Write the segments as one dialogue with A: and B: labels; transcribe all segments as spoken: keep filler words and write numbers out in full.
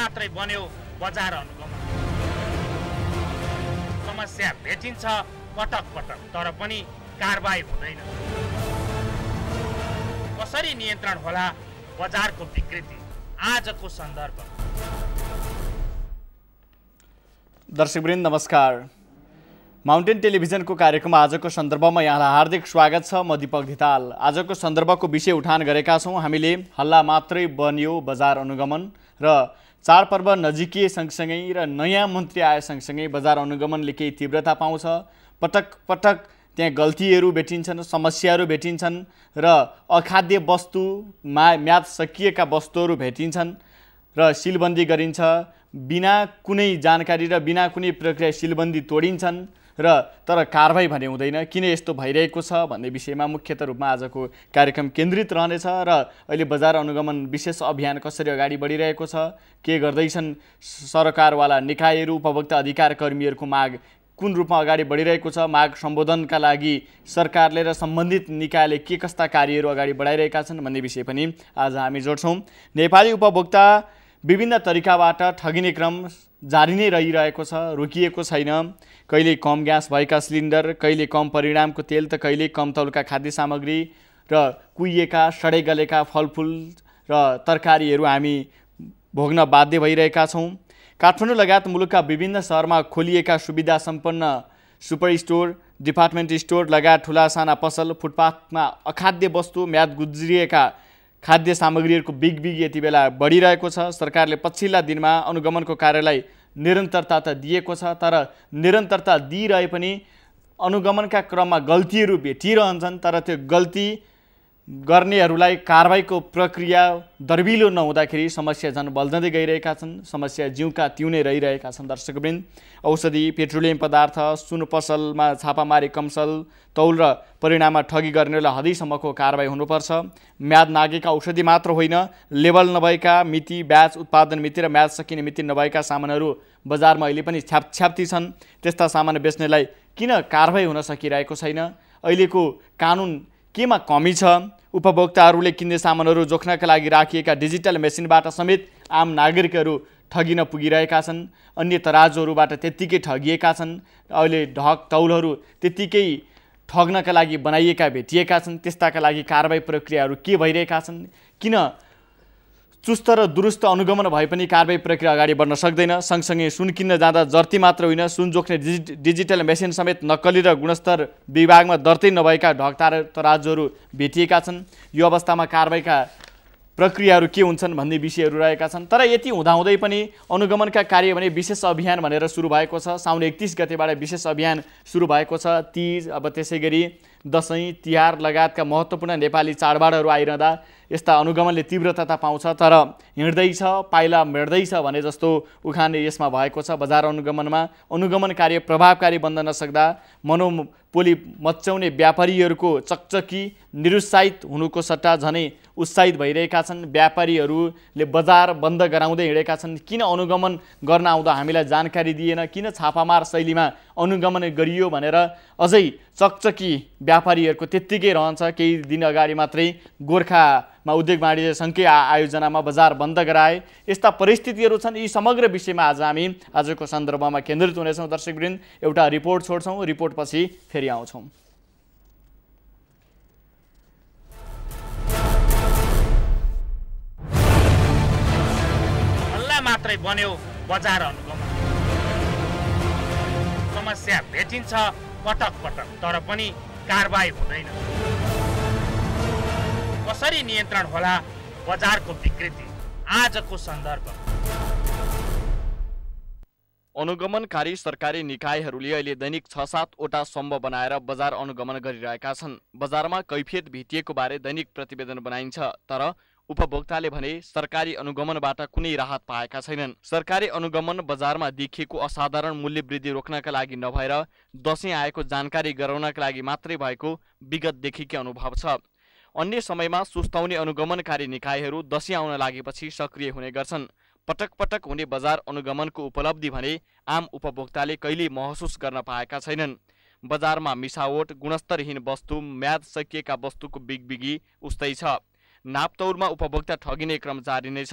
A: मात्रै बन्यो बजार अनुगमन। समस्या भेटिन्छ पटक पटक तर पनि कारबाही हुँदैन। कसरी नियन्त्रण होला बजारको विकृति? आजको सन्दर्भ।
B: दर्शकवृन्द नमस्कार। माउन्टेन टेलिभिजनको कार्यक्रम आजको सन्दर्भमा यहाँलाई हार्दिक स्वागत छ। म दीपक धिताल। आजको सन्दर्भको विषय उठान गरेका छौँ हामीले हल्ला मात्रै बन्यो बजार अनुगमन र चाडपर्व नजिकिए सँगसँगै र नयाँ मन्त्री आए सँगसँगै बजार अनुगमनले केही तीव्रता पाउँछ। पटक पटक त्यहाँ गल्तीहरू भेटिन्छन्, समस्याहरू भेटिन्छन् र अखाद्य वस्तु मा म्याद सकिएका वस्तुहरू भेटिन्छन् र सिलबन्दी गरिन्छ। बिना कुनै जानकारी र बिना कुनै प्रक्रिया सिलबन्दी तोडिन्छन् र तर कारबाही भने हुँदैन। किन यस्तो भइरहेको छ भन्ने विषयमा मुख्यतः रूपमा आजको कार्यक्रम केन्द्रित रहनेछ र अहिले बजार अनुगमन विशेष अभियान कसरी अगाडि बढिरहेको छ, के गर्दैछन् सरकारवाला निकायहरू, उपभोक्ता अधिकार कर्मीहरूको माग कुन रूपमा अगाडि बढिरहेको छ, माग सम्बोधनका लागि सरकारले र सम्बन्धित निकायले के कस्ता कार्यहरू अगाडि बढाइरहेका छन् भन्ने विषय पनि आज हामी जोड्छौँ। नेपाली उपभोक्ता विभिन्न तरिकाबाट ठगिने क्रम जारी नै रहिरहेको छ, रोकिएको छैन। कहिले कम ग्यास भएका सिलिन्डर, कहिले कम परिणामको तेल त कहिले कम तौलका खाद्य सामग्री र कुहिएका सडे गलेका फलफुल र तरकारीहरू हामी भोग्न बाध्य भइरहेका छौँ। काठमाडौँ लगायत मुलुकका विभिन्न सहरमा खोलिएका सुविधा सम्पन्न सुपर स्टोर, डिपार्टमेन्ट स्टोर लगायत ठुला साना पसल, फुटपाथमा अखाद्य वस्तु, म्याद गुज्रिएका खाद्य सामग्रीहरूको बिग बिग यति बेला बढिरहेको छ। सरकारले पछिल्ला दिनमा अनुगमनको कार्यलाई निरन्तरता त दिएको छ, तर निरन्तरता दिइरहे पनि अनुगमनका क्रममा गल्तीहरू भेटिरहन्छन्। तर त्यो गल्ती गर्नेहरूलाई कारबाहीको प्रक्रिया दर्बिलो नहुँदाखेरि समस्या झन् बल्झँदै गइरहेका छन्, समस्या जिउका तिउ नै रहिरहेका छन्। दर्शकवृन्द, औषधि, पेट्रोलियम पदार्थ, सुन पसलमा छापामारी, कमसल, तौल र परिणाममा ठगी गर्नेलाई हदैसम्मको कारबाही हुनुपर्छ। म्याद नागेका औषधि मात्र होइन, लेबल नभएका मिति, ब्याच उत्पादन मिति र म्याद सकिने मिति नभएका सामानहरू बजारमा अहिले पनि छ्यापछ्याप्ती छन्। त्यस्ता सामान बेच्नेलाई किन कारबाही हुन सकिरहेको छैन? अहिलेको कानुन केमा कमी छ? उपभोक्ताहरूले किन्ने सामानहरू जोख्नका लागि राखिएका डिजिटल मेसिनबाट समेत आम नागरिकहरू ठगिन पुगिरहेका छन्। अन्य तराजुहरूबाट त्यत्तिकै ठगिएका छन्। अहिले ढक तौलहरू त्यत्तिकै ठग्नका लागि बनाइएका भेटिएका छन्। त्यस्ताका लागि कारबाही प्रक्रियाहरू के भइरहेका छन्? किन चुस्त र दुरुस्त अनुगमन भए पनि कारबाही प्रक्रिया अगाडि बढ्न सक्दैन? सँगसँगै सुन किन्न जाँदा जर्ती मात्र होइन, सुन जोख्ने डिजि डिजिटल मेसिन समेत नक्कली र गुणस्तर विभागमा दर्तै नभएका ढक तराजुहरू भेटिएका छन्। यो अवस्थामा कारबाहीका प्रक्रियाहरू के हुन्छन् भन्ने विषयहरू रहेका छन्। तर यति हुँदाहुँदै पनि अनुगमनका कार्य भने विशेष अभियान भनेर सुरु भएको छ। साउन एकतिस गतेबाट विशेष अभियान सुरु भएको छ। तीज, अब त्यसै गरी दसैँ, तिहार लगायतका महत्त्वपूर्ण नेपाली चाडबाडहरू आइरहँदा यस्ता अनुगमनले तीव्रता पाउँछ। तर हिँड्दैछ, पाइला मेट्दैछ भने जस्तो उखान यसमा भएको छ। बजार अनुगमनमा अनुगमन कार्य प्रभावकारी बन्न नसक्दा मनोपोली मच्चाउने व्यापारीहरूको चकचकी निरुत्साहित हुनुको सट्टा झनै उत्साहित भइरहेका छन्। व्यापारीहरूले बजार बन्द गराउँदै हिँडेका छन्। किन अनुगमन गर्न आउँदा हामीलाई जानकारी दिएन, किन छापामार शैलीमा अनुगमन गरियो भनेर अझै चकचकी व्यापारीहरूको त्यत्तिकै रहन्छ। केही दिन अगाडि मात्रै गोर्खामा उद्योग वाणिज्य सङ्घकै आयोजनामा बजार बन्द गराए। यस्ता परिस्थितिहरू छन्। यी समग्र विषयमा आज हामी आजको सन्दर्भमा केन्द्रित हुनेछौँ। दर्शकवृन्द, एउटा रिपोर्ट छोड्छौँ, रिपोर्टपछि फेरि आउँछौँ।
A: हल्ला मात्रै बन्यो बजार अनुगमन। समस्या भेटिन्छ पटक पटक तर पनि कारबाही हुँदैन। कसरी नियन्त्रण होला बजारको विकृति? आजको सन्दर्भ।
B: अनुगमनकारी सरकारी निकायहरूले अहिले दैनिक छ सातवटा स्तम्भ बनाएर बजार अनुगमन गरिरहेका छन्। बजारमा कैफियत भेटिएको बारे दैनिक प्रतिवेदन बनाइन्छ, तर उपभोक्ताले भने सरकारी अनुगमनबाट कुनै राहत पाएका छैनन्। सरकारी अनुगमन बजारमा देखिएको असाधारण मूल्य वृद्धि रोक्नका लागि नभएर दसैँ आएको जानकारी गराउनका लागि मात्रै भएको विगतदेखिकै अनुभव छ। अन्य समयमा सुस्ताउने अनुगमनकारी निकायहरू दसैँ आउन लागेपछि सक्रिय हुने गर्छन्। पटक पटक हुने बजार अनुगमनको उपलब्धि भने आम उपभोक्ताले कहिल्यै महसुस गर्न पाएका छैनन्। बजारमा मिसावट, गुणस्तरहीन वस्तु, म्याद सकिएका वस्तुको बिगबिगी उस्तै छ। नापतौलमा उपभोक्ता ठगिने क्रम जारी नै छ।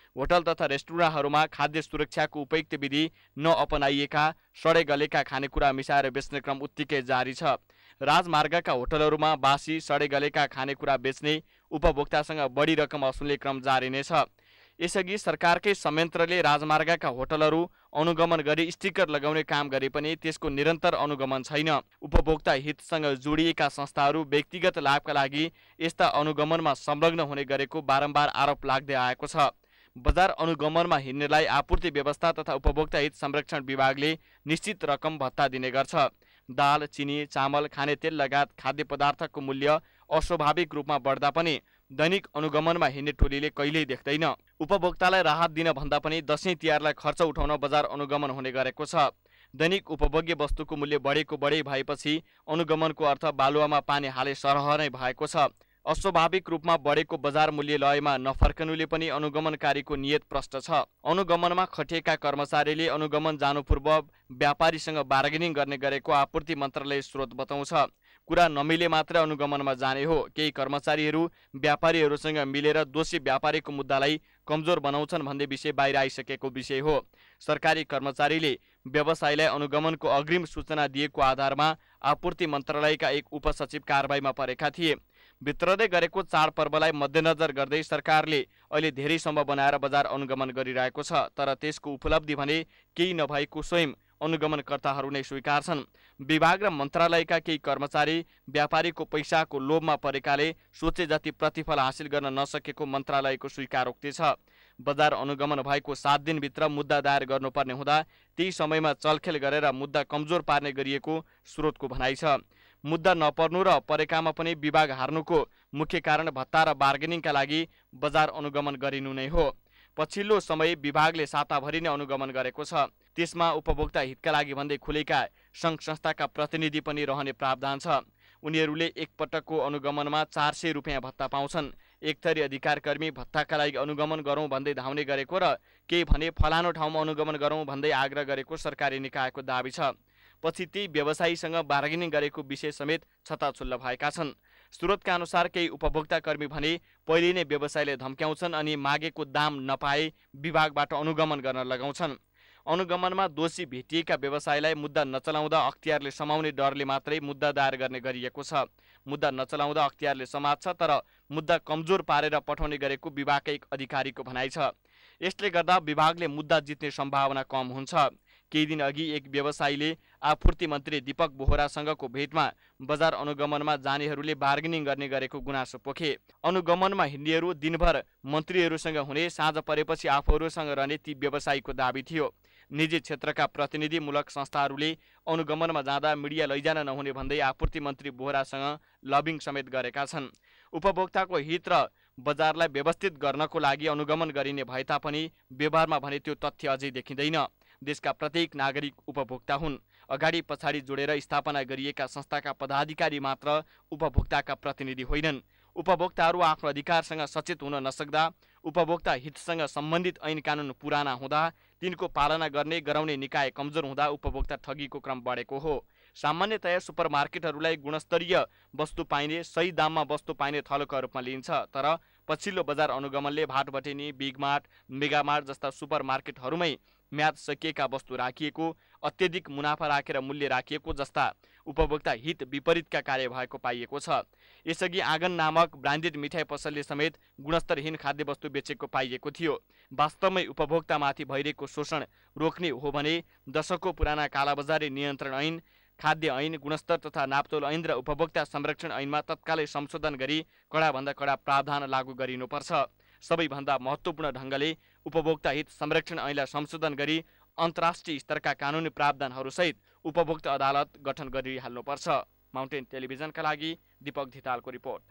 B: होटल तथा रेस्टुरेन्टहरूमा खाद्य सुरक्षाको उपयुक्त विधि नअपनाइएका सडे गलेका खानेकुरा मिसाएर बेच्ने क्रम उत्तिकै जारी छ। राजमार्गका होटलहरूमा बासी सडे गलेका खानेकुरा बेच्ने, उपभोक्तासँग बढी रकम असुल्ने क्रम जारी नै छ। यसअघि सरकारकै संयन्त्रले राजमार्गका होटलहरू अनुगमन गरी स्टिकर लगाउने काम गरे पनि त्यसको निरन्तर अनुगमन छैन। उपभोक्ता हितसँग जोडिएका संस्थाहरू व्यक्तिगत लाभका लागि यस्ता अनुगमनमा संलग्न हुने गरेको बारम्बार आरोप लाग्दै आएको छ। बजार अनुगमनमा हिँड्नेलाई आपूर्ति व्यवस्था तथा उपभोक्ता हित संरक्षण विभागले निश्चित रकम भत्ता दिने गर्छ। दाल, चिनी, चामल, खाने तेल लगायत खाद्य पदार्थको मूल्य अस्वाभाविक रूपमा बढ्दा पनि दैनिक अनुगमनमा हिँड्ने टोलीले कहिल्यै देख्दैन। उपभोक्तालाई राहत दिन भन्दा पनि दशैं तिहारलाई खर्च उठाउन बजार अनुगमन हुने गरेको छ। दैनिक उपभोग्य वस्तुको मूल्य बढेको बढै भएपछि अनुगमनको अर्थ बालुवामा पानी हाले सरह नै भएको छ। अस्वाभाविक रूपमा बढेको बजार मूल्य लयमा नफर्कनुले पनि अनुगमनकारीको नियत प्रष्ट छ। अनुगमनमा खटिएका कर्मचारीले अनुगमन जानु पूर्व व्यापारीसँग बार्गेनिङ गर्ने गरेको आपूर्ति मन्त्रालय स्रोत बताउँछ। कुरा नमिले मात्र अनुगमनमा जाने हो। केही कर्मचारीहरू व्यापारीहरूसँग मिलेर दोषी व्यापारीको मुद्दालाई कमजोर बनाउँछन् भन्ने विषय बाहिर आइसकेको विषय हो। सरकारी कर्मचारीले व्यवसायलाई अनुगमनको अग्रिम सूचना दिएको आधारमा आपूर्ति मन्त्रालयका एक उपसचिव कारबाहीमा परेका थिए। भित्रदै गरेको चाडपर्वलाई मध्यनजर गर्दै सरकारले अहिले धेरै सम्भव बनाएर बजार अनुगमन गरिरहेको छ। तर त्यसको उपलब्धि भने केही नभएको स्वयं अनुगमनकर्ताहरू नै स्वीकार्छन्। विभाग र मन्त्रालयका केही कर्मचारी व्यापारीको पैसाको लोभमा परेकाले सोचे जति प्रतिफल हासिल गर्न नसकेको मन्त्रालयको स्वीकारोक्ति छ। बजार अनुगमन भएको सात दिनभित्र मुद्दा दायर गर्नुपर्ने हुँदा त्यही समयमा चलखेल गरेर मुद्दा कमजोर पार्ने गरिएको स्रोतको भनाइ छ। मुद्दा नपर्नु र परेकामा पनि विभाग हार्नुको मुख्य कारण भत्ता र बार्गेनिङका लागि बजार अनुगमन गरिनु नै हो। पछिल्लो समय विभागले साताभरि नै अनुगमन गरेको छ। त्यसमा उपभोक्ता हितका लागि भन्दै खुलेका सङ्घ संस्थाका प्रतिनिधि पनि रहने प्रावधान छ। उनीहरूले एकपटकको अनुगमनमा चार सय रुपियाँ भत्ता पाउँछन्। एक थरी अधिकारकर्मी भत्ताका लागि अनुगमन गरौँ भन्दै धाउने गरेको र केही भने फलानो ठाउँमा अनुगमन गरौँ भन्दै आग्रह गरेको सरकारी निकायको दाबी छ। पछि ती व्यवसायीसँग बार्गेनिङ गरेको विषय समेत छताछुल्ल भएका छन्। स्रोतका अनुसार केही उपभोक्ता कर्मी भने पहिले नै व्यवसायले धम्क्याउँछन् अनि मागेको दाम नपाए विभागबाट अनुगमन गर्न लगाउँछन्। अनुगमनमा दोषी भेटिएका व्यवसायलाई मुद्दा नचलाउँदा अख्तियारले समाउने डरले मात्रै मुद्दा दायर गर्ने गरिएको छ। मुद्दा नचलाउँदा अख्तियारले समात्छ, तर मुद्दा कमजोर पारेर पठाउने गरेको विभागका एक अधिकारीको भनाइ छ। यसले गर्दा विभागले मुद्दा जित्ने सम्भावना कम हुन्छ। केही दिन अघि एक व्यवसायीले आपूर्ति मन्त्री दीपक बोहरासँगको भेटमा बजार अनुगमनमा जानेहरूले बार्गेनिङ गर्ने गरेको गुनासो पोखे। अनुगमनमा हिँड्नेहरू दिनभर मन्त्रीहरूसँग हुने, साँझ परेपछि आफूहरूसँग रहने ती व्यवसायीको दाबी थियो। निजी क्षेत्रका प्रतिनिधिमूलक संस्थाहरूले अनुगमनमा जाँदा मिडिया लैजान नहुने भन्दै आपूर्ति मन्त्री बोहरासँग लबिङ समेत गरेका छन्। उपभोक्ताको हित र बजारलाई व्यवस्थित गर्नको लागि अनुगमन गरिने भए तापनि व्यवहारमा भने त्यो तथ्य अझै देखिँदैन। देशका प्रत्येक नागरिक उपभोक्ता हुन्। अगाडि पछाडि जोडेर स्थापना गरिएका संस्थाका पदाधिकारी मात्र उपभोक्ताका प्रतिनिधि होइनन्। उपभोक्ताहरू आफ्नो अधिकारसँग सचेत हुन नसक्दा, उपभोक्ता हितसँग सम्बन्धित ऐन कानुन पुराना हुँदा, तिनको पालना गर्ने गराउने निकाय कमजोर हुँदा उपभोक्ता ठगीको क्रम बढेको हो। सामान्यतया सुपरमार्केटहरूलाई गुणस्तरीय वस्तु पाइने, सही दाममा वस्तु पाइने थलोका रूपमा लिइन्छ। तर पछिल्लो बजार अनुगमनले भाटबटेनी, बिगमार्ट, मेगामार्ट जस्ता सुपरमार्केटहरूमै म्याद सकिएका वस्तु राखिएको, अत्यधिक मुनाफा राखेर मूल्य राखिएको जस्ता उपभोक्ता हित विपरीतका कार्य भएको पाइएको छ। यसअघि आँगन नामक ब्रान्डेड मिठाई पसलले समेत गुणस्तरहीन खाद्य वस्तु बेचेको पाइएको थियो। वास्तवमै उपभोक्तामाथि भइरहेको शोषण रोक्ने हो भने दशकौं पुराना कालाबजारी नियन्त्रण ऐन, खाद्य ऐन, गुणस्तर तथा नापतोल ऐन र उपभोक्ता संरक्षण ऐनमा तत्कालै संशोधन गरी कडाभन्दा कडा प्रावधान लागू गरिनुपर्छ। सबैभन्दा महत्त्वपूर्ण ढङ्गले उपभोक्ता हित संरक्षण ऐनलाई संशोधन गरी अन्तर्राष्ट्रिय स्तरका कानुनी प्रावधानहरूसहित उपभोक्ता अदालत गठन गरिहाल्नुपर्छ। माउन्टेन टेलिभिजनका लागि दीपक धितालको रिपोर्ट।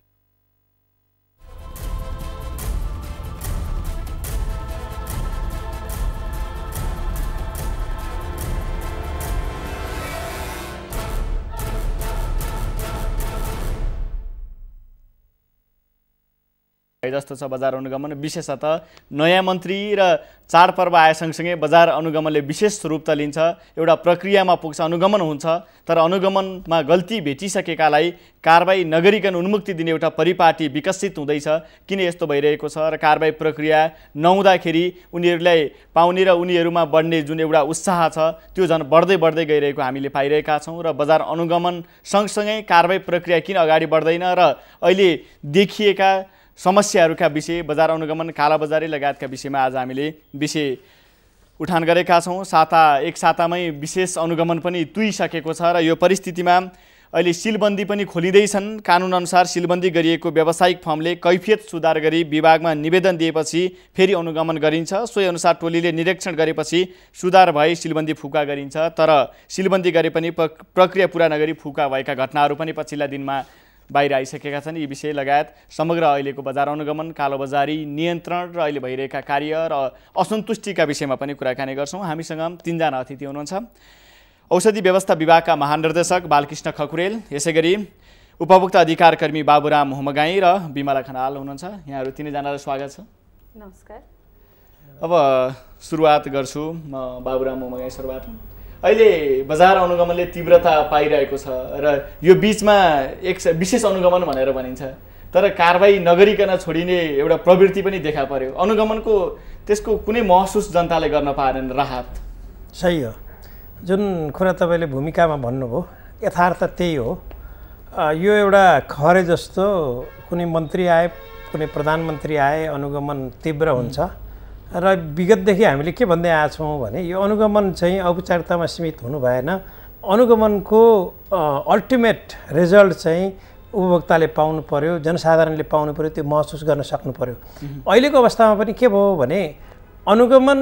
B: जस्तो छ बजार अनुगमन। विशेषतः नयाँ मन्त्री र चाडपर्व आए सँगसँगै बजार अनुगमनले विशेष रूप त लिन्छ, एउटा प्रक्रियामा पुग्छ, अनुगमन हुन्छ, तर अनुगमनमा गल्ती भेटिसकेकालाई कारबाही नगरिकन उन्मुक्ति दिने एउटा परिपाटी विकसित हुँदैछ। किन यस्तो भइरहेको छ र कारबाही प्रक्रिया नहुँदाखेरि उनीहरूलाई पाउने र उनीहरूमा बढ्ने जुन एउटा उत्साह छ त्यो झन् बढ्दै बढ्दै गइरहेको हामीले पाइरहेका छौँ। र बजार अनुगमन सँगसँगै कारबाही प्रक्रिया किन अगाडि बढ्दैन र अहिले देखिएका समस्याहरूका विषय, बजार अनुगमन, कालाबजारी लगायतका विषयमा आज हामीले विषय उठान गरेका छौँ। साता एक सातामै विशेष अनुगमन पनि तुइसकेको छ र यो परिस्थितिमा अहिले सिलबन्दी पनि खोलिँदैछन्। कानुनअनुसार सिलबन्दी गरिएको व्यावसायिक फर्मले कैफियत सुधार गरी विभागमा निवेदन दिएपछि फेरि अनुगमन गरिन्छ। सोही अनुसार टोलीले निरीक्षण गरेपछि सुधार भए सिलबन्दी फुका गरिन्छ। तर सिलबन्दी गरे पनि प्रक्रिया पुरा नगरी फुका भएका घटनाहरू पनि पछिल्ला दिनमा बाहिर आइसकेका छन्। यी विषय लगायत समग्र अहिलेको बजार अनुगमन, कालोबजारी नियन्त्रण र अहिले भइरहेका कार्य र असन्तुष्टिका विषयमा पनि कुराकानी गर्छौँ। हामीसँग तीनजना अतिथि हुनुहुन्छ। औषधि व्यवस्था विभागका महानिर्देशक बालकृष्ण खकुरेल, यसै गरी उपभोक्ता अधिकार कर्मी बाबुराम हुमगाई र बिमला खनाल हुनुहुन्छ। यहाँहरू तिनैजनालाई स्वागत छ।
C: नमस्कार।
B: अब सुरुवात गर्छु म बाबुराम हुमगाई सरबाट। अहिले बजार अनुगमनले तीव्रता पाइरहेको छ र यो बिचमा एक विशेष अनुगमन भनेर भनिन्छ, तर कारबाही नगरिकन छोडिने एउटा प्रवृत्ति पनि देखा पर्यो। अनुगमनको त्यसको कुनै महसुस जनताले गर्न पाएन, राहत?
D: सही हो, जुन कुरा तपाईँले भूमिकामा भन्नुभयो यथार्थ त्यही हो। यो एउटा खरे जस्तो कुनै मन्त्री आए, कुनै प्रधानमन्त्री आए अनुगमन तीव्र हुन्छ र विगतदेखि हामीले के भन्दै आएछौँ भने यो अनुगमन चाहिँ औपचारिकतामा सीमित हुनु भएन। अनुगमनको अल्टिमेट रिजल्ट चाहिँ उपभोक्ताले पाउनु पर्यो, जनसाधारणले पाउनु पर्यो, त्यो महसुस गर्न सक्नु पर्यो। अहिलेको अवस्थामा पनि के भयो भने अनुगमन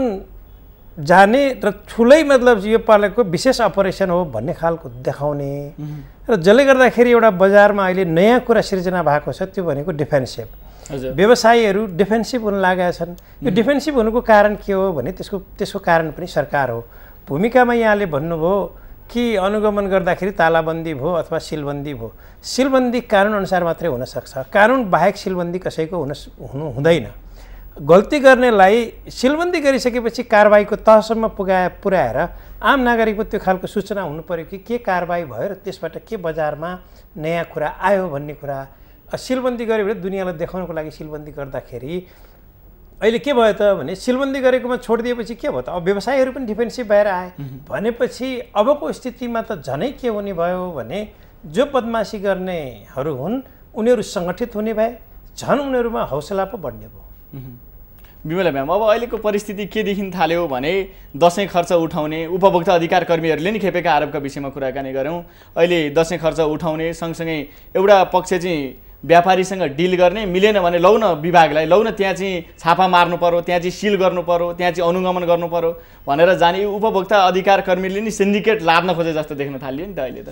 D: जाने र ठुलै मतलब यो पालको विशेष अपरेसन हो भन्ने खालको देखाउने र जसले गर्दाखेरि एउटा बजारमा अहिले नयाँ कुरा सिर्जना भएको छ, त्यो भनेको डिफेन्सिभ। व्यवसायीहरू डिफेन्सिभ हुन लागेका छन्। यो डिफेन्सिभ हुनुको कारण के हो भने त्यसको त्यसको कारण पनि सरकार हो। भूमिकामा यहाँले भन्नुभयो कि अनुगमन गर्दाखेरि तालाबन्दी भयो अथवा सिलबन्दी भयो। सिलबन्दी कानुनअनुसार मात्रै हुनसक्छ, कानुन बाहेक सिलबन्दी कसैको हुन हुनु हुँदैन। गल्ती गर्नेलाई सिलबन्दी गरिसकेपछि कारबाहीको तहसम्म पुगाए पुर्याएर आम नागरिकको त्यो खालको सूचना हुनु पर्यो कि के कारबाही भयो र त्यसबाट के बजारमा नयाँ कुरा आयो भन्ने कुरा। सिलबन्दी गऱ्यो भने दुनियाँलाई देखाउनको लागि सिलबन्दी गर्दाखेरि अहिले के भयो त भने सिलबन्दी गरेकोमा छोडिदिएपछि के भयो त, अब व्यवसायीहरू पनि डिफेन्सिभ भएर आए भनेपछि अबको स्थितिमा त झनै के हुने भयो भने जो बदमासी गर्नेहरू हुन् उनीहरू सङ्गठित हुने भए, झन् उनीहरूमा हौसला पो बढ्ने भयो।
B: बिमला म्याम, अब अहिलेको परिस्थिति के देखिन थाल्यो भने दसैँ खर्च उठाउने, उपभोक्ता अधिकार कर्मीहरूले नि खेपेका आरोपका विषयमा कुराकानी गऱ्यौँ। अहिले दसैँ खर्च उठाउने सँगसँगै एउटा पक्ष चाहिँ व्यापारीसँग डिल गर्ने, मिलेन भने लौ न विभागलाई, लौ न त्यहाँ चाहिँ छापा मार्नु पर्यो, त्यहाँ चाहिँ सिल गर्नु पर्यो, त्यहाँ चाहिँ अनुगमन गर्नु पर्यो भनेर जाने उपभोक्ता अधिकार कर्मीले नि सिन्डिकेट लाद्न खोजे जस्तो देख्न थालियो नि त अहिले त।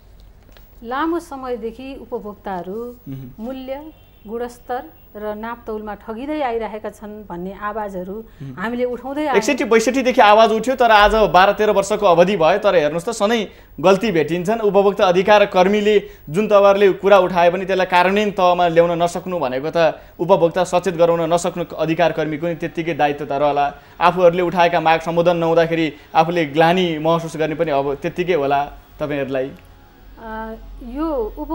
C: लामो समयदेखि उपभोक्ताहरू मूल्य, गुणस्तर र नापतौलमा ठगिँदै आइरहेका छन् भन्ने आवाजहरू हामीले उठाउँदै आयौँ।
B: एकसठी बैसठीदेखि आवाज उठ्यो, तर आज बाह्र तेह्र वर्षको अवधि भयो, तर हेर्नुहोस् त सधैँ गल्ती भेटिन्छन्। उपभोक्ता अधिकार कर्मीले जुन तवरले कुरा उठाए पनि त्यसलाई कार्यान्वयन तहमा ल्याउन नसक्नु भनेको त उपभोक्ता सचेत गराउन नसक्नु अधिकार कर्मीको नि त्यत्तिकै दायित्व त रहला। आफूहरूले उठाएका माग सम्बोधन नहुँदाखेरि आफूले ग्लानी महसुस गर्ने पनि अब त्यत्तिकै होला तपाईँहरूलाई।
C: यो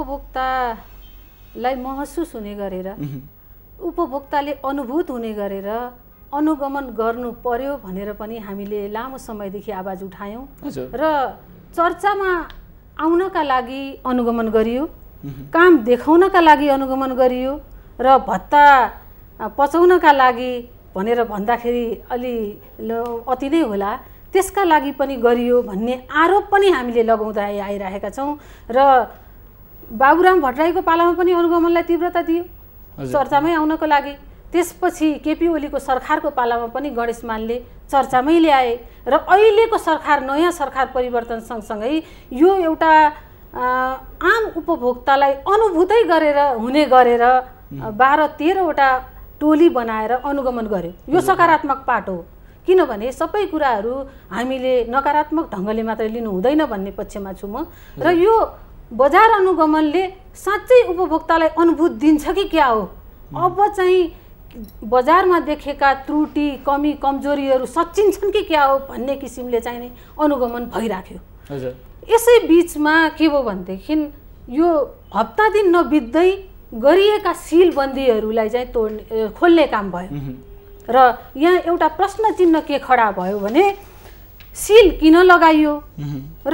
C: उपभोक्तालाई महसुस हुने गरेर, उपभोक्ताले अनुभूत हुने गरेर अनुगमन गर्नु पर्यो भनेर पनि हामीले लामो समयदेखि आवाज उठायौँ र चर्चामा आउनका लागि अनुगमन गरियो, काम देखाउनका लागि अनुगमन गरियो र भत्ता पचाउनका लागि भनेर भन्दाखेरि अलि अति नै होला, त्यसका लागि पनि गरियो भन्ने आरोप पनि हामीले लगाउँदै आइरहेका छौँ। र बाबुराम भट्टराईको पालामा पनि अनुगमनलाई तीव्रता दियो चर्चामै आउनको लागि। त्यसपछि केपी ओलीको सरकारको पालामा पनि गणेश मानले चर्चामै ल्याए र अहिलेको सरकार, नयाँ सरकार परिवर्तन सँगसँगै यो एउटा आम उपभोक्तालाई अनुभूतै गरेर हुने गरेर बाह्र तेह्रवटा टोली बनाएर अनुगमन गर्यो। यो सकारात्मक पाटो हो, किनभने सबै कुराहरू हामीले नकारात्मक ढङ्गले मात्रै लिनु हुँदैन भन्ने पक्षमा छु म। र यो बजार अनुगमनले साँच्चै उपभोक्तालाई अनुभूत दिन्छ कि क्या हो अब चाहिँ बजारमा देखेका त्रुटि कमी कमजोरीहरू सच्चिन्छन् कि क्या हो भन्ने किसिमले चाहिँ नि अनुगमन भइराख्यो। यसै बिचमा के भयो भनेदेखि यो हप्ता दिन नबित्दै गरिएका सिलबन्दीहरूलाई चाहिँ तोड्ने खोल्ने काम भयो र यहाँ एउटा प्रश्न चिन्ह के खडा भयो भने सिल किन लगाइयो र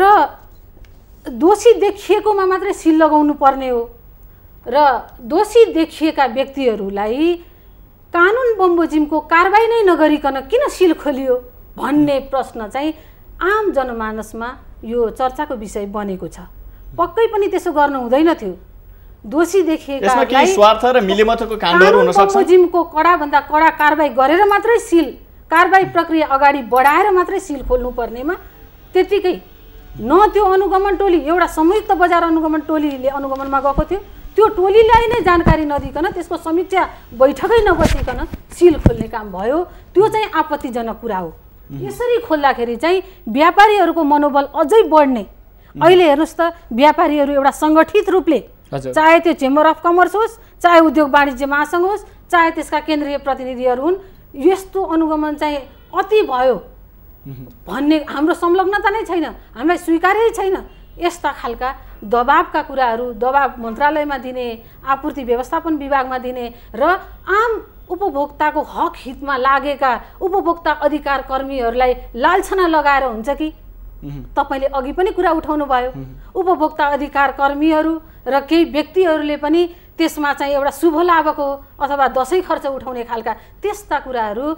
C: दोषी देखिएकोमा मात्रै सिल लगाउनु पर्ने हो र दोषी देखिएका व्यक्तिहरूलाई कानुन बमोजिमको कारबाही नै नगरिकन किन सिल खोलियो भन्ने प्रश्न चाहिँ आम जनमानसमा यो चर्चाको विषय बनेको छ। पक्कै पनि त्यसो गर्नु हुँदैन थियो। दोषी देखिएकालाई
B: स्वार्थ र मिलेमतको काण्डहरू हुन सक्छ।
C: बमोजिमको कडाभन्दा कडा कारबाही गरेर मात्रै सिल कारबाही प्रक्रिया अगाडि बढाएर मात्रै सिल खोल्नु पर्नेमा त्यतिकै न त्यो अनुगमन टोली एउटा संयुक्त बजार अनुगमन टोलीले अनुगमनमा गएको थियो, त्यो टोलीलाई नै जानकारी नदिकन त्यसको समीक्षा बैठकै नबसिकन सिल खोल्ने काम भयो। त्यो चाहिँ आपत्तिजनक कुरा हो। यसरी खोल्दाखेरि चाहिँ व्यापारीहरूको मनोबल अझै बढ्ने। अहिले हेर्नुहोस् त व्यापारीहरू एउटा सङ्गठित रूपले चाहे त्यो चेम्बर अफ कमर्स होस् चाहे उद्योग वाणिज्य महासङ्घ होस् चाहे त्यसका केन्द्रीय प्रतिनिधिहरू हुन् यस्तो अनुगमन चाहिँ अति भयो भन्ने हाम्रो संलग्नता नै छैन, हामीलाई स्वीकार्यै छैन। यस्ता खालका दबावका कुराहरू दबाव मन्त्रालयमा दिने आपूर्ति व्यवस्थापन विभागमा दिने र आम उपभोक्ताको हक हितमा लागेका उपभोक्ता अधिकार कर्मीहरूलाई लालछना लगाएर हुन्छ कि तपाईले अघि पनि कुरा उठाउनु भयो। उपभोक्ता अधिकार कर्मीहरू र केही व्यक्तिहरूले पनि त्यसमा चाहिँ एउटा शुभ लाभको अथवा दसैँ खर्च उठाउने खालका त्यस्ता कुराहरू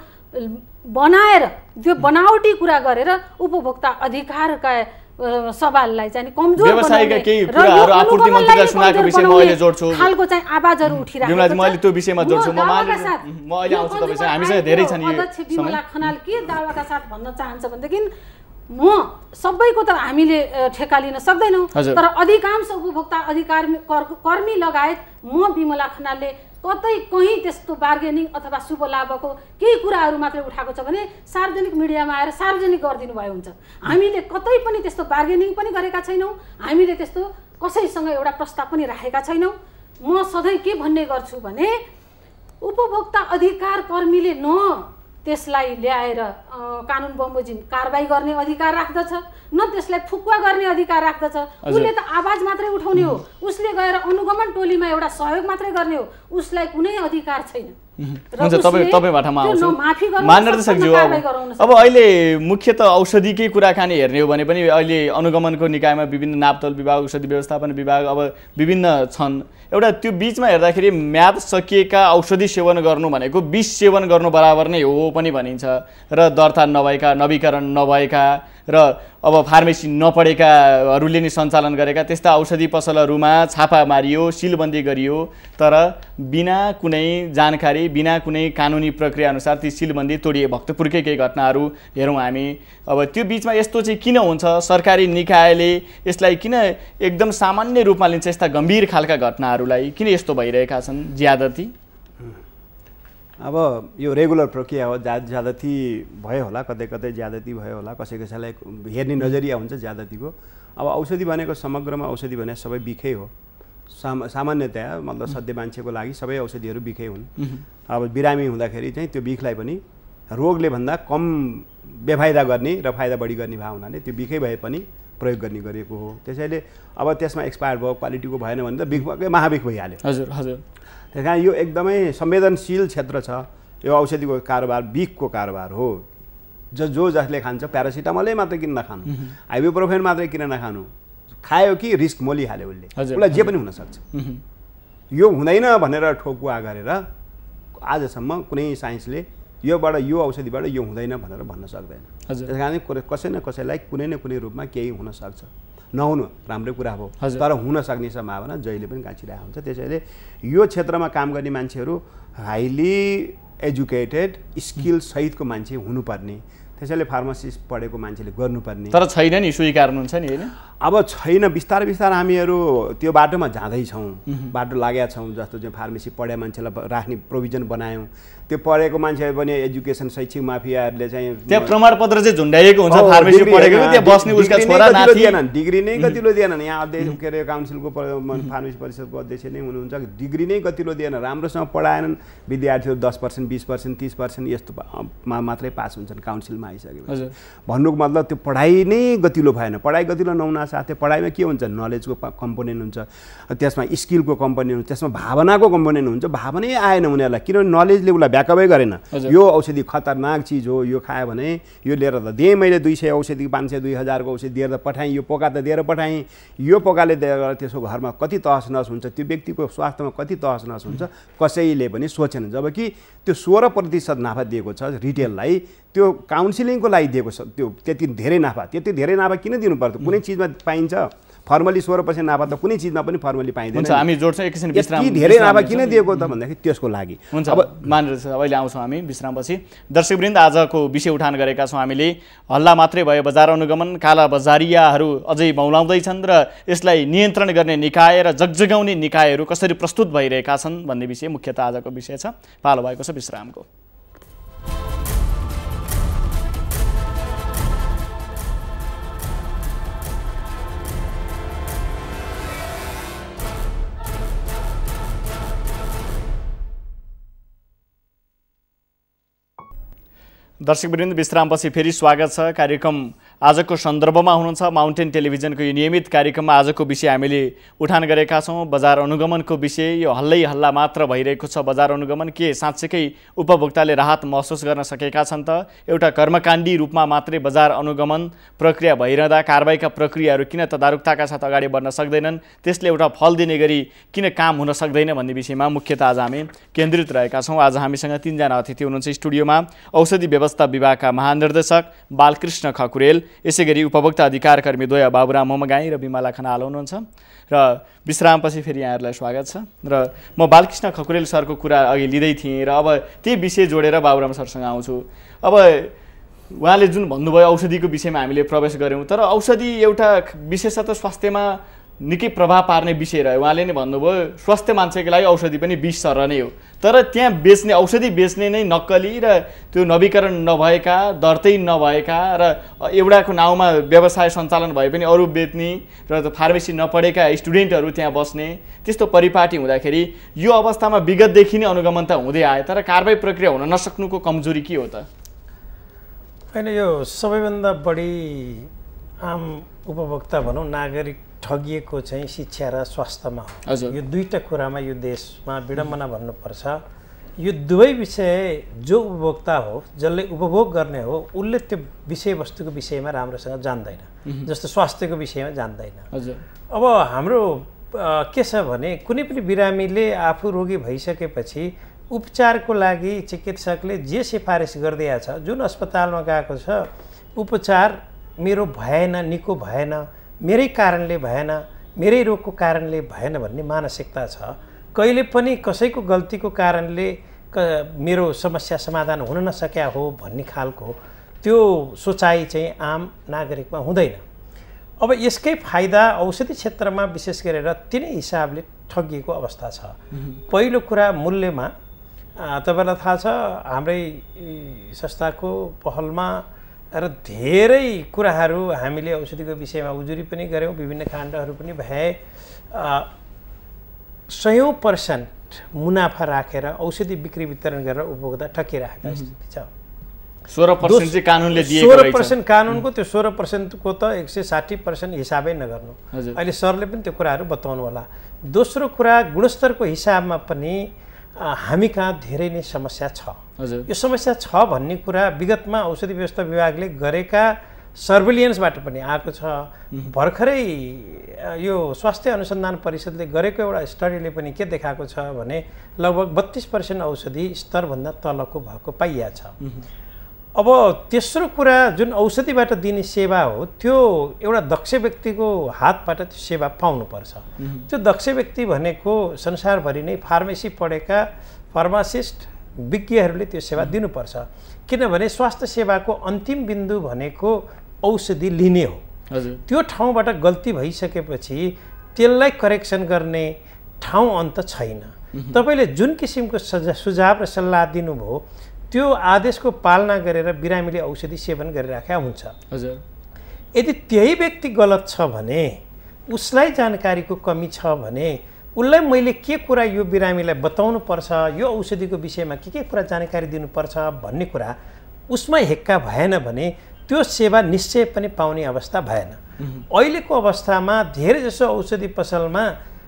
C: बनाएर त्यो बनावटी कुरा गरेर उपभोक्ता अधिकारका सवाललाई चाहिँ कमजोर
B: व्यवसायका केही कुराहरू आपूर्ति मन्त्रीले सुनाएको विषयमा अहिले जोड्छु
C: खालको चाहिँ आवाजहरू उठिरहेको छ।
B: मैले त्यो विषयमा जोड्छु। म म अहिले आउँछु तपाईसँग हामीसँग धेरै छन् यो
C: अध्यक्ष विमला खनाल के दावाका साथ भन्न चाहन्छ भनेदेखि म सबैको त हामीले ठेका लिन सक्दैनौँ तर अधिकांश उपभोक्ता अधिकार कर्मी लगायत म विमला खनालले कतै कहीँ त्यस्तो बार्गेनिङ अथवा शुभ लाभको केही कुराहरू मात्रै उठाएको छ भने सार्वजनिक मिडियामा आएर सार्वजनिक गरिदिनु भयो हुन्छ। हामीले कतै पनि त्यस्तो बार्गेनिङ पनि गरेका छैनौँ, हामीले त्यस्तो कसैसँग एउटा प्रस्ताव पनि राखेका छैनौँ। म सधैँ के भन्ने गर्छु भने उपभोक्ता अधिकार कर्मीले न त्यसलाई ल्याएर कानुन बमोजिम कारबाही गर्ने अधिकार राख्दछ न त्यसलाई फुकुवा गर्ने अधिकार राख्दछ। उसले त आवाज मात्रै उठाउने हो, उसले गएर अनुगमन टोलीमा एउटा सहयोग मात्रै गर्ने हो, उसलाई कुनै अधिकार छैन।
B: हुन्छ तपाईँ तपाईँबाट म आउँछु महानिर्देशकज्यू। अब अब अहिले मुख्यतः औषधिकै कुराकानी हेर्ने हो भने पनि अहिले अनुगमनको निकायमा विभिन्न नापतोल विभाग औषधि व्यवस्थापन विभाग अब विभिन्न छन्। एउटा त्यो बिचमा हेर्दाखेरि म्याद सकिएका औषधि सेवन गर्नु भनेको विष सेवन गर्नु बराबर नै हो पनि भनिन्छ र दर्ता नभएका नवीकरण नभएका र अब फार्मेसी नपढेकाहरूले नि सञ्चालन गरेका त्यस्ता औषधि पसलहरूमा छापा मारियो, सिलबन्दी गरियो तर बिना कुनै जानकारी बिना कुनै कानुनी प्रक्रिया अनुसार ती सिलबन्दी तोडिए भक्तपुरकै केही घटनाहरू हेरौँ हामी। अब त्यो बिचमा यस्तो चाहिँ किन हुन्छ? सरकारी निकायले यसलाई किन एकदम सामान्य रूपमा लिन्छ? यस्ता गम्भीर खालका घटनाहरूलाई किन यस्तो भइरहेका छन् ज्यादती?
E: अब यो रेगुलर प्रक्रिया हो, जा ज्यादती भयो होला, कतै कतै ज्यादती भयो होला, कसै कसैलाई हेर्ने नजरिया हुन्छ ज्यादतीको। अब औषधि भनेको समग्रमा औषधि भने सबै बिखै हो। साम सामान्यतया मतलब सधैँ मान्छेको लागि सबै औषधिहरू बिखै हुन्। अब बिरामी हुँदाखेरि चाहिँ त्यो बिखलाई पनि रोगले भन्दा कम बेफाइदा गर्ने र फाइदा बढी गर्ने भाव हुनाले त्यो बिखै भए पनि प्रयोग गर्ने गरिएको हो। त्यसैले अब त्यसमा एक्सपायर भयो, क्वालिटीको भएन भने त बिख महाबिख भइहाल्यो।
B: हजुर हजुर।
E: त्यस कारण यो एकदमै संवेदनशील क्षेत्र छ। यो औषधिको कारोबार बिखको कारोबार हो। जो जो जसले खान्छ प्यारासिटामलै मात्रै किन नखानु, आइबुप्रोफेन मात्रै किन नखानु, खायो कि रिस्क मोलिहाल्यो उसले, उसलाई जे पनि हुनसक्छ। यो हुँदैन भनेर ठोकुवा गरेर आजसम्म कुनै साइन्सले योबाट यो औषधिबाट यो हुँदैन भनेर भन्न सक्दैन। त्यस कारण कसै न कसैलाई कुनै न कुनै रूपमा केही हुनसक्छ। नहुनु राम्रै कुरा हो तर हुन सक्ने सम्भावना जहिले पनि गाँचिरहेको हुन्छ। त्यसैले यो क्षेत्रमा काम गर्ने मान्छेहरू हाइली एजुकेटेड स्किल सहितको मान्छे हुनुपर्ने, त्यसैले फार्मासिस्ट पढेको मान्छेले गर्नुपर्ने।
B: तर छैन नि, स्वीकार्नुहुन्छ नि होइन?
E: अब छैन, बिस्तारै बिस्तारै हामीहरू त्यो बाटोमा जाँदैछौँ, बाटो लागेका छौँ। जस्तो चाहिँ फार्मेसी पढे मान्छेलाई राख्ने प्रोभिजन बनायौँ। त्यो पढेको मान्छेहरू पनि एजुकेसन शैक्षिक माफियाहरूले चाहिँ
B: त्यहाँ प्रमाणपत्र चाहिँ झुन्डाइएको हुन्छ फार्मेसी पढेको, त्यहाँ बस्ने उसका छोरा नाति
E: दिएनन्, डिग्री नै गतिलो दिएनन्। यहाँ अध्यक्ष के अरे काउन्सिलको फार्मेसी परिषदको अध्यक्ष नै हुनुहुन्छ, डिग्री नै गतिलो दिएन, राम्रोसँग पढाएनन्। विद्यार्थीहरू दस पर्सेन्ट बिस पर्सेन्ट तिस पर्सेन्ट यस्तोमा मात्रै पास हुन्छन् काउन्सिलमा आइसकेपछि। भन्नुको मतलब त्यो पढाइ नै गतिलो भएन। पढाइ गतिलो नहुन साथै पढाइमा के हुन्छ, नलेजको कम्पोनेन्ट हुन्छ, त्यसमा स्किलको कम्पोनेन्ट हुन्छ, त्यसमा भावनाको कम्पोनेन्ट हुन्छ। भावनै आएन उनीहरूलाई, किनभने नलेजले उसलाई ब्याकअपै गरेन। यो औषधि खतरनाक चिज हो, यो खायो भने यो लिएर त दिएँ मैले दुई सय औषधि पाँच सय दुई हजारको औषधि दिएर त पठाएँ, यो पोका त दिएर पठाएँ, यो पोकाले दिएर त्यसको घरमा कति तहस नहस हुन्छ, त्यो व्यक्तिको स्वास्थ्यमा कति तहस नहस हुन्छ कसैले पनि सोचेन। जबकि त्यो सोह्र प्रतिशत नाफा दिएको छ रिटेललाई, त्यो काउन्सिलिङको लागि दिएको छ, त्यो त्यति धेरै नाफा। त्यति धेरै नाफा किन दिनु पर्छ? कुनै चिजमा पाइन्छ फर्मली सोह्र पर्सेन्ट नाफा त कुनै चिजमा पनि फर्मली पाइँदैन।
B: हुन्छ, हामी जोड्छौँ एकैछिन विश्राम।
E: यति धेरै नाफा किन दिएको त भन्दाखेरि त्यसको लागि।
B: हुन्छ, अब मानेर अहिले आउँछौँ हामी विश्रामपछि। दर्शकवृन्द, आजको विषय उठान गरेका छौँ हामीले। हल्ला मात्रै भयो बजार अनुगमन, काला बजारियाहरू अझै मौलाउँदैछन् र यसलाई नियन्त्रण गर्ने निकाय र जगजगाउने निकायहरू कसरी प्रस्तुत भइरहेका छन् भन्ने विषय मुख्यतः आजको विषय छ। पालो भएको छ विश्रामको। दर्शकवृन्द, विश्रामपछि फेरि स्वागत छ। कार्यक्रम आजको सन्दर्भमा हुनुहुन्छ माउन्टेन टेलिभिजनको यो नियमित कार्यक्रममा आजको विषय हामीले उठान गरेका छौँ बजार अनुगमनको विषय। यो हल्लै हल्ला मात्र भइरहेको छ बजार अनुगमन, के साँच्चैकै उपभोक्ताले राहत महसुस गर्न सकेका छन् त? एउटा कर्मकाण्डी रूपमा मात्रै बजार अनुगमन प्रक्रिया भइरहँदा कारबाहीका प्रक्रियाहरू किन तदारुकताका साथ अगाडि बढ्न सक्दैनन्? त्यसले एउटा फल दिने गरी किन काम हुन सक्दैन भन्ने विषयमा मुख्यतः आज हामी केन्द्रित रहेका छौँ। आज हामीसँग तीनजना अतिथि हुनुहुन्छ स्टुडियोमा। औषधि व्यवस्था विभागका महानिर्देशक बालकृष्ण खकुरेल, यसै गरी उपभोक्ता अधिकार कर्मी द्वय बाबुराम मोमगाई र बिमला खनाल हुनुहुन्छ। र विश्रामपछि फेरि यहाँहरूलाई स्वागत छ। र म बालकृष्ण खकुरेल सरको कुरा अघि लिँदै थिएँ र अब त्यही विषय जोडेर बाबुराम सरसँग आउँछु। अब उहाँले जुन भन्नुभयो औषधिको विषयमा हामीले प्रवेश गऱ्यौँ, तर औषधि एउटा विशेषतः स्वास्थ्यमा निकै प्रभाव पार्ने विषय रह्यो। उहाँले नै भन्नुभयो स्वास्थ्य मान्छेको लागि औषधि पनि विष सर नै हो, तर त्यहाँ बेच्ने औषधि बेच्ने नै नक्कली र त्यो नवीकरण नभएका, दर्तै नभएका र एउटाको नाउँमा व्यवसाय सञ्चालन भए पनि अरू बेच्ने र फार्मेसी नपढेका स्टुडेन्टहरू त्यहाँ बस्ने, त्यस्तो परिपाटी हुँदाखेरि यो अवस्थामा विगतदेखि नै अनुगमन त हुँदै आयो, तर कारबाही प्रक्रिया हुन नसक्नुको कमजोरी के हो त?
D: होइन, यो सबैभन्दा बढी आम उपभोक्ता भनौँ नागरिक ठगिएको चाहिँ शिक्षा र स्वास्थ्यमा हो। यो दुईटा कुरामा यो देशमा विडम्बना भन्नुपर्छ। यो दुवै विषय जो उपभोक्ता हो, जसले उपभोग गर्ने हो, उसले त्यो विषयवस्तुको विषयमा राम्रोसँग जान्दैन, जस्तो स्वास्थ्यको विषयमा जान्दैन। अब हाम्रो के छ भने कुनै पनि बिरामीले आफू रोगी भइसकेपछि उपचारको लागि चिकित्सकले जे सिफारिस गरिदिएको छ, जुन अस्पतालमा गएको छ, उपचार मेरो भएन, निको भएन, मेरै कारणले भएन, मेरै रोगको कारणले भएन भन्ने मानसिकता छ। कहिले पनि कसैको गल्तीको कारणले क मेरो समस्या समाधान हुन नसक्या हो भन्ने खालको त्यो सोचाइ चाहिँ आम नागरिकमा हुँदैन। अब यसकै फाइदा औषधि क्षेत्रमा विशेष गरेर तिनै हिसाबले ठगिएको अवस्था छ। पहिलो कुरा मूल्यमा, तपाईँलाई थाहा छ हाम्रै संस्थाको पहलमा र धेरै कुराहरू हामीले औषधिको विषयमा उजुरी पनि गऱ्यौँ, विभिन्न काण्डहरू पनि भए। सयौँ पर्सेन्ट मुनाफा राखेर औषधि बिक्री वितरण गरेर उपभोक्ता ठकिरहेका स्थिति छ।
B: सोह्र पर्सेन्ट चाहिँ कानुनले दिएको
D: सोह्र पर्सेन्ट कानुनको, त्यो सोह्र पर्सेन्टको त एक सय साठी पर्सेन्ट हिसाबै नगर्नु। अहिले सरले पनि त्यो कुराहरू बताउनु होला। दोस्रो कुरा, गुणस्तरको हिसाबमा पनि हामी कहाँ धेरै नै समस्या छ। यो समस्या छ भन्ने कुरा विगतमा औषधि व्यवस्था विभागले गरेका सर्भिलियन्सबाट पनि आएको छ। भर्खरै यो स्वास्थ्य अनुसन्धान परिषदले गरेको एउटा स्टडीले पनि के देखाएको छ भने लगभग बत्तीस पर्सेन्ट औषधि स्तरभन्दा तलको भएको पाइया छ। अब तेस्रो कुरा, जुन औषधिबाट दिने सेवा हो त्यो एउटा दक्ष व्यक्तिको हातबाट त्यो सेवा पाउनुपर्छ। त्यो दक्ष व्यक्ति भनेको संसारभरि नै फार्मेसी पढेका फार्मासिस्ट, विज्ञहरूले त्यो सेवा दिनुपर्छ। किनभने स्वास्थ्य सेवाको अन्तिम बिन्दु भनेको औषधि लिने हो।
B: हजुर
D: त्यो ठाउँबाट गल्ती भइसकेपछि त्यसलाई करेक्सन गर्ने ठाउँ अन्त छैन। तपाईँले जुन किसिमको सजा सुझाव र सल्लाह दिनुभयो त्यो आदेशको पालना गरेर बिरामीले औषधि सेवन गरिराखेका हुन्छ।
B: हजुर
D: यदि त्यही व्यक्ति गलत छ भने, उसलाई जानकारीको कमी छ भने, उसलाई मैले के कुरा यो बिरामीलाई बताउनु पर्छ, यो औषधिको विषयमा के के कुरा जानकारी दिनुपर्छ भन्ने कुरा उसमा हेक्का भएन भने त्यो सेवा निश्चय पनि पाउने अवस्था भएन। अहिलेको अवस्थामा धेरै जसो औषधि पसलमा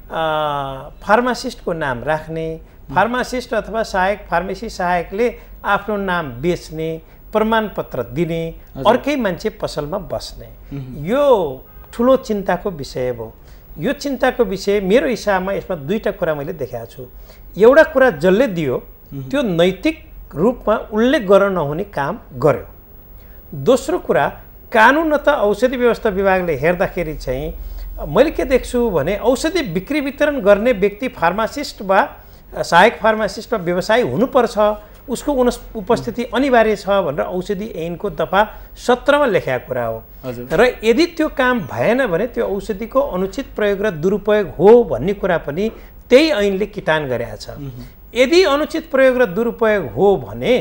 D: फार्मासिस्टको नाम राख्ने, फार्मासिस्ट अथवा सहायक फार्मेसी सहायकले आफ्नो नाम बेच्ने, प्रमाणपत्र दिने, अर्कै मान्छे पसलमा बस्ने, यो ठुलो चिन्ताको विषय हो। यो चिन्ताको विषय मेरो हिसाबमा यसमा दुईटा कुरा मैले देखाएको छु। एउटा कुरा जसले दियो त्यो नैतिक रूपमा उल्लेख गर्न नहुने काम गर्यो। दोस्रो कुरा, कानुन त औषधि व्यवस्था विभागले हेर्दाखेरि चाहिँ मैले के देख्छु भने औषधि बिक्री वितरण गर्ने व्यक्ति फार्मासिस्ट वा सहायक फार्मासिस्ट वा व्यवसायी हुनुपर्छ, उसको उपस्थिति अनिवार्य छ भनेर औषधि ऐनको दफा सत्रमा लेखेको कुरा हो। र यदि त्यो काम भएन भने त्यो औषधिको अनुचित प्रयोग र दुरुपयोग हो भन्ने कुरा पनि त्यही ऐनले किटान गरेको छ। यदि अनुचित प्रयोग र दुरुपयोग हो भने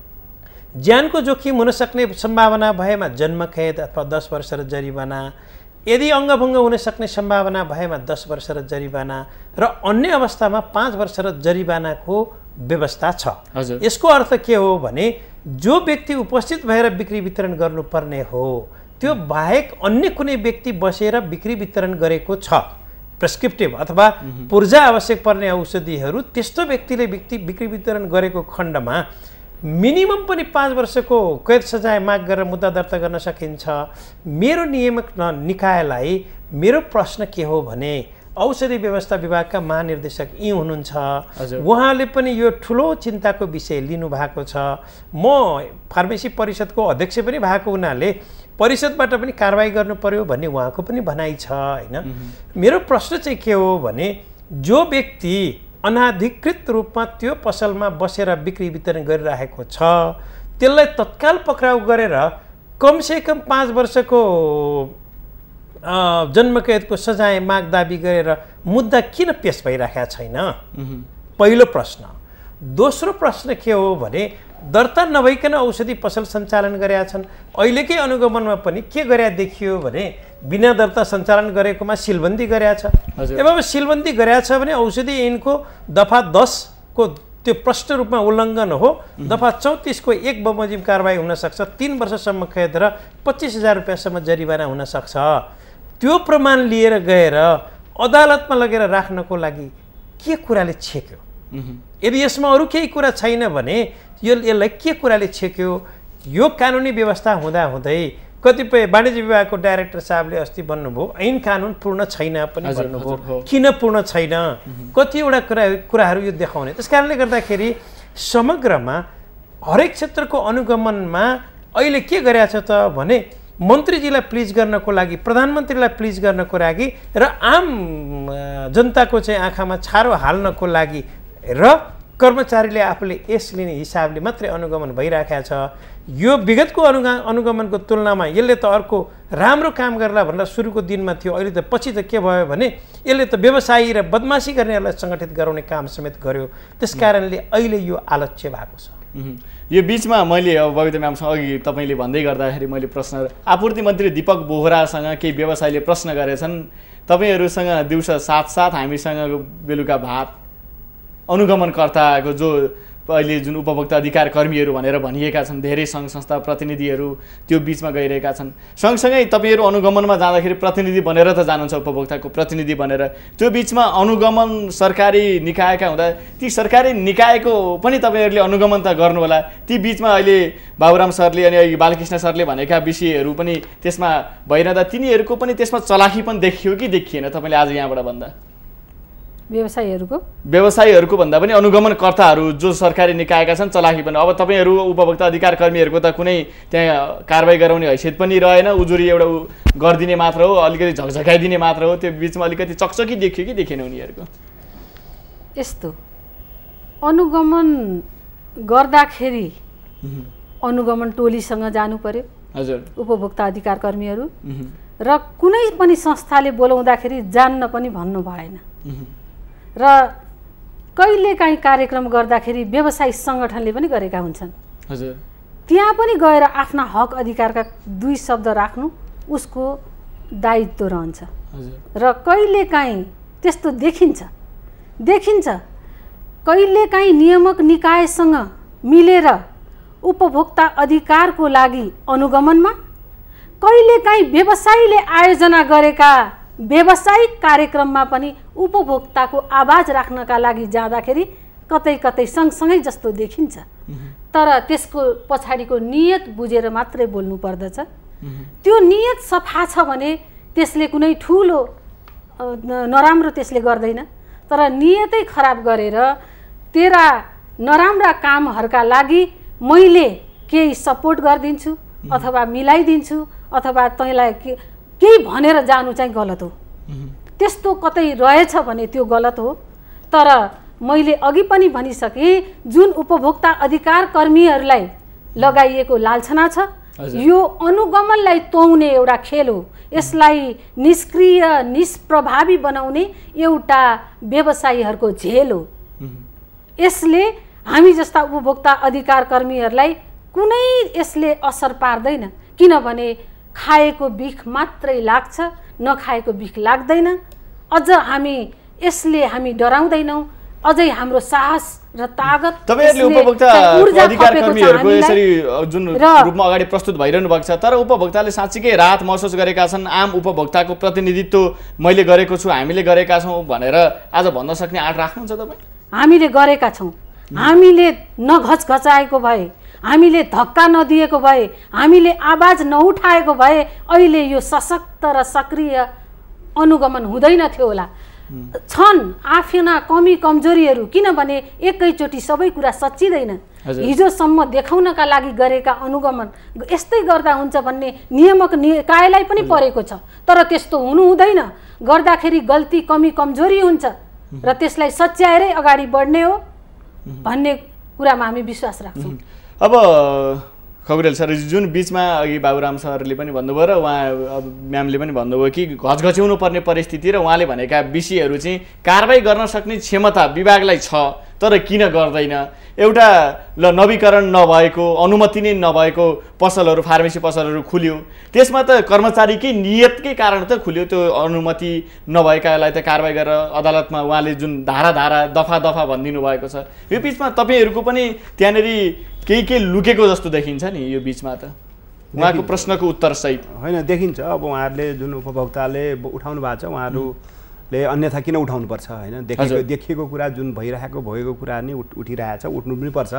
D: ज्यानको जोखिम हुन सक्ने सम्भावना भएमा जन्मकैद अथवा दस वर्ष र जरिवाना, यदि अङ्गभङ्ग हुन सक्ने सम्भावना भएमा दस वर्ष र जरिवाना र अन्य अवस्थामा पाँच वर्ष र जरिवानाको व्यवस्था छ। यसको अर्थ के हो भने जो व्यक्ति उपस्थित भएर बिक्री वितरण गर्नुपर्ने हो त्यो बाहेक अन्य कुनै व्यक्ति बसेर बिक्री वितरण गरेको छ, प्रेस्क्रिप्टिभ अथवा पूर्जा आवश्यक पर्ने औषधिहरू, त्यस्तो व्यक्तिले व्यक्ति बिक्री वितरण गरेको खण्डमा मिनिमम पनि पाँच वर्षको कैद सजाय माग गरेर मुद्दा दर्ता गर्न सकिन्छ। मेरो नियामक निकायलाई मेरो प्रश्न के हो भने औषधि व्यवस्था विभागका महानिर्देशक यी हुनुहुन्छ, उहाँले पनि यो ठुलो चिन्ताको विषय लिनुभएको छ। म फार्मेसी परिषदको अध्यक्ष पनि भएको हुनाले परिषदबाट पनि कारवाही गर्नु पर्यो भन्ने उहाँको पनि भनाइ छ हैन। मेरो प्रश्न चाहिँ के हो भने जो व्यक्ति अनाधिकृत रूपमा त्यो पसलमा बसेर बिक्री वितरण गरिरहेको छ त्यसलाई तत्काल पक्राउ गरेर कमसेकम पाँच वर्षको जन्मकैदको सजाय माग दाबी गरेर मुद्दा किन पेश भइरहेको छैन? पहिलो प्रश्न। दोस्रो प्रश्न के हो भने दर्ता नभइकन औषधि पसल सञ्चालन गरेका छन्। अहिलेकै अनुगमनमा पनि के गरेका देखियो भने बिना दर्ता सञ्चालन गरेकोमा सिलबन्दी गरेका छ। अब सिलबन्दी गरेका छ भने औषधि ऐनको दफा दसको त्यो प्रष्ट रूपमा उल्लङ्घन हो। दफा चौतिसको एक बमोजिम कारवाही हुनसक्छ, तीन वर्षसम्म कैद र पच्चिस हजार रुपियाँसम्म जरिवाना हुनसक्छ। त्यो प्रमाण लिएर गएर अदालतमा लगेर राख्नको लागि के कुराले छेक्यो? यदि यसमा अरू केही कुरा छैन भने यो यसलाई के कुराले छेक्यो? यो कानुनी व्यवस्था हुँदा हुँदै कतिपय वाणिज्य विभागको डाइरेक्टर साहबले अस्ति भन्नुभयो ऐन कानुन पूर्ण छैन पनि भन्नुभयो। किन पूर्ण छैन? कतिवटा कुरा कुराहरू यो देखाउने। त्यस कारणले गर्दाखेरि समग्रमा हरेक क्षेत्रको अनुगमनमा अहिले के गरेको छ त भने मन्त्रीजीलाई प्लिज गर्नको लागि, प्रधानमन्त्रीलाई प्लिज गर्नको लागि र आम जनताको चाहिँ आँखामा छारो हाल्नको लागि र कर्मचारीले आफूले यस लिने हिसाबले मात्रै अनुगमन भइराखेको छ। यो विगतको अनुगा अनुगमनको तुलनामा यसले त अर्को राम्रो काम गर्ला भनेर सुरुको दिनमा थियो, अहिले त पछि त के भयो भने यसले त व्यवसायी र बदमासी गर्नेहरूलाई सङ्गठित गराउने काम समेत गर्यो। त्यस कारणले अहिले यो आलस्य भएको छ।
B: यो बिचमा मैले अब बबिता म्यामसँग अघि तपाईँले भन्दै गर्दाखेरि मैले प्रश्न आपूर्ति मन्त्री दीपक बोहरासँग केही व्यवसायीले प्रश्न गरेछन्, तपाईँहरूसँग दिउँसो साथ साथ हामीसँग बेलुका भात अनुगमनकर्ताको जो अहिले जुन उपभोक्ता अधिकार कर्मीहरू भनेर भनिएका छन् धेरै सङ्घ संस्था प्रतिनिधिहरू त्यो बिचमा गइरहेका छन्। सँगसँगै तपाईँहरू अनुगमनमा जाँदाखेरि प्रतिनिधि बनेर त जानुहुन्छ, उपभोक्ताको प्रतिनिधि बनेर। त्यो बिचमा अनुगमन सरकारी निकायका हुँदा ती सरकारी निकायको पनि तपाईँहरूले अनुगमन त गर्नु होला। ती बिचमा अहिले बाबुराम सरले अनि अहिले बालकृष्ण सरले भनेका विषयहरू पनि त्यसमा भइरहँदा तिनीहरूको पनि त्यसमा चलाखी पनि देखियो कि देखिएन? तपाईँले आज यहाँबाट भन्दा
C: व्यवसायीहरूको
B: व्यवसायीहरूको भन्दा पनि अनुगमनकर्ताहरू जो सरकारी निकायका छन् चलाखी पनि। अब तपाईँहरू उपभोक्ता अधिकार कर्मीहरूको त कुनै त्यहाँ कारवाही गराउने हैसियत पनि रहेन, उजुरी एउटा गरिदिने मात्र हो, अलिकति झकझकाइदिने मात्र हो। त्यो बिचमा अलिकति चकचकी देखियो कि देखेन उनीहरूको?
C: यस्तो अनुगमन गर्दाखेरि अनुगमन टोलीसँग जानु पर्यो
B: हजुर
C: उपभोक्ता अधिकार कर्मीहरू र कुनै पनि संस्थाले बोलाउँदाखेरि जान्न पनि भन्नु भएन र कहिलेकाहीँ कार्यक्रम गर्दाखेरि व्यवसायिक सङ्गठनले पनि गरेका हुन्छन्
B: हजुर
C: त्यहाँ पनि गएर आफ्ना हक अधिकारका दुई शब्द राख्नु उसको दायित्व रहन्छ र कहिलेकाहीँ त्यस्तो देखिन्छ देखिन्छ कहिलेकाहीँ नियामक निकायसँग मिलेर उपभोक्ता अधिकारको लागि अनुगमनमा कहिलेकाहीँ व्यवसायीले आयोजना गरेका व्यावसायिक कार्यक्रममा पनि उपभोक्ताको आवाज राख्नका लागि जाँदाखेरि कतै कतै सँगसँगै जस्तो देखिन्छ तर त्यसको पछाडिको नियत बुझेर मात्रै बोल्नु पर्दछ त्यो नियत सफा छ भने त्यसले कुनै ठुलो नराम्रो त्यसले गर्दैन तर नियतै खराब गरेर तेरा नराम्रा कामहरूका लागि मैले केही सपोर्ट गरिदिन्छु अथवा मिलाइदिन्छु अथवा तँलाई केही भनेर जानु चाहिँ गलत हो त्यस्तो कतै रहेछ भने त्यो गलत हो तर मैले अघि पनि भनिसकेँ जुन उपभोक्ता अधिकार कर्मीहरूलाई लगाइएको लालछना छ यो अनुगमनलाई तोउने एउटा खेल हो यसलाई निष्क्रिय निष्प्रभावी बनाउने एउटा व्यवसायीहरूको झेल हो यसले हामी जस्ता उपभोक्ता अधिकार कर्मीहरूलाई कुनै यसले असर पार्दैन किनभने खाएको बिख मात्रै लाग्छ नखाएको बिख लाग्दैन अझ हामी यसले हामी डराउँदैनौँ अझै हाम्रो साहस र तागत
B: तपाईहरुले उपभोक्ता अधिकार कर्मीहरुको यसरी जुन रूपमा अगाडि प्रस्तुत भइरहनु भएको छ तर उपभोक्ताले साच्चै राहत महसुस गरेका छन् आम उपभोक्ताको प्रतिनिधित्व मैले गरेको छु हामीले गरेका छौं भनेर आज भन्न सक्ने आँट राख्नुहुन्छ तपाई
C: हामीले गरेका छौं हामीले नघचघचाएको भए हामीले धक्का नदिएको भए हामीले आवाज नउठाएको भए अहिले यो सशक्त र सक्रिय अनुगमन हुँदैन थियो होला छन् आफ्ना कमी कमजोरीहरू किनभने एकैचोटी सबै कुरा सच्चिदैन हिजोसम्म देखाउनका लागि गरेका अनुगमन यस्तै गर्दा हुन्छ भन्ने नियामक निकायलाई पनि परेको छ तर त्यस्तो हुनु हुँदैन गर्दाखेरि गल्ती कमी कमजोरी हुन्छ र त्यसलाई सच्याएरै अगाडि बढ्ने हो भन्ने कुरामा हामी विश्वास राख्छौँ
B: अब खगरेल सर जुन बीचमा अघि बाबुराम सरले पनि भन्नुभयो र उहाँ म्यामले पनि भन्नुभयो कि घचघच्याउनु पर्ने परिस्थिति र उहाँले भनेका विषयहरू चाहिँ कारबाही गर्न सक्ने क्षमता विभागलाई छ तर किन गर्दैन एउटा ल नवीकरण नभएको अनुमति नै नभएको पसलहरू फार्मेसी पसलहरू खुल्यो त्यसमा त कर्मचारीकै नियतकै कारण त खुल्यो त्यो अनुमति नभएकालाई त कारबाही गरेर अदालतमा उहाँले जुन धारा धारा दफा दफा भनिदिनु भएको छ यो बीचमा तपाईहरुको पनि त्यहाँनेरि केही केही लुकेको जस्तो देखिन्छ नि यो बीचमा त उहाँको प्रश्नको उत्तर सहित
E: होइन देखिन्छ अब उहाँहरूले जुन उपभोक्ताले उठाउनु भएको छ उहाँहरूले अन्यथा किन उठाउनु पर्छ होइन देखिएको देखिएको कुरा जुन भइरहेको भएको कुरा नि उठिरहेछ उठ्नु पनि पर्छ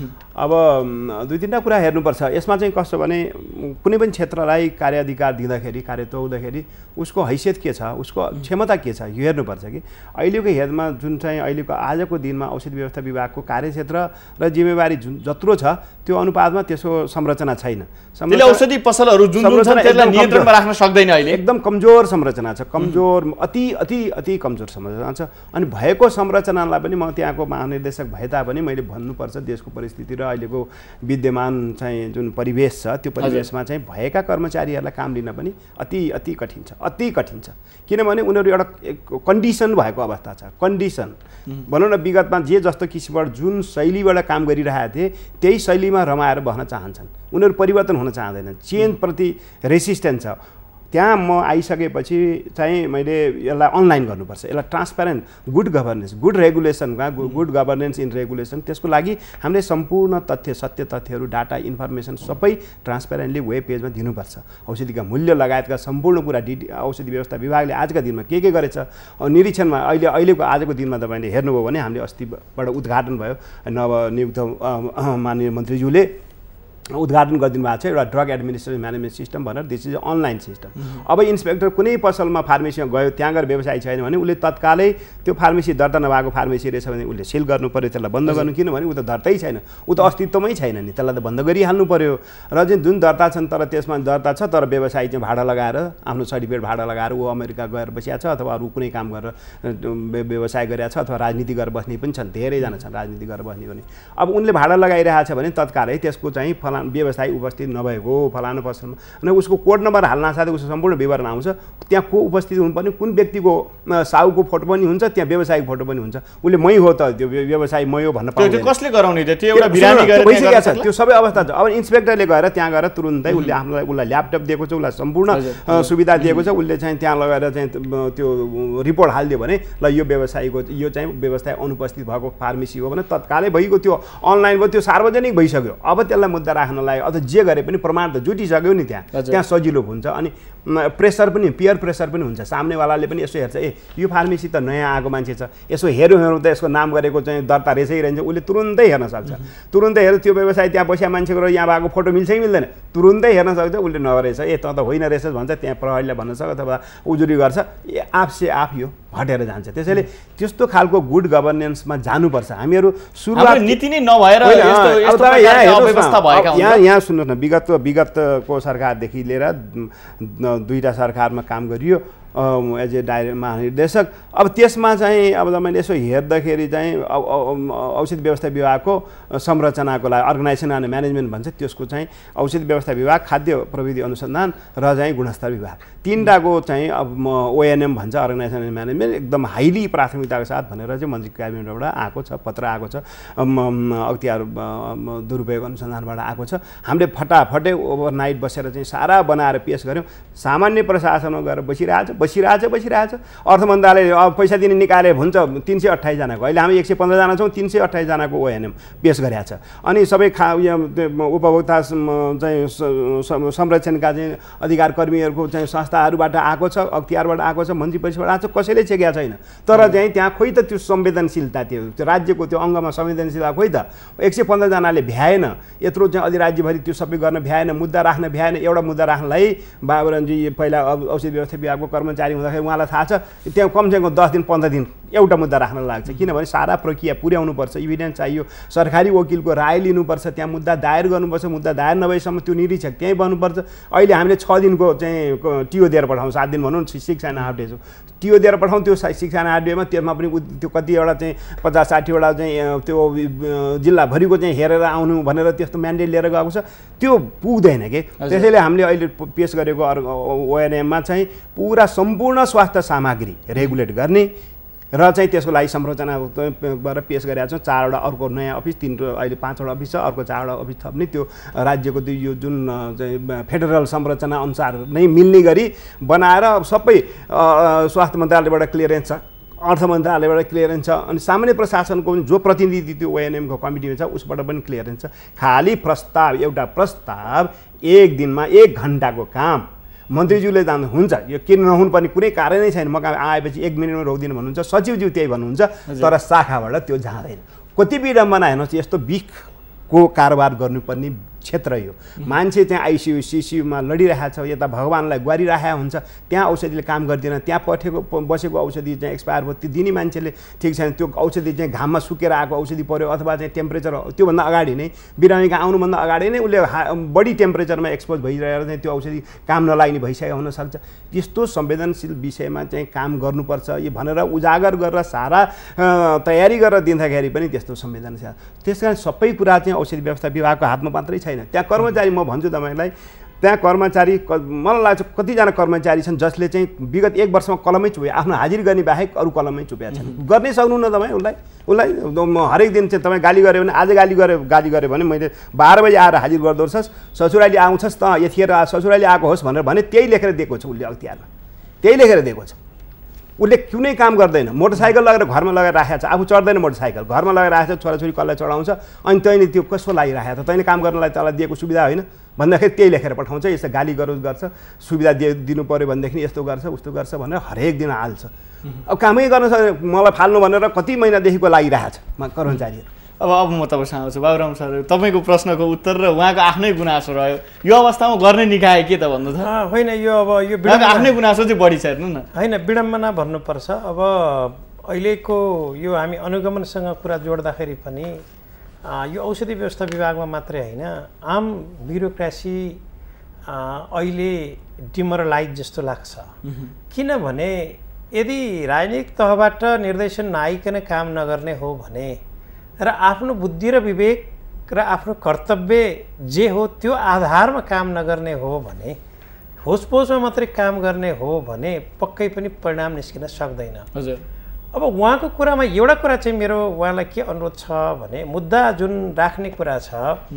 E: अब दुई तिनवटा कुरा हेर्नुपर्छ यसमा चाहिँ कस्तो भने कुनै पनि क्षेत्रलाई कार्याधिकार दिँदाखेरि कार्य तोक्दाखेरि उसको हैसियत के छ उसको क्षमता के छ यो हेर्नुपर्छ कि अहिलेको हेदमा जुन चाहिँ अहिलेको आजको दिनमा औषधि व्यवस्था विभागको कार्यक्षेत्र र जिम्मेवारी जुन जत्रो छ त्यो अनुपातमा त्यसको संरचना छैन
B: त्यसले औषधि पसलहरू जुन जुन छन् त्यसलाई नियन्त्रणमा राख्न सक्दैन अहिले
E: एकदम कमजोर संरचना छ कमजोर अति अति अति कमजोर संरचना छ अनि भएको संरचनालाई पनि म त्यहाँको महानिर्देशक भए तापनि मैले भन्नुपर्छ देशको परिस्थिति र अहिलेको विद्यमान चाहिँ जुन परिवेश छ त्यो परिवेशमा चाहिँ भएका कर्मचारीहरूलाई काम लिन पनि अति अति कठिन छ अति कठिन छ किनभने उनीहरू एउटा कन्डिसन भएको अवस्था छ कन्डिसन भनौँ न विगतमा जे जस्तो किसिमबाट जुन शैलीबाट काम गरिरहेका थिए त्यही शैलीमा रमाएर बस्न चाहन्छन् उनीहरू परिवर्तन हुन चाहँदैनन् चेन्जप्रति रेसिस्टेन्स छ त्यहाँ म आइसकेपछि चाहिँ मैले यसलाई अनलाइन गर्नुपर्छ यसलाई ट्रान्सप्यारेन्ट गुड गभर्नेन्स गुड रेगुलेसनमा गुड गभर्नेन्स इन रेगुलेसन त्यसको लागि हामीले सम्पूर्ण तथ्य सत्य तथ्यहरू डाटा इन्फर्मेसन सबै ट्रान्सप्यारेन्टली वेब पेजमा दिनुपर्छ औषधिका मूल्य लगायतका सम्पूर्ण कुरा डि औषधि व्यवस्था विभागले आजका दिनमा के के गरेछ निरीक्षणमा अहिले अहिलेको आजको दिनमा तपाईँले हेर्नुभयो भने हामीले अस्तिबाट उद्घाटन भयो नवनियुक्त माननीय मन्त्रीज्यूले उद्घाटन गरिदिनु भएको छ एउटा ड्रग एडमिनिस्ट्रेसन म्यानेजमेन्ट सिस्टम भनेर दिस इज अनलाइन सिस्टम। अब इन्सपेक्टर कुनै पसलमा फार्मेसीमा गयो त्यहाँ गएर व्यवसाय छैन भने उसले तत्कालै त्यो फार्मेसी दर्ता नभएको फार्मेसी रहेछ भने उसले सिल गर्नु पर्यो, त्यसलाई बन्द गर्नु, किनभने ऊ त दर्तै छैन, ऊ त अस्तित्वमै छैन नि, त्यसलाई त बन्द गरिहाल्नु पर्यो। र चाहिँ जुन दर्ता छन् तर त्यसमा दर्ता छ तर व्यवसायी चाहिँ भाडा लगाएर आफ्नो सर्टिफिकेट भाडा लगाएर ऊ अमेरिका गएर बसिया छ अथवा अरू कुनै काम गरेर व्यवसाय गरेका छ अथवा राजनीति गरेर बस्ने पनि छन्, धेरैजना छन् राजनीति गरेर बस्ने पनि। अब उनले भाडा लगाइरहेको छ भने तत्कालै त्यसको चाहिँ फला व्यवसायी उपस्थित नभएको फलानु पसलमा अनि उसको कोड नम्बर हाल्न साथै उसको सम्पूर्ण विवरण आउँछ, त्यहाँ को उपस्थित हुनुपर्ने, कुन व्यक्तिको साउको फोटो पनि हुन्छ, त्यहाँ व्यवसायिक फोटो पनि हुन्छ। उसले मै हो त त्यो व्यवसायी मै हो भन्न पाउँदैन।
B: कसले गराउने त्यो एउटा बिरामी गरेर
E: भइसकेको छ, त्यो सबै अवस्था छ। अब इन्सपेक्टरले गएर त्यहाँ गएर तुरुन्तै उसले आफूलाई उसलाई ल्यापटप दिएको छ, उसलाई सम्पूर्ण सुविधा दिएको छ, उसले चाहिँ त्यहाँ लगेर चाहिँ त्यो रिपोर्ट हालिदियो भने ल यो व्यवसायीको यो चाहिँ व्यवसाय अनुपस्थित भएको फार्मेसी हो भने तत्कालै भइगयो, त्यो अनलाइन भयो, त्यो सार्वजनिक भइसक्यो। अब त्यसलाई मुद्दा राख्नलाई अथवा जे गरे पनि प्रमाण त जुटिसक्यो नि, त्यहाँ त्यहाँ सजिलो हुन्छ। अनि प्रेसर पनि पियर प्रेसर पनि हुन्छ, सामनेवालाले पनि यसो हेर्छ ए यो फार्मेसी त नयाँ आएको मान्छे छ, यसो हेरौँ हेरौँ त यसको नाम गरेको चाहिँ दर्ता रहेछै रहन्छ, उसले तुरुन्तै हेर्न सक्छ। तुरुन्तै हेरेर त्यो व्यवसाय त्यहाँ बसिया मान्छेको र यहाँ भएको फोटो मिल्छ कि मिल्दैन तुरुन्तै हेर्न सक्छ, उसले नगरेछ ए त त होइन रहेछ भन्छ, त्यहाँ प्रहरीलाई भन्न सक्छ अथवा उजुरी गर्छ, ए आफसे आफ यो हटेर जान्छ। त्यसैले त्यस्तो खालको गुड गभर्नेन्समा जानुपर्छ हामीहरू। सुरुवात नीति नै नभएर यहाँ यहाँ सुन्नुहोस् न, विगत विगतको सरकारदेखि लिएर दुईवटा सरकारमा काम गरियो एज ए डाइरेक्ट महानिर्देशक। अब त्यसमा चाहिँ अब मैले यसो हेर्दाखेरि चाहिँ औषधि व्यवस्था विभागको संरचनाको लागि अर्गनाइजेसन एन्ड म्यानेजमेन्ट भन्छ, त्यसको चाहिँ औषधि व्यवस्था विभाग, खाद्य प्रविधि अनुसन्धान र चाहिँ गुणस्तर विभाग, तिनवटाको चाहिँ अब ओएनएम भन्छ अर्गनाइजेसन एन्ड म्यानेजमेन्ट, एकदम हाइली प्राथमिकताको साथ भनेर चाहिँ मन्त्री क्याबिनेटबाट आएको छ, पत्र आएको छ, अख्तियार दुरुपयोग अनुसन्धानबाट आएको छ। हामीले फटाफटै ओभरनाइट बसेर चाहिँ सारा बनाएर पेस गऱ्यौँ। सामान्य प्रशासनमा गएर बसिरहेछ बसिरहेछ बसिरहेछ अर्थ मन्त्रालयले अब पैसा दिने निकाले हुन्छ तीन सय अट्ठाइसजनाको, अहिले हामी एक सय पन्ध्रजना छौँ, तिन सय अट्ठाइसजनाको ओएनएम पेस गरेका छ। अनि सबै खा उपभोक्ता चाहिँ संरक्षणका चाहिँ अधिकार कर्मीहरूको चाहिँ संस्थाहरूबाट आएको छ, अख्तियारबाट आएको छ, मन्त्री परिषदबाट आएको छ, कसैले चेकेका छैन। तर चाहिँ त्यहाँ खोइ त त्यो संवेदनशीलता त्यो त्यो राज्यको त्यो अङ्गमा संवेदनशीलता खोइ त एक सय पन्ध्रजनाले भ्याएन, यत्रो चाहिँ अधिराज्यभरि त्यो सबै गर्न भ्याएन, मुद्दा राख्न भ्याएन। एउटा मुद्दा राख्नलाई बाबुरामजी पहिला औषधि व्यवस्था विभागको कर्मचारी हुँदाखेरि उहाँलाई थाहा छ त्यहाँ कमसेकम दस दिन पन्ध्र दिन एउटा मुद्दा राख्न लाग्छ, किनभने सारा प्रक्रिया पुर्याउनुपर्छ, इभिडेन्स चाहियो, सरकारी वकिलको राय लिनुपर्छ, त्यहाँ मुद्दा दायर गर्नुपर्छ, मुद्दा दायर नभएसम्म त्यो निरीक्षक त्यहीँ बन्नुपर्छ। अहिले हामीले छ दिनको चाहिँ टिओ दिएर पठाउँ, सात दिन भनौँ सिक्स एन्ड हाफ डेज हो, टिओ दिएर पठाउँ, त्यो सिक्स एन्ड हाफ डेमा त्यसमा पनि त्यो कतिवटा चाहिँ पचास साठीवटा चाहिँ त्यो जिल्लाभरिको चाहिँ हेरेर आउनु भनेर त्यस्तो म्यान्डेट लिएर गएको छ, त्यो पुग्दैन कि। त्यसैले हामीले अहिले पेस गरेको ओएनएममा चाहिँ पुरा सम्पूर्ण स्वास्थ्य सामग्री रेगुलेट गर्ने र चाहिँ त्यसको लागि संरचनाबाट पेस गरेका छौँ। चारवटा अर्को नयाँ अफिस, तीन अहिले पाँचवटा अफिस छ, अर्को चारवटा अफिस थप्ने, त्यो राज्यको त्यो यो जुन चाहिँ फेडरल संरचना अनुसार नै मिल्ने गरी बनाएर सबै स्वास्थ्य मन्त्रालयबाट क्लियरेन्स छ, अर्थ मन्त्रालयबाट क्लियरेन्स छ, अनि सामान्य प्रशासनको जो प्रतिनिधि त्यो ओएनएमको कमिटीमा छ उसबाट पनि क्लियरेन्स छ। खाली प्रस्ताव एउटा प्रस्ताव एक दिनमा एक घन्टाको काम मन्त्रीज्यूले जान्नु हुन्छ, यो किन नहुनुपर्ने कुनै कारण नै छैन, म आएपछि एक मिनटमा रोकिदिनु भन्नुहुन्छ, सचिवज्यू त्यही भन्नुहुन्छ, तर शाखाबाट त्यो जाँदैन। कति विडम्बना हेर्नुहोस्, यस्तो बिखको कारोबार गर्नुपर्ने क्षेत्र यो। मान्छे चाहिँ आइसियु सिसियुमा लडिरहेको छ, यता भगवान्लाई गुहारिरहेको हुन्छ, त्यहाँ औषधिले काम गर्दैन, त्यहाँ पठेको बसेको औषधि चाहिँ एक्सपायर भयो, त्यो दिने मान्छेले ठिक छैन, त्यो औषधि चाहिँ घाममा सुकेर आएको औषधि पऱ्यो अथवा चाहिँ टेम्परेचर त्योभन्दा अगाडि नै बिरामीको आउनुभन्दा अगाडि नै उसले बढी टेम्परेचरमा एक्सपोज भइरहेर चाहिँ त्यो औषधि काम नलाग्ने भइसकेको हुनसक्छ। त्यस्तो संवेदनशील विषयमा चाहिँ काम गर्नुपर्छ यो भनेर उजागर गरेर सारा तयारी गरेर दिँदाखेरि पनि त्यस्तो संवेदनशील, त्यस कारण सबै कुरा चाहिँ औषधि व्यवस्था विभागको हातमा मात्रै छैन। त्यहाँ कर्मचारी म भन्छु तपाईँलाई, त्यहाँ कर्मचारी मलाई लाग्छ कतिजना कर्मचारी छन् जसले चाहिँ विगत एक वर्षमा कलमै चुपे, आफ्नो हाजिर गर्ने बाहेक अरू कलमै चुपेका छन्। गर्नै सक्नु न तपाईँ उसलाई उसलाई हरेक दिन चाहिँ तपाईँ गाली गऱ्यो भने, आज गाली गऱ्यो गाली गऱ्यो भने मैले बाह्र बजी आएर हाजिर गर्दो रहेछस्, ससुराली आउँछस् त यतिखेर ससुराली आएको होस् भनेर भने त्यही लेखेर दिएको छ उसले अख्तियारमा, त्यही लेखेर दिएको छ। उसले कुनै काम गर्दैन, मोटरसाइकल लगेर घरमा लगेर राखेको छ, आफू चढ्दैन मोटरसाइकल, घरमा लगेर राखेको छ, छोराछोरी कसलाई चढाउँछ, अनि तैँले त्यो कसो लागिराखेको छ, तैँले काम गर्नलाई तँलाई दिएको सुविधा होइन भन्दाखेरि त्यही लेखेर पठाउँछ, यस्तो गाली गरोज गर्छ, सुविधा दिए दिनु पऱ्यो भनेदेखि यस्तो गर्छ उस्तो गर्छ भनेर हरेक दिन हाल्छ। अब कामै गर्न सक्दैन, मलाई फाल्नु भनेर कति महिनादेखिको लागिरहेको छ कर्मचारीहरू।
B: अब अब म तपाईँसँग आउँछु बाबुराम सर, तपाईँको प्रश्नको उत्तर र उहाँको आफ्नै गुनासो रह्यो, यो अवस्थामा गर्ने निकाय के त भन्नु त?
D: होइन, यो अब यो
B: आफ्नै गुनासो चाहिँ बढी छ हेर्नु न।
D: होइन, विडम्बना भन्नुपर्छ। अब अहिलेको यो हामी अनुगमनसँग कुरा जोड्दाखेरि पनि यो औषधि व्यवस्था विभागमा मात्रै होइन, आम ब्युरोक्रेसी अहिले डिमोरलाइज जस्तो लाग्छ। किनभने यदि राजनीतिक तहबाट निर्देशन नआइकन काम नगर्ने हो भने र आफ्नो बुद्धि र विवेक र आफ्नो कर्तव्य जे हो त्यो आधारमा काम नगर्ने हो भने, होसपोसमा मात्रै काम गर्ने हो भने पक्कै पनि परिणाम निस्किन सक्दैन।
B: हजुर,
D: अब उहाँको कुरामा एउटा कुरा चाहिँ मेरो उहाँलाई के अनुरोध छ भने, मुद्दा जुन राख्ने कुरा छ,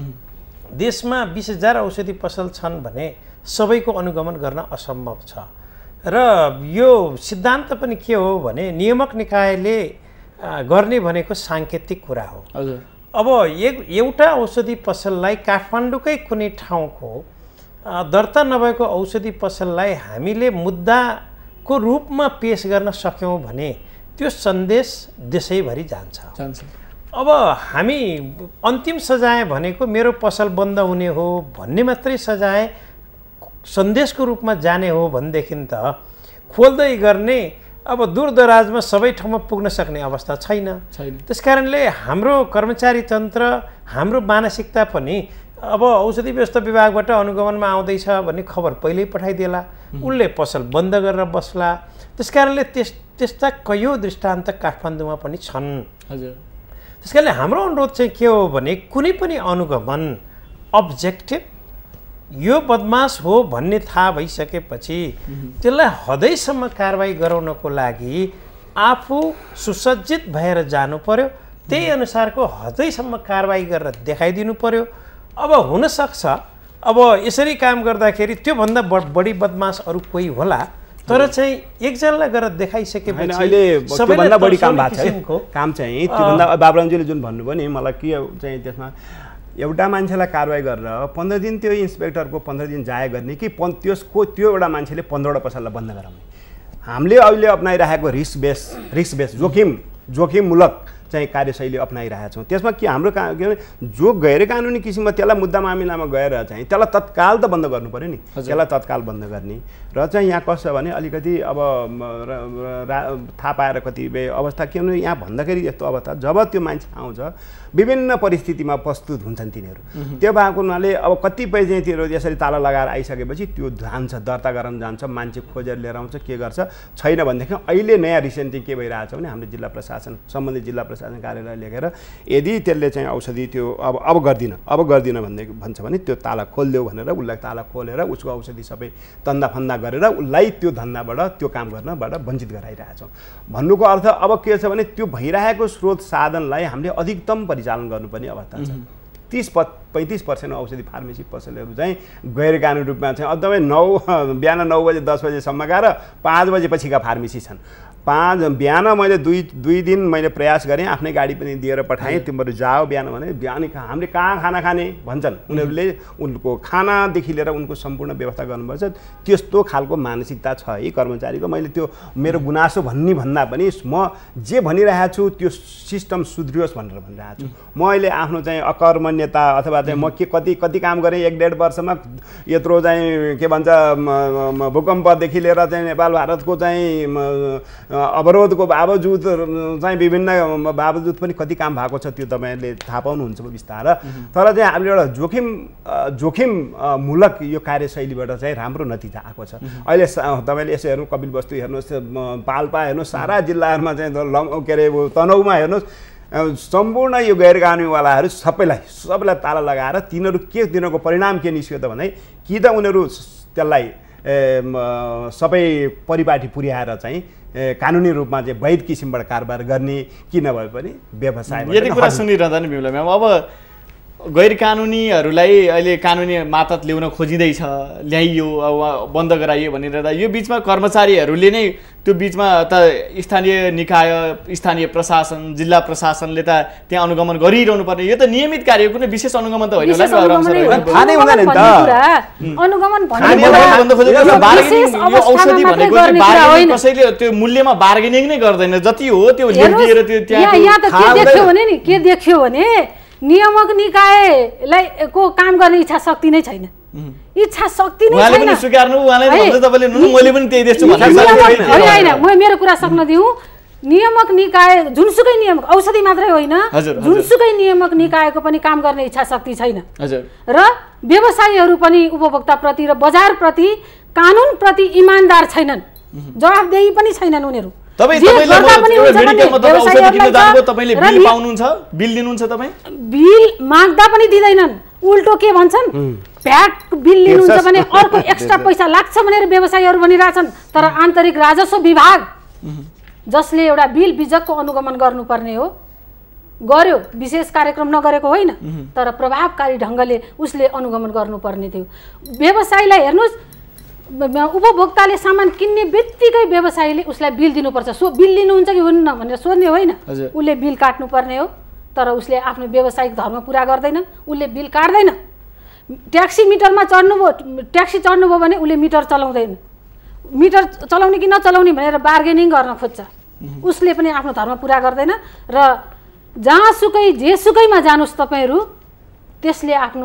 D: देशमा बिस हजार औषधि पसल छन् भने सबैको अनुगमन गर्न असम्भव छ र यो सिद्धान्त पनि के हो भने नियामक निकायले गर्ने भनेको साङ्केतिक कुरा हो।
B: हजुर,
D: अब एक एउटा औषधि पसललाई काठमाडौँकै कुनै ठाउँको दर्ता नभएको औषधि पसललाई हामीले मुद्दाको रूपमा पेश गर्न सक्यौँ भने त्यो सन्देश देशैभरि जान्छ
B: जान्छ
D: अब हामी अन्तिम सजाय भनेको मेरो पसल बन्द हुने हो भन्ने मात्रै सजाय सन्देशको रूपमा जाने हो भनेदेखि त खोल्दै गर्ने अब दूरदराजमा सबै ठाउँमा पुग्न सक्ने अवस्था छैन
B: छैन
D: त्यसकारणले हाम्रो कर्मचारी तन्त्र हाम्रो मानसिकता पनि अब औषधि व्यवस्था विभागबाट अनुगमनमा आउँदैछ भन्ने खबर पहिल्यै पठाइदिएला उनले पसल बन्द गरेर बस्ला त्यसकारणले त्यस त्यस्ता कयौँ दृष्टान्त काठमाडौँमा पनि छन्
B: हजुर
D: त्यसकारणले हाम्रो अनुरोध चाहिँ के हो भने कुनै पनि अनुगमन अब्जेक्टिभ यो बदमास हो भन्ने थाहा भइसकेपछि त्यसलाई हदैसम्म कारबाही गराउनको लागि आफू सुसज्जित भएर जानु पर्यो त्यही अनुसारको हदैसम्म कारबाही गरेर देखाइदिनु पर्यो अब हुन सक्छ अब यसरी काम गर्दाखेरि त्योभन्दा बढी बदमास अरू कोही होला तर चाहिँ एकजनालाई गरेर देखाइसकेपछि
E: अहिले सबैभन्दा बढी काम भएको छ काम चाहिँ त्योभन्दा बाबुरामजीले जुन भन्नुभयो नि मलाई के चाहिँ त्यसमा एउटा मान्छेलाई कारबाही गरेर पन्ध्र दिन त्यो इन्सपेक्टरको पन्ध्र दिन जाय गर्ने कि त्यसको त्यो एउटा मान्छेले पन्ध्रवटा पसललाई बन्द गराउने हामीले अहिले अप्नाइरहेको रिस्क बेस रिस्क बेस जोखिम जोखिममूलक चाहिँ कार्यशैली अप्नाइरहेका छौँ त्यसमा के हाम्रो का के जो गैर कानुनी किसिममा त्यसलाई मुद्दा मामिलामा गएर चाहिँ त्यसलाई तत्काल त बन्द गर्नु पऱ्यो नि त्यसलाई तत्काल बन्द गर्ने र चाहिँ यहाँ कस्तो छ भने अलिकति अब थाहा पाएर कतिपय अवस्था के भने यहाँ भन्दाखेरि यस्तो अवस्था जब त्यो मान्छे आउँछ विभिन्न परिस्थितिमा प्रस्तुत हुन्छन् तिनीहरू त्यो भएको हुनाले अब कतिपय चाहिँ तिनीहरू यसरी ताला लगाएर आइसकेपछि त्यो जान्छ दर्ता गराउन जान्छ मान्छे खोजेर लिएर आउँछ के गर्छ छैन भनेदेखि अहिले नयाँ रिसेन्टली के भइरहेको छ भने हाम्रो जिल्ला प्रशासन सम्बन्धित जिल्ला प्रशासन कार्यालय लेखेर यदि त्यसले चाहिँ औषधि त्यो अब अब गर्दिन अब गर्दिन भन्दै भन्छ भने त्यो ताला खोलिदेऊ भनेर उसलाई ताला खोलेर उसको औषधि सबै तन्दा फन्दा गरेर उसलाई त्यो धन्दाबाट त्यो काम गर्नबाट वञ्चित गराइरहेछौँ भन्नुको अर्थ अब के छ भने त्यो भइरहेको स्रोत साधनलाई हामीले अधिकतम परिचालन गर्नुपर्ने अवस्था छ तीस पैँतिस पर्सेन्ट औषधि फार्मेसी पसलहरू चाहिँ गैर कानुनी रूपमा चाहिँ एकदमै नौ बिहान नौ बजे दस बजेसम्म गएर पाँच बजेपछिका फार्मेसी छन् पाँच बिहान मैले दुई दुई दिन मैले प्रयास गरेँ आफ्नै गाडी पनि दिएर पठाएँ तिमीहरू जाओ बिहान भने बिहान हामीले कहाँ खाना खाने भन्छन् उनीहरूले उनको खानादेखि लिएर उनको सम्पूर्ण व्यवस्था गर्नुपर्छ त्यस्तो खालको मानसिकता छ है कर्मचारीको मैले त्यो मेरो गुनासो भन्ने भन्दा पनि म जे भनिरहेको छु त्यो सिस्टम सुध्रियोस् भनेर भनिरहेको छु म अहिले आफ्नो चाहिँ अकर्मण्यता अथवा चाहिँ म के कति कति काम गरेँ एक डेढ वर्षमा यत्रो चाहिँ के भन्छ भूकम्पदेखि लिएर चाहिँ नेपाल भारतको चाहिँ अवरोधको बावजुद चाहिँ विभिन्न बावजुद पनि कति काम भएको छ त्यो तपाईँले थाहा पाउनुहुन्छ बिस्तारै तर चाहिँ हामीले एउटा जोखिम जोखिम मूलक यो कार्यशैलीबाट चाहिँ राम्रो नतिजा आएको छ अहिले तपाईँले यसो हेर्नु कपिल वस्तु हेर्नुहोस् पाल्पा हेर्नुहोस् सारा जिल्लाहरूमा चाहिँ के अरे तनहुमा हेर्नुहोस् सम्पूर्ण यो गैर कानुनीवालाहरू सबैलाई सबैलाई ताला लगाएर तिनीहरू के तिनीहरूको परिणाम के निस्क्यो त भने कि त उनीहरू त्यसलाई सबै परिपाटी पुर्याएर चाहिँ कानुनी रूपमा चाहिँ वैध किसिमबाट कारोबार गर्ने कि नभए पनि व्यवसाय
B: यदि कुरा सुनिरहँदा नि बिमला म्याम अब गैर कानुनीहरूलाई अहिले कानुनी मातहत ल्याउन खोजिँदैछ, ल्याइयो अब बन्द गराइयो भनेर यो बिचमा कर्मचारीहरूले नै त्यो बिचमा त स्थानीय निकाय, स्थानीय प्रशासन, जिल्ला प्रशासनले त त्यहाँ अनुगमन गरिरहनु पर्ने, यो त नियमित कार्य, कुनै विशेष अनुगमन त होइन होला नि।
E: थाहा नै हुँदैन नि त
C: अनुगमन
B: यो औषधि भनेको बार्गेनिङ, कसैले त्यो मूल्यमा बार्गेनिङ नै गर्दैन, जति हो त्यो लेखिदिएर त्यो त्यहाँ
C: यहाँ त के देख्यो भने नि के देख्यो भने नियामक निकायलाई को काम गर्ने इच्छा शक्ति नै छैन, इच्छा शक्ति नै छैन।
B: उहाँले पनि स्वीकार्नु, उहाँले भन्दै तपाईले मैले पनि त्यही देख्छु भन्नु
C: होइन होइन, म मेरो कुरा सक्न दिउँ। नियामक निकाय जुनसुकै नियमक औषधि मात्रै होइन, जुनसुकै नियामक निकायको पनि काम गर्ने इच्छा शक्ति छैन र व्यवसायीहरू पनि उपभोक्ताप्रति र बजारप्रति, कानुनप्रति इमान्दार छैनन्, जवाफदेही पनि छैनन् उनीहरू। बिल माग्दा पनि दिँदैनन्, उल्टो के भन्छन्, भ्याट बिल लिनुहुन्छ भने अर्को एक्स्ट्रा पैसा लाग्छ भनेर व्यवसायीहरू भनिरहेछन्। तर आन्तरिक राजस्व विभाग जसले एउटा बिल बिजकको अनुगमन गर्नुपर्ने हो गर्यो, विशेष कार्यक्रम नगरेको होइन, तर प्रभावकारी ढङ्गले उसले अनुगमन गर्नुपर्ने थियो। व्यवसायीलाई हेर्नुहोस्, उपभोक्ताले सामान किन्ने बित्तिकै व्यवसायीले उसलाई बिल दिनुपर्छ, सो बिल लिनुहुन्छ कि हुन्न भनेर सोध्ने होइन, उसले बिल काट्नुपर्ने हो। तर उसले आफ्नो व्यावसायिक धर्म पुरा गर्दैन, उसले बिल काट्दैन। ट्याक्सी मिटरमा चढ्नुभयो, ट्याक्सी चढ्नुभयो भने उसले मिटर चलाउँदैन, मिटर चलाउने कि नचलाउने भनेर बार्गेनिङ गर्न खोज्छ, उसले पनि आफ्नो धर्म पुरा गर्दैन। र जहाँसुकै जेसुकैमा जानुहोस् तपाईँहरू, त्यसले आफ्नो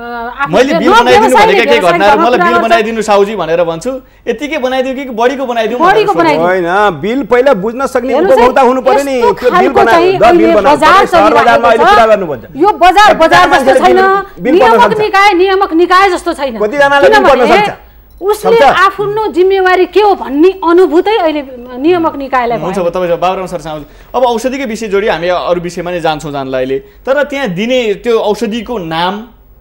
B: मैले बिल बनाइदिनु भनेका केही घटनाहरू मलाई बिल बनाइदिनु साउजी भनेर भन्छु, यतिकै बनाइदिउ कि बढीको बनाइदिउ
E: होइन, बिल पहिला बुझ्न सक्ने उपभोक्ता हुनु पर्यो नि। त्यो बिल बनाइ द बिल बनाइ सहर बजारमा अहिले पुरा गर्नुपर्छ।
C: यो बजार बजार जस्तो छैन, नियामक निकाय नियामक निकाय जस्तो छैन।
E: कति जनाले बिल गर्न सक्छ?
C: उसले आफ्नो जिम्मेवारी के हो भन्ने अनुभूतै अहिले नियामक निकायलाई
B: हुन्छ। तपाईँ बाबुराम सर साउजी, अब औषधिको विषय जोडी हामी अरू विषयमा नै जान्छौँ जानलाई अहिले, तर त्यहाँ दिने त्यो औषधिको नाम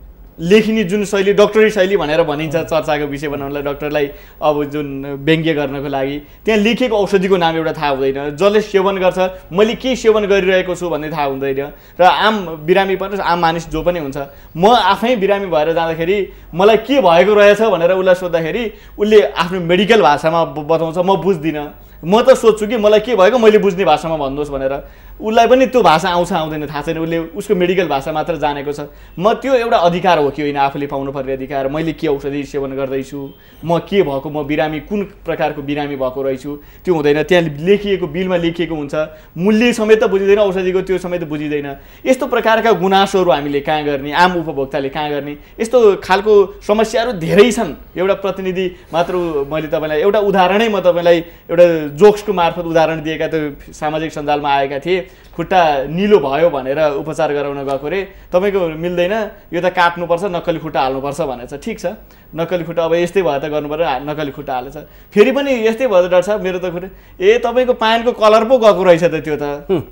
B: लेखिने जुन शैली, डक्टरी शैली भनेर भनिन्छ, चर्चाको विषय बनाउनलाई डक्टरलाई अब जुन व्यङ्ग्य गर्नको लागि, त्यहाँ लेखेको औषधिको नाम एउटा थाहा हुँदैन, जसले सेवन गर्छ मैले के सेवन गरिरहेको छु भन्ने थाहा हुँदैन। र आम बिरामी पनि, आम मानिस जो पनि हुन्छ, म आफै बिरामी भएर जाँदाखेरि मलाई के भएको रहेछ भनेर उसलाई सोद्धाखेरि उसले आफ्नो मेडिकल भाषामा बताउँछ, म बुझ्दिनँ, म त सोध्छु कि मलाई के भएको मैले बुझ्ने भाषामा भन्नुहोस् भनेर। उसलाई पनि त्यो भाषा आउँछ आउँदैन थाहा छैन, उसले उसको मेडिकल भाषा मात्र जानेको छ। म त्यो एउटा अधिकार हो कि होइन आफूले पाउनुपर्ने अधिकार, मैले के औषधि सेवन गर्दैछु, म के भएको, म बिरामी कुन प्रकारको बिरामी भएको रहेछु, त्यो हुँदैन। त्यहाँ लेखिएको बिलमा लेखिएको हुन्छ, मूल्य समेत त बुझिँदैन, औषधिको त्यो समेत बुझिँदैन। यस्तो प्रकारका गुनासोहरू हामीले कहाँ गर्ने, आम उपभोक्ताले कहाँ गर्ने, यस्तो खालको समस्याहरू धेरै छन्। एउटा प्रतिनिधि मात्र मैले तपाईँलाई एउटा उदाहरणै म तपाईँलाई एउटा जोक्सको मार्फत उदाहरण दिएका, त्यो सामाजिक सञ्जालमा आएका थिए। खुट्टा निलो भयो भनेर उपचार गराउन गएको रे, तपाईँको मिल्दैन, यो त काट्नुपर्छ, नक्कली खुट्टा हाल्नुपर्छ भनेछ। ठिक छ, नक्कली खुट्टा अब यस्तै भयो त गर्नु पर्यो, नक्कली खुट्टा हालेछ। फेरि पनि यस्तै भयो त डाक्टर साहब मेरो त खुट्टा, ए तपाईँको पानको कलर पो गएको रहेछ त त्यो त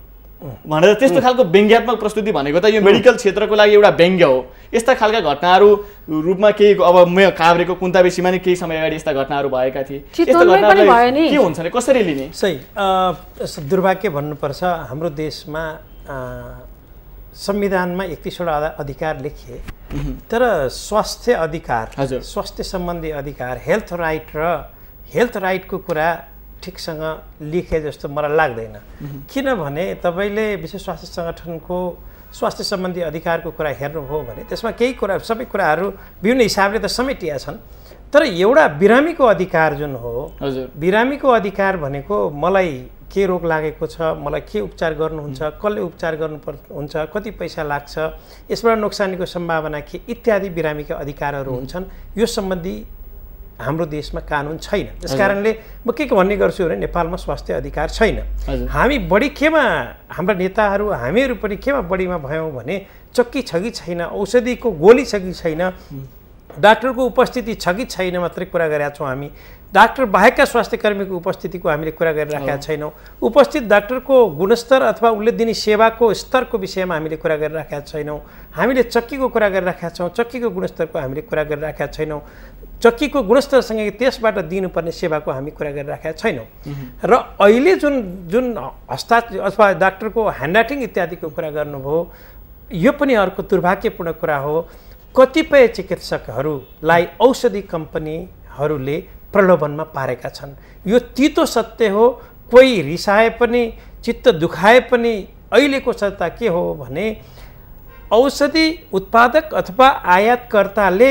B: भनेर त्यस्तो खालको व्यङ्ग्यात्मक प्रस्तुति भनेको त यो मेडिकल क्षेत्रको लागि एउटा व्यङ्ग्य हो। यस्ता खालका घटनाहरू रूपमा केही, अब म काभ्रेको कुन्ता बेसीमा नै केही समय अगाडि यस्ता घटनाहरू भएका थिए। यस्ता घटनाहरूलाई के हुन्छ नि, कसरी लिने?
D: सही दुर्भाग्य भन्नुपर्छ, हाम्रो देशमा संविधानमा एकतिसवटा अधिकार लेखिए, तर स्वास्थ्य अधिकार, स्वास्थ्य सम्बन्धी अधिकार, हेल्थ राइट र हेल्थ राइटको कुरा ठिकसँग लेखे जस्तो मलाई लाग्दैन। किनभने तपाईँले विश्व स्वास्थ्य सङ्गठनको स्वास्थ्य सम्बन्धी अधिकारको कुरा हेर्नुभयो भने त्यसमा केही कुरा, सबै कुराहरू विभिन्न हिसाबले त समेटिया छन्, तर एउटा बिरामीको अधिकार जुन हो, बिरामीको अधिकार भनेको मलाई के रोग लागेको छ, मलाई के उपचार गर्नुहुन्छ, कसले उपचार गर्नुपर्छ हुन्छ, कति पैसा लाग्छ, यसबाट नोक्सानीको सम्भावना के इत्यादि बिरामीका अधिकारहरू हुन्छन्। यो सम्बन्धी हाम्रो देशमा कानुन छैन। त्यस कारणले म के भन्ने गर्छु भने नेपालमा स्वास्थ्य अधिकार छैन। हामी बढी केमा, हाम्रा नेताहरू हामीहरू पनि केमा बढीमा भयौँ भने चक्की छ कि छैन, औषधिको गोली छ कि छैन, डाक्टरको उपस्थिति छ कि छैन मात्रै कुरा गरेका छौँ हामी। डाक्टर बाहेकका स्वास्थ्य कर्मीको उपस्थितिको हामीले कुरा गरिराखेका छैनौँ। उपस्थित डाक्टरको गुणस्तर अथवा उसले दिने सेवाको स्तरको विषयमा हामीले कुरा गरिराखेका छैनौँ। हामीले चक्कीको कुरा गरिराखेका छौँ, चक्कीको गुणस्तरको हामीले कुरा गरिराखेका छैनौँ। चक्कीको गुणस्तरसँगै त्यसबाट दिनुपर्ने सेवाको हामी कुरा गरिराखेका छैनौँ। र अहिले जुन जुन हस्ता अथवा डाक्टरको ह्यान्डराइटिङ इत्यादिको कुरा गर्नुभयो, यो पनि अर्को दुर्भाग्यपूर्ण कुरा हो, कतिपय चिकित्सकहरूलाई औषधि कम्पनीहरूले प्रलोभनमा पारेका छन्। यो तितो सत्य हो। कोही रिसाए पनि चित्त दुखाए पनि अहिलेको सत्ता के हो भने औषधि उत्पादक अथवा आयातकर्ताले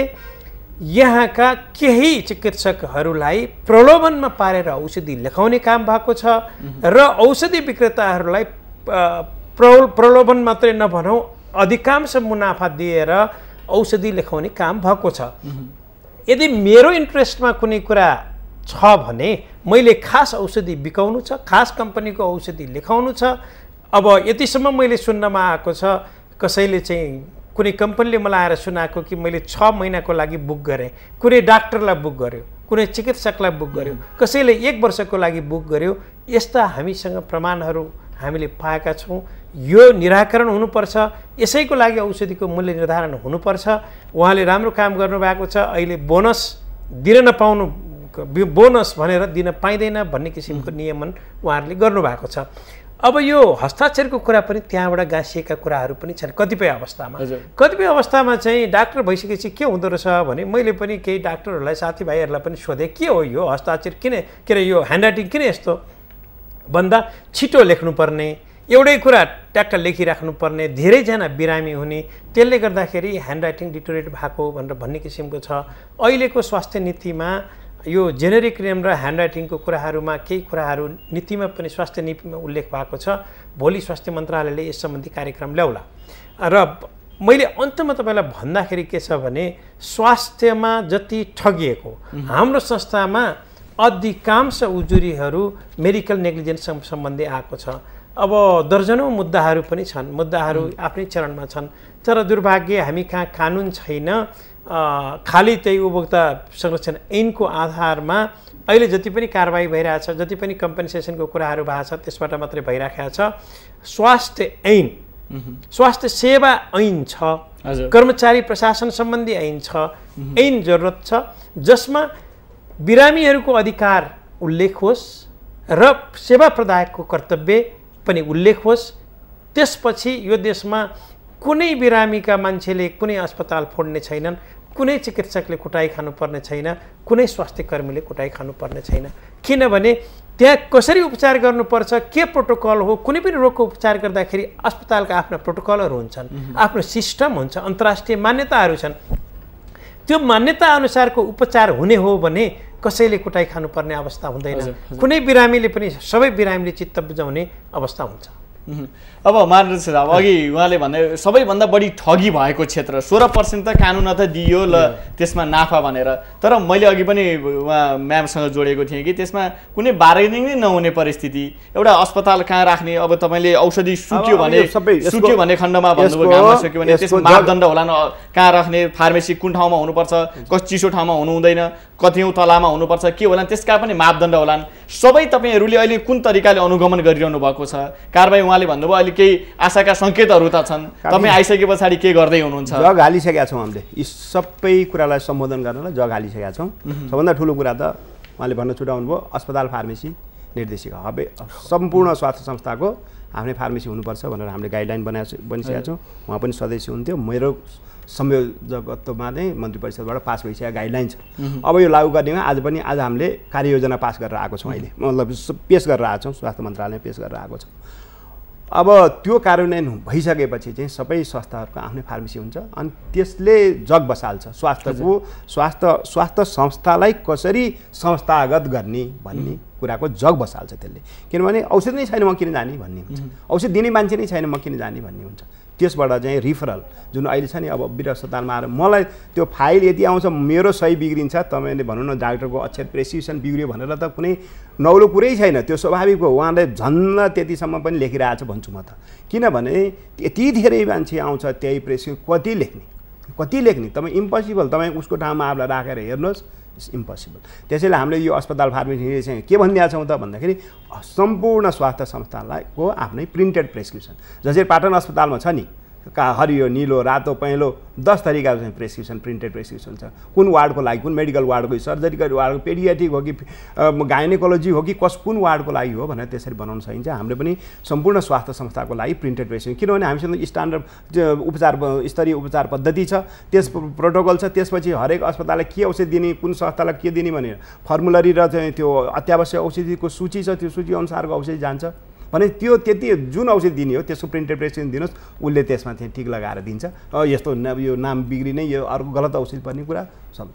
D: यहाँका केही चिकित्सकहरूलाई प्रलोभनमा पारेर औषधि लेखाउने काम भएको छ र औषधि विक्रेताहरूलाई प्र प्रलोभन मात्रै नभनौँ अधिकांश मुनाफा दिएर औषधि लेखाउने काम भएको छ। यदि मेरो इन्ट्रेस्टमा कुनै कुरा छ भने मैले खास औषधि बिकाउनु छ, खास कम्पनीको औषधि लेखाउनु छ। अब यतिसम्म मैले सुन्नमा आएको छ कसैले चाहिँ कुनै कम्पनीले मलाई आएर सुनाएको कि मैले छ महिनाको लागि बुक गरेँ, कुनै डाक्टरलाई बुक गर्यो, कुनै चिकित्सकलाई बुक गर्यो, कसैले एक वर्षको लागि बुक गर्यो। यस्ता हामीसँग प्रमाणहरू हामीले पाएका छौँ। यो निराकरण हुनुपर्छ। यसैको लागि औषधिको मूल्य निर्धारण हुनुपर्छ। उहाँले राम्रो काम गर्नुभएको छ। अहिले बोनस दिन नपाउनु, बोनस भनेर दिन पाइँदैन भन्ने किसिमको नियमन उहाँहरूले गर्नुभएको छ। अब यो हस्ताक्षरको कुरा पनि त्यहाँबाट गाँसिएका कुराहरू पनि छन् कतिपय अवस्थामा। कतिपय अवस्थामा चाहिँ डाक्टर भइसकेपछि के हुँदो रहेछ भने मैले पनि केही डाक्टरहरूलाई साथीभाइहरूलाई पनि सोधेँ के हो यो हस्ताक्षर किन, के अरे यो ह्यान्डराइटिङ किन यस्तो भन्दा छिटो लेख्नुपर्ने, एउटै कुरा ट्याक्क लेखिराख्नुपर्ने, धेरैजना बिरामी हुने, त्यसले गर्दाखेरि ह्यान्डराइटिङ डिटोरेट भएको भनेर भन्ने किसिमको छ। अहिलेको स्वास्थ्य नीतिमा यो जेनेरिक नेम र ह्यान्डराइटिङको कुराहरूमा केही कुराहरू नीतिमा पनि स्वास्थ्य नीतिमा उल्लेख भएको छ। भोलि स्वास्थ्य मन्त्रालयले यस सम्बन्धी कार्यक्रम ल्याउला। र मैले अन्तमा तपाईँलाई भन्दाखेरि के छ भने स्वास्थ्यमा जति ठगिएको हाम्रो संस्थामा अधिकांश उजुरीहरू मेडिकल नेग्लिजेन्स सम्बन्धी आएको छ। अब दर्जनौँ मुद्दाहरू पनि छन्, मुद्दाहरू आफ्नै चरणमा छन्। तर दुर्भाग्य हामी कहाँ कानुन छैन। खालि त्यही उपभोक्ता संरक्षण ऐनको आधारमा अहिले जति पनि कारबाही भइरहेछ, जति पनि कम्पनसेसनको कुराहरू भएको छ त्यसबाट मात्रै भइराखेको छ। स्वास्थ्य ऐन, स्वास्थ्य सेवा ऐन छ, कर्मचारी प्रशासन सम्बन्धी ऐन छ, ऐन जरुरत छ जसमा बिरामीहरूको अधिकार उल्लेख होस् र सेवा प्रदायकको कर्तव्य पनि उल्लेख होस्। त्यसपछि यो देशमा कुनै बिरामीका मान्छेले कुनै अस्पताल फोड्ने छैनन्, कुनै चिकित्सकले कुटाइ खानुपर्ने छैन, कुनै स्वास्थ्य कर्मीले कुटाइ खानुपर्ने छैन। किनभने त्यहाँ कसरी उपचार गर्नुपर्छ, के प्रोटोकल हो, कुनै पनि रोगको उपचार गर्दाखेरि अस्पतालका आफ्ना प्रोटोकलहरू हुन्छन्, आफ्नो सिस्टम हुन्छ, अन्तर्राष्ट्रिय मान्यताहरू छन्। त्यो मान्यता अनुसारको उपचार हुने हो भने कसैले कुटाइ खानुपर्ने अवस्था हुँदैन। कुनै बिरामीले पनि सबै बिरामीले चित्त बुझाउने अवस्था हुन्छ।
B: अब मानव साहब अघि उहाँले भने सबैभन्दा बढी ठगी भएको क्षेत्र सोह्र पर्सेन्ट त कानुन त दियो ल त्यसमा नाफा भनेर, तर मैले अघि पनि उहाँ म्यामसँग जोडेको थिएँ कि त्यसमा कुनै बार्गेनिङ नै नहुने परिस्थिति। एउटा अस्पताल कहाँ राख्ने, अब तपाईँले औषधि सुक्यो भने सुक्यो भन्ने खण्डमा भन्नुभयो, घाममा सक्यो भने त्यसमा मापदण्ड होला न, कहाँ राख्ने, फार्मेसी कुन ठाउँमा हुनुपर्छ, कस चिसो ठाउँमा हुनु हुँदैन, कतिौँ तलामा हुनुपर्छ, के होला त्यसका पनि मापदण्ड होलान्। सबै तपाईँहरूले अहिले कुन तरिकाले अनुगमन गरिरहनु भएको छ? कारबाही उहाँले भन्नुभयो अहिले केही आशाका सङ्केतहरू त छन्, तपाईँ आइसके पछाडि के गर्दै हुनुहुन्छ?
E: जग हालिसकेका छौँ हामीले, यी सबै कुरालाई सम्बोधन गर्नलाई जग हालिसकेका छौँ। सबभन्दा ठुलो कुरा त उहाँले भन्न छुटाउनु भयो अस्पताल फार्मेसी निर्देशिका, अब सम्पूर्ण स्वास्थ्य संस्थाको आफ्नै फार्मेसी हुनुपर्छ भनेर हामीले गाइडलाइन बनाए बनिसकेका छौँ। उहाँ पनि सदस्य हुन्थ्यो, मेरो संयोजकत्वमा नै मन्त्री परिषदबाट पास भइसकेको गाइडलाइन छ। अब यो लागू गर्नेमा आज पनि आज हामीले कार्ययोजना पास गरेर आएको छौँ, अहिले मतलब पेस गरेर आएको छौँ, स्वास्थ्य मन्त्रालयले पेस गरेर आएको छौँ। अब त्यो कार्यान्वयन भइसकेपछि चाहिँ सबै संस्थाहरूको आफ्नै फार्मेसी हुन्छ अनि त्यसले जग बसाल्छ स्वास्थ्यको स्वास्थ्य स्वास्थ्य संस्थालाई कसरी संस्थागत गर्ने भन्ने कुराको जग बसाल्छ त्यसले। किनभने औषध नै छैन म किन जाने भन्ने हुन्छ, औषध दिने मान्छे नै छैन म किन जाने भन्ने हुन्छ। त्यसबाट चाहिँ रिफरल जुन अहिले छ नि, अब वीर अस्पतालमा आएर मलाई त्यो फाइल यदि आउँछ मेरो सही बिग्रिन्छ, तपाईँले भनौँ न डाक्टरको अक्षर प्रेसक्रिप्सन बिग्रियो भनेर त कुनै नौलो कुरै छैन, त्यो स्वाभाविक हो। उहाँले झन्न त्यतिसम्म पनि लेखिरहेको छ भन्छु म त, किनभने यति धेरै मान्छे आउँछ त्यही प्रेसक्रिप्सन कति लेख्ने कति लेख्ने तपाईँ इम्पोसिबल, तपाईँ उसको ठाउँमा आफूलाई राखेर हेर्नुहोस्, इट्स इम्पोसिबल। त्यसैले हामीले यो अस्पताल फार्मेसी चाहिँ के भनिदिएका छौँ त भन्दाखेरि सम्पूर्ण स्वास्थ्य संस्थालाई को आफ्नै प्रिन्टेड प्रेसक्रिप्सन, जसरी पाटन अस्पतालमा छ नि का हरियो निलो रातो पहेँलो दस थरीका चाहिँ प्रेस्क्रिप्सन प्रिन्टेड प्रेस्क्रिप्सन छ कुन वार्डको लागि कुन मेडिकल वार्डको सर्जरीको वार्डको पेडियाट्रिक हो कि गाइनेकोलोजी हो कि कस कुन वार्डको लागि हो भनेर त्यसरी बनाउन सकिन्छ। हामीले पनि सम्पूर्ण स्वास्थ्य संस्थाको लागि प्रिन्टेड प्रेस्क्रिप्सन किनभने हामीसँग स्ट्यान्डर्ड उपचार स्तरीय उपचार पद्धति छ त्यस प्रोटोकल छ त्यसपछि हरेक अस्पताललाई के औषधि दिने कुन संस्थालाई के दिने भनेर फर्मुलरी र चाहिँ त्यो अत्यावश्यक औषधिको सूची छ त्यो सूची अनुसारको औषधि जान्छ भने त्यो त्यति जुन औषधि दिने हो त्यसको प्रिन्टेड प्रेस्क्रिप्सन दिनुहोस् उसले त्यसमा चाहिँ टिक लगाएर दिन्छ यस्तो यो नाम बिग्रिने यो अर्को गलत औषधि पर्ने कुरा सब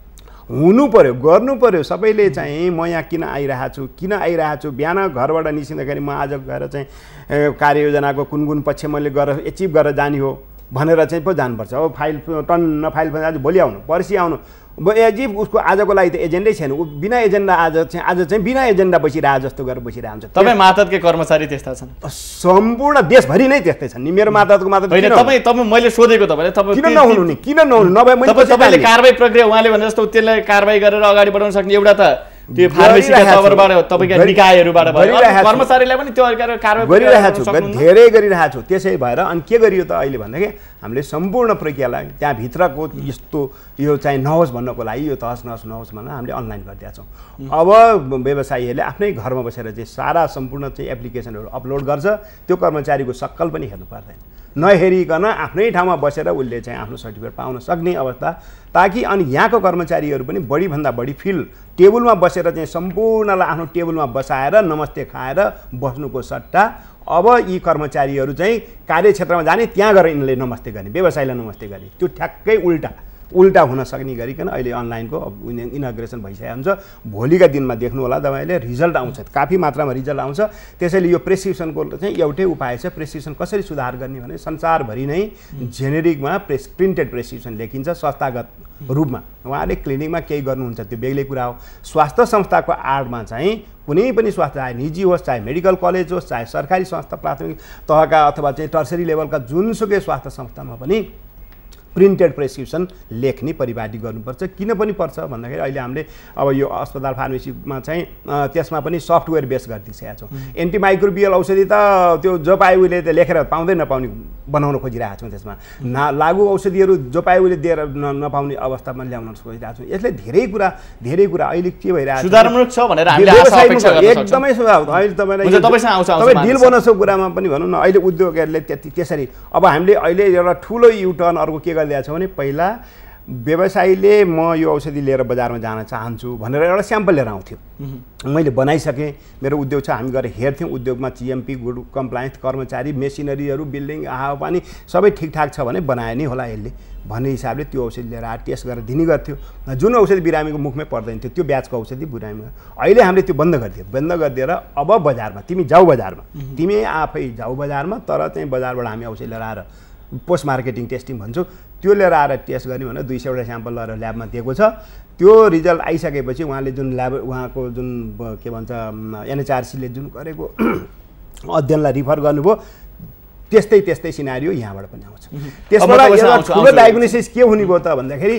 E: हुनु पर्यो गर्नु पर्यो सबैले चाहिँ म यहाँ किन आइरहेको छु किन आइरहेको छु बिहान घरबाट निस्किँदाखेरि म आज गएर चाहिँ कार्ययोजनाको कुन कुन पक्ष मैले गरेर एचिभ गरेर जाने हो भनेर चाहिँ पो जानुपर्छ अब फाइल टन्न फाइल आज भोलि आउनु पर्सि आउनु एजिब उसको आजको लागि त एजेन्डै छैन ऊ बिना एजेन्डा आज चाहिँ आज चाहिँ बिना एजेन्डा बसिरहेको जस्तो गरेर बसिरहेको हुन्छ।
B: तपाईँ मातहतकै कर्मचारी त्यस्ता छन्
E: सम्पूर्ण देशभरि नै त्यस्तै छन् नि मेरो मातहतको मातहत
B: होइन तपाईँ तपाईँ मैले सोधेको तपाईँले तपाईँ
E: किन नहुनु नि किन नहुनु नभए मैले
B: तपाईँले कारबाही प्रक्रिया उहाँले भने जस्तो त्यसलाई कारबाही गरेर अगाडि बढाउन सक्ने एउटा त त्यो फार्मेसीका तर्फबाट तपाईँका निकायहरूबाट भयो कर्मचारीलाई पनि त्यो कारबाही
E: गरिरहेको छु धेरै गरिरहेको छु त्यसै भएर अनि के गरियो त अहिले भन्दाखेरि हामीले सम्पूर्ण प्रक्रियालाई त्यहाँभित्रको यस्तो यो चाहिँ नहोस् भन्नको लागि यो तहस नहोस् नहोस् भनेर हामीले अनलाइन गरिदिएका छौँ। अब व्यवसायीहरूले आफ्नै घरमा बसेर चाहिँ सारा सम्पूर्ण चाहिँ एप्लिकेसनहरू अपलोड गर्छ त्यो कर्मचारीको सक्कल पनि हेर्नु पर्दैन नहेरिकन आफ्नै ठाउँमा बसेर उसले चाहिँ आफ्नो सर्टिफिकेट पाउन सक्ने अवस्था ताकि अनि यहाँको कर्मचारीहरू पनि बढीभन्दा बढी फिल टेबलमा बसेर चाहिँ सम्पूर्णलाई आफ्नो टेबलमा बसाएर नमस्ते खाएर बस्नुको सट्टा अब यी कर्मचारीहरू चाहिँ कार्यक्षेत्रमा जाने त्यहाँ गएर यिनले नमस्ते गर्ने व्यवसायलाई नमस्ते गर्ने त्यो ठ्याक्कै उल्टा उल्टा हुन सक्ने गरिकन अहिले अनलाइनको इनग्रेसन भइसकेको हुन्छ। भोलिका दिनमा देख्नु होला तपाईँले रिजल्ट आउँछ काफी मात्रामा रिजल्ट आउँछ त्यसैले यो प्रेस्क्रिप्सनको चाहिँ एउटै उपाय छ प्रेस्क्रिप्सन कसरी सुधार गर्ने भने संसारभरि नै जेनेरिकमा प्रेस प्रिन्टेड प्रेस्क्रिप्सन लेखिन्छ संस्थागत रूपमा उहाँले क्लिनिकमा केही गर्नुहुन्छ त्यो बेग्लै कुरा हो। स्वास्थ्य संस्थाको आडमा चाहिँ कुनै पनि स्वास्थ्य चाहे निजी होस् चाहे मेडिकल कलेज होस् चाहे सरकारी संस्था प्राथमिक तहका अथवा चाहिँ टर्सरी लेभलका जुनसुकै स्वास्थ्य संस्थामा पनि प्रिन्टेड प्रेस्क्रिप्सन लेख्ने परिपाटी गर्नुपर्छ। किन पनि पर्छ भन्दाखेरि अहिले हामीले अब यो अस्पताल फार्मेसीमा चाहिँ त्यसमा पनि सफ्टवेयर बेस गरिदिइसकेका छौँ। एन्टिमाइक्रोबियल औषधि त त्यो जो पाए उसले त लेखेर पाउँदै नपाउने बनाउन खोजिरहेको छौँ त्यसमा ना लागु औषधिहरू जो पाए उसले दिएर नपाउने अवस्थामा ल्याउन खोजिरहेको छौँ। यसले धेरै कुरा धेरै कुरा अहिले के भइरहेको छ
B: सुधारमूलक छ भनेर हामीले आशा अपेक्षा गर्न सक्छौँ।
E: एकदमै सुधार अहिले तपाईँलाई
B: तपाईसँग आउँछ
E: तपाईँ डिल बोनसको कुरामा पनि भनौँ न अहिले उद्योगहरूले त्यति त्यसरी अब हामीले अहिले एउटा ठुलो युटर्न अर्को के गरिदिएको छ भने पहिला व्यवसायीले म यो औषधि लिएर बजारमा जान चाहन्छु भनेर एउटा स्याम्पल लिएर आउँथ्यो मैले बनाइसकेँ मेरो उद्योग छ हामी गएर हेर्थ्यौँ उद्योगमा जिएमपी गुड कम्प्लायन्स कर्मचारी मेसिनरीहरू बिल्डिङ हावापानी सबै ठिकठाक छ भने बनाए नै होला यसले भन्ने हिसाबले त्यो औषधि लिएर आएर टेस्ट गरेर दिने गर्थ्यो जुन औषधि बिरामीको मुखमै पर्दैन थियो त्यो ब्याचको औषधि बिरामीमा अहिले हामीले त्यो बन्द गरिदियो बन्द गरिदिएर अब बजारमा तिमी जाऊ बजारमा तिमी आफै जाऊ बजारमा तर चाहिँ बजारबाट हामी औषधि लिएर आएर पोस्ट मार्केटिङ टेस्टिङ भन्छौँ त्यो लिएर आएर टेस्ट गर्ने भने दुई सयवटा स्याम्पल लिएर ल्याबमा दिएको छ। त्यो रिजल्ट आइसकेपछि उहाँले जुन ल्याब उहाँको जुन के भन्छ एनएचआरसीले जुन गरेको अध्ययनलाई रिफर गर्नुभयो त्यस्तै त्यस्तै सिनारियो यहाँबाट पनि आउँछ। त्यसबाट ठुलो डायग्नोसिस के हुने भयो त भन्दाखेरि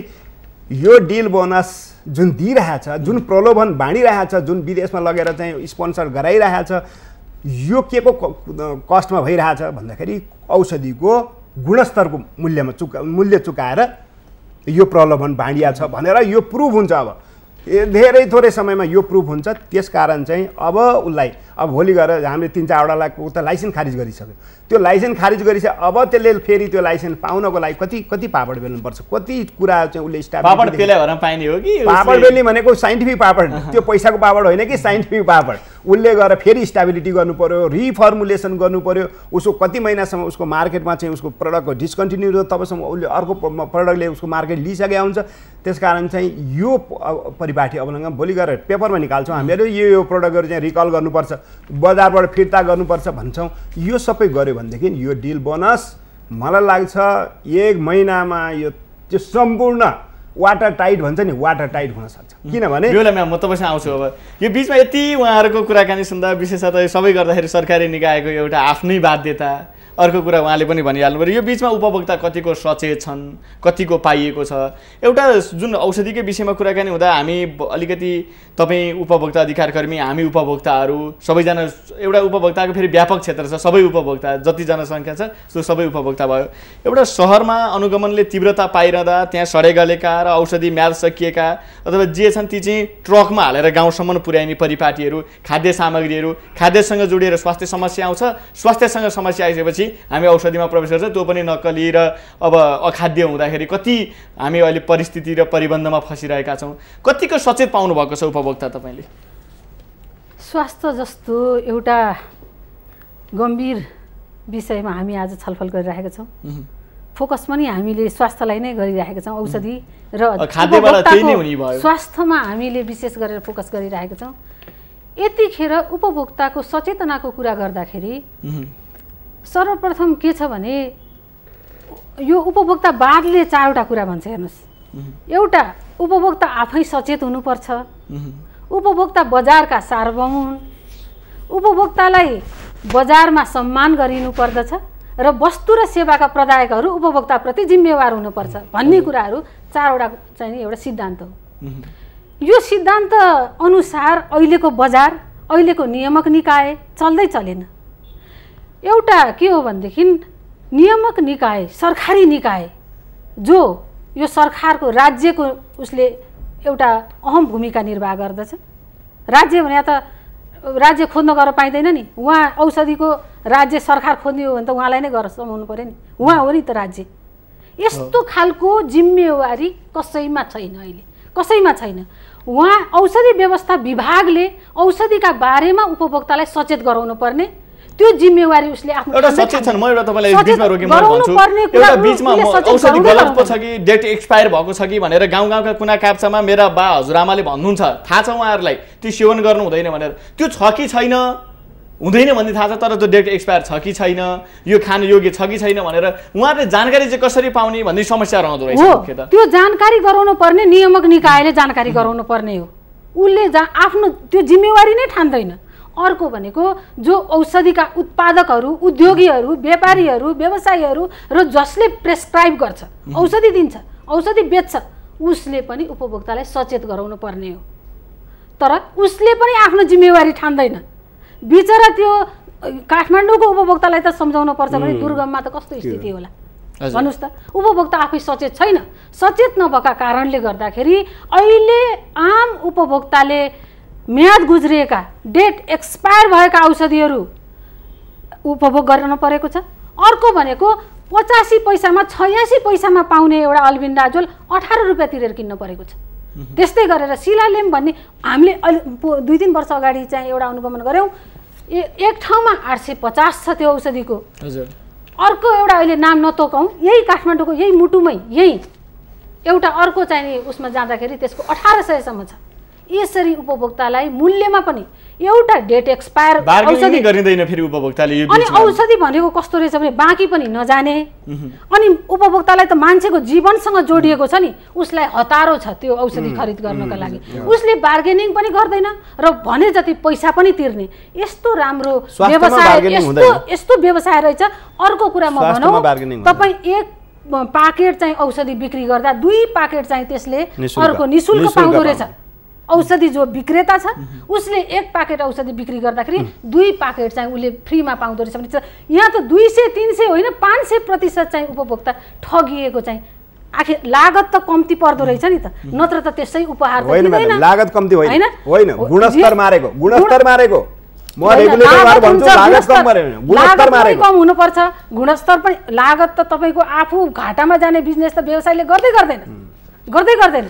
E: यो डिल बोनस जुन दिइरहेछ जुन प्रलोभन बाँडिरहेछ जुन विदेशमा लगेर चाहिँ स्पोन्सर गराइरहेछ यो के को कस्टमा भइरहेछ भन्दाखेरि औषधिको गुणस्तरको मूल्यमा चुका मूल्य चुकाएर यो प्रलोभन बाँडिया छ भनेर यो प्रुभ हुन्छ। अब धेरै थोरै समयमा यो प्रुभ हुन्छ त्यसकारण चाहिँ अब उसलाई अब भोलि गएर हामीले तिन चारवटालाई त लाइसेन्स खारिज गरिसक्यो त्यो लाइसेन्स खारिज गरिसक्यो अब त्यसले फेरि त्यो लाइसेन्स पाउनको लागि कति कति पापड बेल्नुपर्छ कति कुरा चाहिँ उसले स्टाफ
B: पापड पेला पाइने हो कि
E: पापड बेल्ने भनेको साइन्टिफिक पापड त्यो पैसाको पापड होइन कि साइन्टिफिक पापड उसले गएर फेरि स्टेबिलिटी गर्नु पर्यो रिफर्मुलेसन गर्नु पर्यो उसको कति महिनासम्म उसको मार्केटमा चाहिँ उसको प्रडक्टको डिस्कन्टिन्यू र तबसम्म उसले अर्को प्रडक्टले उसको मार्केट लिइसकेको हुन्छ। त्यसकारण चाहिँ यो परिपाटी अवलम्बन भोलि गएर पेपरमा निकाल्छौँ हामीहरू यो यो प्रडक्टहरू चाहिँ रिकल गर्नुपर्छ बजारबाट फिर्ता गर्नुपर्छ भन्छौँ। यो सबै गऱ्यो भनेदेखि यो डिल बोनस मलाई लाग्छ एक महिनामा यो त्यो सम्पूर्ण वाटर टाइट भन्छ नि वाटर टाइट हुन सक्छ। किनभने
B: बेलामा म तपाईँसँग आउँछु अब यो बिचमा यति उहाँहरूको कुराकानी सुन्दा विशेषतः सबै गर्दाखेरि सरकारी निकायको एउटा आफ्नै बाध्यता अर्को कुरा उहाँले पनि भनिहाल्नु पर्यो यो बिचमा उपभोक्ता कतिको सचेत छन्, कतिको पाइएको छ। एउटा जुन औषधिकै विषयमा कुराकानी हुँदा हामी अलिकति तपाईँ उपभोक्ता अधिकार कर्मी, हामी उपभोक्ताहरू सबैजना, एउटा उपभोक्ताको फेरि व्यापक क्षेत्र छ, सबै उपभोक्ता जति जनसङ्ख्या छ त्यो सबै उपभोक्ता भयो। एउटा सहरमा अनुगमनले तीव्रता पाइरहँदा त्यहाँ सडे गलेका र औषधि म्याद सकिएका अथवा जे छन् ती चाहिँ ट्रकमा हालेर गाउँसम्म पुर्याइने परिपाटीहरू, खाद्य सामग्रीहरू, खाद्यसँग जोडिएर स्वास्थ्य समस्या आउँछ, स्वास्थ्यसँग समस्या आइसकेपछि हामी औषधिमा प्रवेश गर्छ, त्यो पनि नक्कली र अब अखाद्य हुँदाखेरि कति हामी अहिले परिस्थिति र परिबन्धमा फसिरहेका छौँ। कतिको सचेत पाउनु भएको छ उपभोक्ता तपाईँले?
C: स्वास्थ्य जस्तो एउटा गम्भीर विषयमा हामी आज छलफल गरिरहेका छौँ। फोकस पनि हामीले स्वास्थ्यलाई नै गरिरहेका छौँ। औषधि र स्वास्थ्यमा हामीले विशेष गरेर फोकस गरिरहेका छौँ। यतिखेर उपभोक्ताको सचेतनाको कुरा गर्दाखेरि सर्वप्रथम के छ भने यो उपभोक्तावादले चारवटा कुरा भन्छ। हेर्नुहोस्, एउटा उपभोक्ता आफै सचेत हुनुपर्छ, उपभोक्ता बजारका सार्वभौम हुन्, उपभोक्तालाई बजारमा सम्मान गरिनु पर्दछ र वस्तु र सेवाका प्रदायकहरू उपभोक्ताप्रति जिम्मेवार हुनुपर्छ भन्ने कुराहरू चारवटा चाहिँ एउटा सिद्धान्त हो। यो सिद्धान्त अनुसार अहिलेको बजार, अहिलेको नियामक निकाय चल्दै चलेन। एउटा के हो भनेदेखि नियामक निकाय, सरकारी निकाय जो यो सरकारको राज्यको उसले एउटा अहम भूमिका निर्वाह गर्दछ। राज्य भने त राज्य खोज्न गर्न पाइँदैन नि, उहाँ औषधिको राज्य सरकार खोज्ने हो भने त उहाँलाई नै गरेर समाउनु पर्यो नि, उहाँ हो नि त राज्य। यस्तो खालको जिम्मेवारी कसैमा छैन, अहिले कसैमा छैन। उहाँ औषधि व्यवस्था विभागले औषधिका बारेमा उपभोक्तालाई सचेत गराउनु पर्ने त्यो जिम्मेवारी उसले आफ्नो
B: एउटा सचेत छन्। म एउटा तपाईँलाई बिचमा रोके म भन्छु, एउटा बिचमा औषधि गलत पो छ कि डेट एक्सपायर भएको छ कि भनेर गाउँ गाउँका कुना काप्चामा मेरा बा हजुरआमाले भन्नुहुन्छ, थाहा छ उहाँहरूलाई त्यो सेवन गर्नु हुँदैन भनेर। त्यो छ कि छैन हुँदैन भन्ने थाहा छ, तर त्यो डेट एक्सपायर छ कि छैन, यो खान योग्य छ कि छैन भनेर उहाँहरूले जानकारी चाहिँ कसरी पाउने भन्ने समस्या रहँदो रहेछ।
C: त्यो जानकारी गराउनु पर्ने नियामक निकायले जानकारी गराउनु पर्ने हो। उसले जा आफ्नो त्यो जिम्मेवारी नै ठान्दैन। अर्को भनेको जो औषधिका उत्पादकहरू, उद्योगीहरू, व्यापारीहरू, व्यवसायीहरू र जसले प्रेस्क्राइब गर्छ, औषधि दिन्छ, औषधि बेच्छ, उसले पनि उपभोक्तालाई सचेत गराउनु पर्ने हो। तर उसले पनि आफ्नो जिम्मेवारी ठान्दैन। बिचरा त्यो काठमाडौँको उपभोक्तालाई त सम्झाउनु पर्छ भने दुर्गममा त कस्तो स्थिति होला भन्नुहोस् त। उपभोक्ता आफै सचेत छैन। सचेत नभएका कारणले गर्दाखेरि अहिले आम उपभोक्ताले म्याद गुज्रिएका, डेट एक्सपायर भएका औषधिहरू उपभोग गर्न परेको छ। अर्को भनेको पचासी पैसामा छयासी पैसामा पाउने एउटा अल्बिन्डाजोल अठार रुपियाँ तिरेर किन्न परेको छ। त्यस्तै गरेर सिलालेम भन्ने हामीले दुई तिन वर्ष अगाडि चाहिँ एउटा अनुगमन गऱ्यौँ, एक ठाउँमा आठ सय पचास छ त्यो औषधिको। अर्को एउटा अहिले नाम नतोकौँ, यही काठमाडौँको यही मुटुमै यही एउटा अर्को चाहिँ उसमा जाँदाखेरि त्यसको अठार सयसम्म छ। यसरी उपभोक्तालाई मूल्यमा पनि एउटा डेट एक्सपायर औषधि
B: गरिँदैन फेरि उपभोक्ताले यो
C: अनि औषधि भनेको कस्तो रहेछ भने बाँकी पनि नजाने। अनि उपभोक्तालाई त मान्छेको जीवनसँग जोडिएको छ नि, उसलाई हतारो छ त्यो औषधि खरिद गर्नका लागि। उसले बार्गेनिङ पनि गर्दैन र भने जति पैसा पनि तिर्ने। यस्तो राम्रो व्यवसाय, यस्तो यस्तो व्यवसाय रहेछ। अर्को कुरा म भनौँ, तपाईँ एक पाकेट चाहिँ औषधि बिक्री गर्दा दुई पाकेट चाहिँ त्यसले अर्को निशुल्क पाउँदो रहेछ। औषधि जो विक्रेता छ उसले एक पाकेट औषधि बिक्री गर्दाखेरि दुई पाकेट चाहिँ उसले फ्रीमा पाउँदो रहेछ भने यहाँ त दुई सय तीन सय होइन पाँच सय प्रतिशत चाहिँ उपभोक्ता ठगिएको चाहिँ आखिर लागत त कम्ती पर्दो रहेछ नि त। नत्र त त्यसै उपहार त दिँदैन।
E: लागत कम्ती होइन, होइन गुणस्तर मारेको, गुणस्तर मारेको। म रेगुलेटरबाट भन्छु लागत कम गरेन, गुणस्तर मारेको।
C: कम हुनुपर्छ, गुणस्तर पनि। लागत त तपाईको आफू घाटामा जाने बिजनेस त व्यवसायले गर्दै गर्दैन, गर्दै गर्दैन।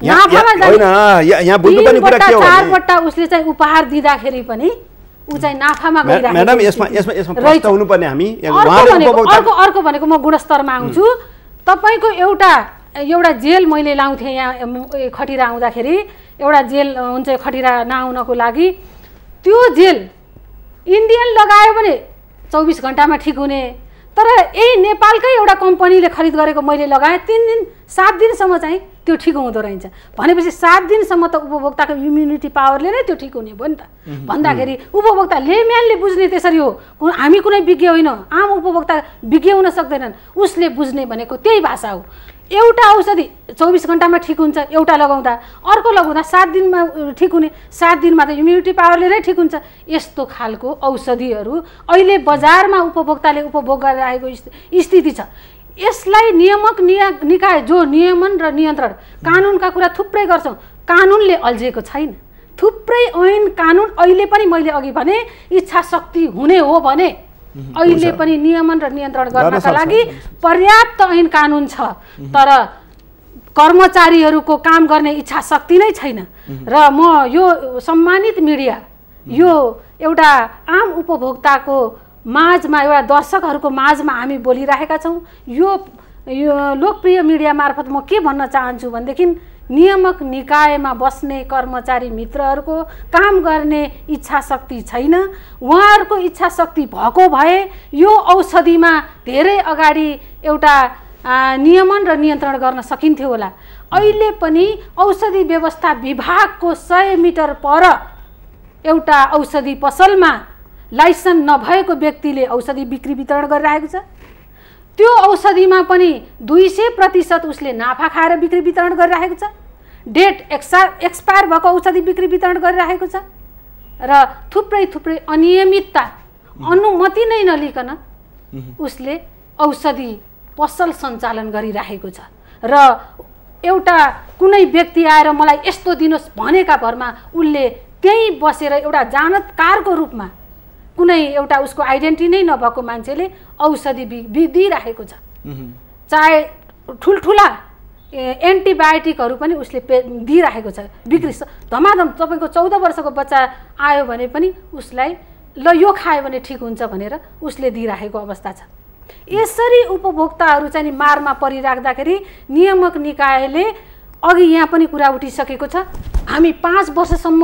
C: चारवटा उसले चाहिँ उपहार दिँदाखेरि पनि ऊ चाहिँ नाफामा गइरहेको।
E: म्याडम यसमा यसमा यसमा प्रश्न हुनुपर्ने हामी
C: अर्को अर्को भनेको म गुणस्तरमा आउँछु। तपाईँको एउटा एउटा जेल मैले लाउँथेँ यहाँ खटिरा आउँदाखेरि, एउटा जेल हुन्छ खटिरा नआउनको लागि। त्यो जेल इन्डियन लगायो भने चौबिस घन्टामा ठिक हुने, तर यही नेपालकै एउटा कम्पनीले खरिद गरेको मैले लगाएँ तिन दिन सात दिनसम्म चाहिँ त्यो ठिक हुँदो रहेछ भनेपछि सात दिनसम्म त उपभोक्ताको इम्युनिटी पावरले नै त्यो ठिक हुने भयो नि त भन्दाखेरि उपभोक्ता लेम्यानले बुझ्ने त्यसरी हो हामी कुनै विज्ञ होइन आम उपभोक्ता विज्ञ हुन सक्दैनन् उसले बुझ्ने भनेको त्यही भाषा हो एउटा औषधि चौबिस घन्टामा ठिक हुन्छ एउटा लगाउँदा अर्को लगाउँदा सात दिनमा ठिक हुने सात दिनमा त इम्युनिटी पावरले नै ठिक हुन्छ यस्तो खालको औषधिहरू अहिले बजारमा उपभोक्ताले उपभोग गरिरहेको स्थिति छ यसलाई नियामक निकाय जो नियमन र नियन्त्रण कानुनका कुरा थुप्रै गर्छौँ कानुनले अल्झेको छैन थुप्रै ऐन कानुन अहिले पनि मैले अघि भने इच्छा शक्ति हुने हो भने अहिले पनि नियमन र नियन्त्रण गर्नका लागि पर्याप्त ऐन कानुन छ तर कर्मचारीहरूको काम गर्ने इच्छा शक्ति नै छैन र म यो सम्मानित मिडिया यो एउटा आम उपभोक्ताको माझमा एउटा दर्शकहरूको माझमा हामी बोलिरहेका छौँ यो यो लोकप्रिय मिडिया मार्फत म के भन्न चाहन्छु भनेदेखि नियामक निकायमा बस्ने कर्मचारी मित्रहरूको काम गर्ने इच्छा शक्ति छैन उहाँहरूको इच्छा शक्ति भएको भए यो औषधिमा धेरै अगाडि एउटा नियमन र नियन्त्रण गर्न सकिन्थ्यो होला अहिले पनि औषधि व्यवस्था विभागको सय मिटर पर एउटा औषधि पसलमा लाइसेन्स नभएको व्यक्तिले औषधि बिक्री वितरण गरिरहेको छ त्यो औषधिमा पनि दुई सय प्रतिशत उसले नाफा खाएर बिक्री वितरण गरिरहेको छ डेट एक्सपायर एक्सपायर भएको औषधि बिक्री वितरण गरिरहेको छ र थुप्रै थुप्रै अनियमितता अनुमति नै नलिकन उसले औषधि पसल सञ्चालन गरिरहेको छ र एउटा कुनै व्यक्ति आएर मलाई यस्तो दिनुहोस् भनेका भरमा उसले त्यहीँ बसेर एउटा जानकारको रूपमा कुनै एउटा उसको आइडेन्टिटी नै नभएको मान्छेले औषधि दिइरहेको छ चाहे ठुल्ठुला एन्टिबायोटिकहरू पनि उसले दिइरहेको छ बिक्री धमाधम तपाईँको चौध वर्षको बच्चा आयो भने पनि उसलाई ल यो खायो भने ठिक हुन्छ भनेर उसले दिइरहेको अवस्था छ यसरी उपभोक्ताहरू चाहिँ मारमा परिराख्दाखेरि नियामक निकायले अघि यहाँ पनि कुरा उठिसकेको छ हामी पाँच वर्षसम्म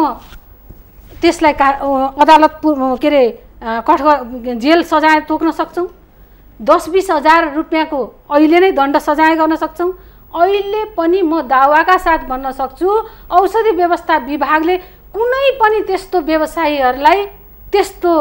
C: त्यसलाई का अदालत के अरे कठ जेल सजाय तोक्न सक्छौँ दस बिस हजार रुपियाँको अहिले नै दण्ड सजाय गर्न सक्छौँ अहिले पनि म दावाका साथ भन्न सक्छु औषधि व्यवस्था विभागले कुनै पनि त्यस्तो व्यवसायीहरूलाई त्यस्तो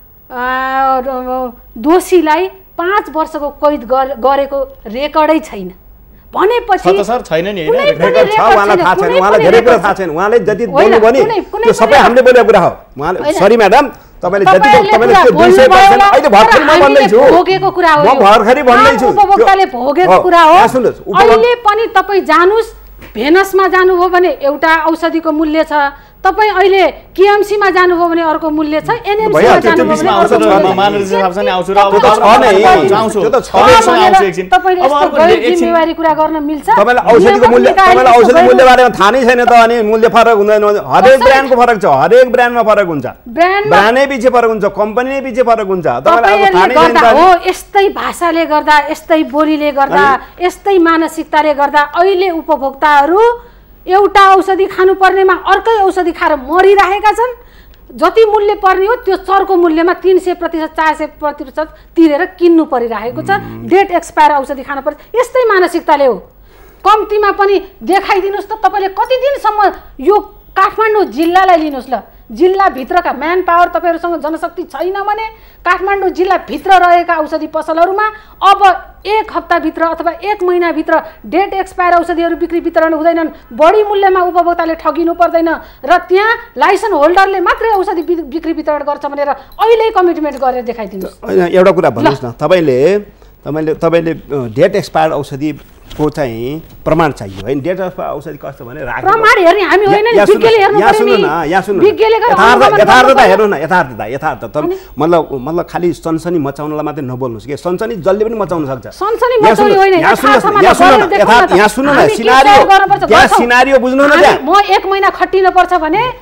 C: दोषीलाई पाँच वर्षको कैद गरेको रेकर्डै छैन भनेपछि
B: सर छैन नि
E: रेकर्ड छ उहाँलाई थाहा छैन उहाँलाई धेरै कुरा थाहा छैन उहाँले जति बोल्नु भने त्यो सबै हामीले बोलेको कुरा हो उहाँले सरी म्याडम तपाईले जति तपाईले त्यो दुई सय प्रतिशत अहिले भर्खरै म भन्दै छु
C: भोगेको कुरा हो
E: म भर्खरै भन्दै छु
C: उपभोक्ताले भोगेको कुरा हो अहिले पनि तपाई जानुस् भेनसमा जानुभयो भने एउटा औषधिको मूल्य छ तपाई अहिले केएमसीमा जानुभयो भने अर्को मूल्य छ एनएमसीमा जानुभयो भने अर्को
B: माननीय साहब पनि आउँछु र
E: अब त छ नै
B: आउँछु
E: त्यो त छ नै
B: आउँछु एकछिन
C: तपाईले यस्तो गैर जिम्मेवारी कुरा गर्न मिल्छ
E: तपाईलाई औषधिको मूल्य तपाईलाई औषधि मूल्य बारेमा थाहा नै छैन त अनि मूल्य फरक हुँदैन हरेक ब्रान्डको फरक छ हरेक ब्रान्डमा फरक हुन्छ ब्रान्डै पछि फरक हुन्छ कम्पनी नै पछि फरक हुन्छ तपाईलाई अब थाहा नै छैन
C: हो यस्तै भाषाले गर्दा यस्तै बोलीले गर्दा यस्तै मानसिकताले गर्दा अहिले उपभोक्ताहरू एउटा औषधि खानु पर्नेमा अर्कै औषधि खाएर मरिरहेका छन् जति मूल्य पर्ने हो त्यो चर्को मूल्यमा तीन सय प्रतिशत चार सय प्रतिशत तिरेर किन्नु परिरहेको छ डेट एक्सपायर औषधि खानु पर्छ यस्तै मानसिकताले हो कम्तीमा पनि देखाइदिनुहोस् त तपाईँले कति दिनसम्म यो काठमाडौँ जिल्लालाई लिनुहोस् ल जिल्लाभित्रका म्यान पावर तपाईँहरूसँग जनशक्ति छैन भने काठमाडौँ जिल्लाभित्र रहेका औषधि पसलहरूमा अब एक हप्ताभित्र अथवा एक महिनाभित्र डेट एक्सपायर औषधिहरू बिक्री वितरण हुँदैनन् बढी मूल्यमा उपभोक्ताले ठगिनु पर्दैन र त्यहाँ लाइसेन्स होल्डरले मात्रै औषधि बिक्री वितरण गर्छ भनेर अहिले कमिटमेन्ट गरेर देखाइदिनुहोस्
E: एउटा कुरा भन्नुहोस् न तपाईँले तपाईँले तपाईँले डेट एक्सपायर औषधि को चाहिँ प्रमाण चाहियो हैन डेट अफ औषधि कस्तो भने राख्नु
C: प्रमाण हेर्ने हामी होइन नि विज्ञले हेर्नु पर्यो
E: यहाँ सुन्नु न यहाँ सुन्नु
C: विज्ञले
E: यथार्थ यथार्थता हेर्नु न यथार्थता यथार्थ त मतलब मतलब खाली सनसनी मचाउनलाई मात्रै नबोल्नुस् के सनसनी जसले पनि मचाउन सक्छ
C: सनसनी मचाउने होइन
E: यहाँ सुन्नु यहाँ सुन्नु न यथार्थ यहाँ सुन्नु न सिनारियो त्यहाँ सिनारियो बुझ्नु न त्यहाँ
C: म एक महिना खटिनु पर्छ भने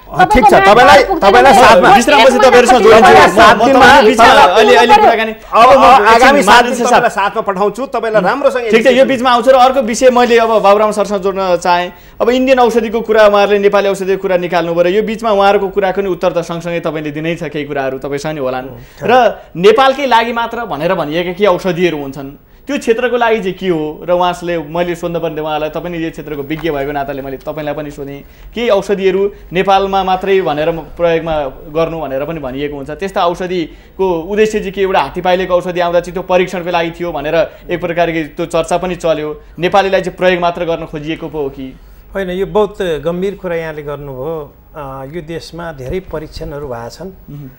E: ठिक छ तपाईलाई तपाईलाई साथमा
B: विश्रामपछि तपाईहरुसँग जोडिन्छु अलि अलि कुराकानी
E: अब आगामी सात दिन तपाईलाई साथमा पठाउँछु तपाईलाई राम्रोसँग
B: ठिक छ यो बीचमा आउँछ र अर्को विषय मैले अब बाबुराम सरसँग जोड्न चाहे अब इन्डियन औषधिको कुरा उहाँहरूले नेपाली औषधिको कुरा निकाल्नु पर्यो यो बीचमा उहाँहरूको कुराको नि उत्तर त सँगसँगै तपाईँले दिनै छ केही कुराहरू तपाईँसँग नि होलान् र नेपालकै लागि मात्र भनेर भनिएका के औषधिहरू हुन्छन् त्यो क्षेत्रको लागि चाहिँ के हो र उहाँले मैले सोध्नुपर्ने उहाँलाई तपाईँ यो क्षेत्रको विज्ञ भएको नाताले मैले तपाईँलाई पनि सोधेँ केही औषधिहरू नेपालमा मात्रै भनेर प्रयोगमा गर्नु भनेर पनि भनिएको हुन्छ त्यस्ता औषधिको उद्देश्य चाहिँ के एउटा हात्तीपाइलेको औषधि आउँदा चाहिँ त्यो परीक्षणको लागि थियो भनेर एक प्रकारको त्यो चर्चा पनि चल्यो नेपालीलाई चाहिँ प्रयोग मात्र गर्न खोजिएको पो हो कि
D: होइन यो बहुत गम्भीर कुरा यहाँले गर्नुभयो यो देशमा धेरै परीक्षणहरू भएका छन्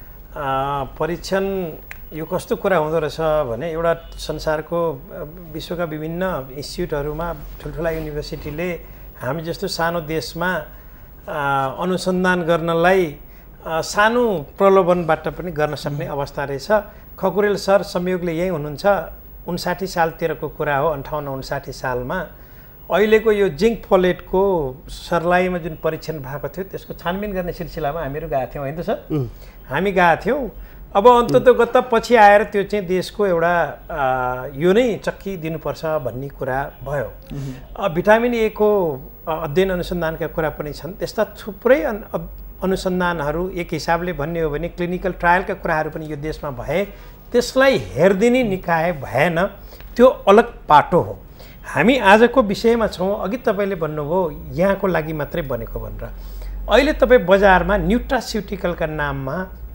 D: परीक्षण यो कस्तो कुरा हुँदो रहेछ भने एउटा संसारको विश्वका विभिन्न इन्स्टिट्युटहरूमा ठुल्ठुला युनिभर्सिटीले हामी जस्तो सानो देशमा अनुसन्धान गर्नलाई सानो प्रलोभनबाट पनि गर्न सक्ने अवस्था रहेछ खकुरेल सर संयोगले यही हुनुहुन्छ उन्साठी सालतिरको कुरा हो अन्ठाउन्न उन्साठी सालमा अहिलेको यो जिङ्क फोलेटको सर्लाहीमा जुन परीक्षण भएको थियो त्यसको छानबिन गर्ने सिलसिलामा हामीहरू गएका थियौँ होइन त सर हामी गएका थियौँ अब अन्ततोगत पछि आएर त्यो चाहिँ देशको एउटा यो नै चक्की दिनुपर्छ भन्ने कुरा भयो भिटामिन ए को अध्ययन अनुसन्धानका कुरा पनि छन् त्यस्ता थुप्रै अनुसन्धानहरू एक हिसाबले भन्ने हो भने क्लिनिकल ट्रायलका कुराहरू पनि यो देशमा भए त्यसलाई हेरिदिने निकाय भएन त्यो अलग पाटो हो हामी आजको विषयमा छौँ अघि तपाईँले भन्नुभयो यहाँको लागि मात्रै बनेको भनेर अहिले तपाईँ बजारमा न्युट्रास्युटिकलका नाममा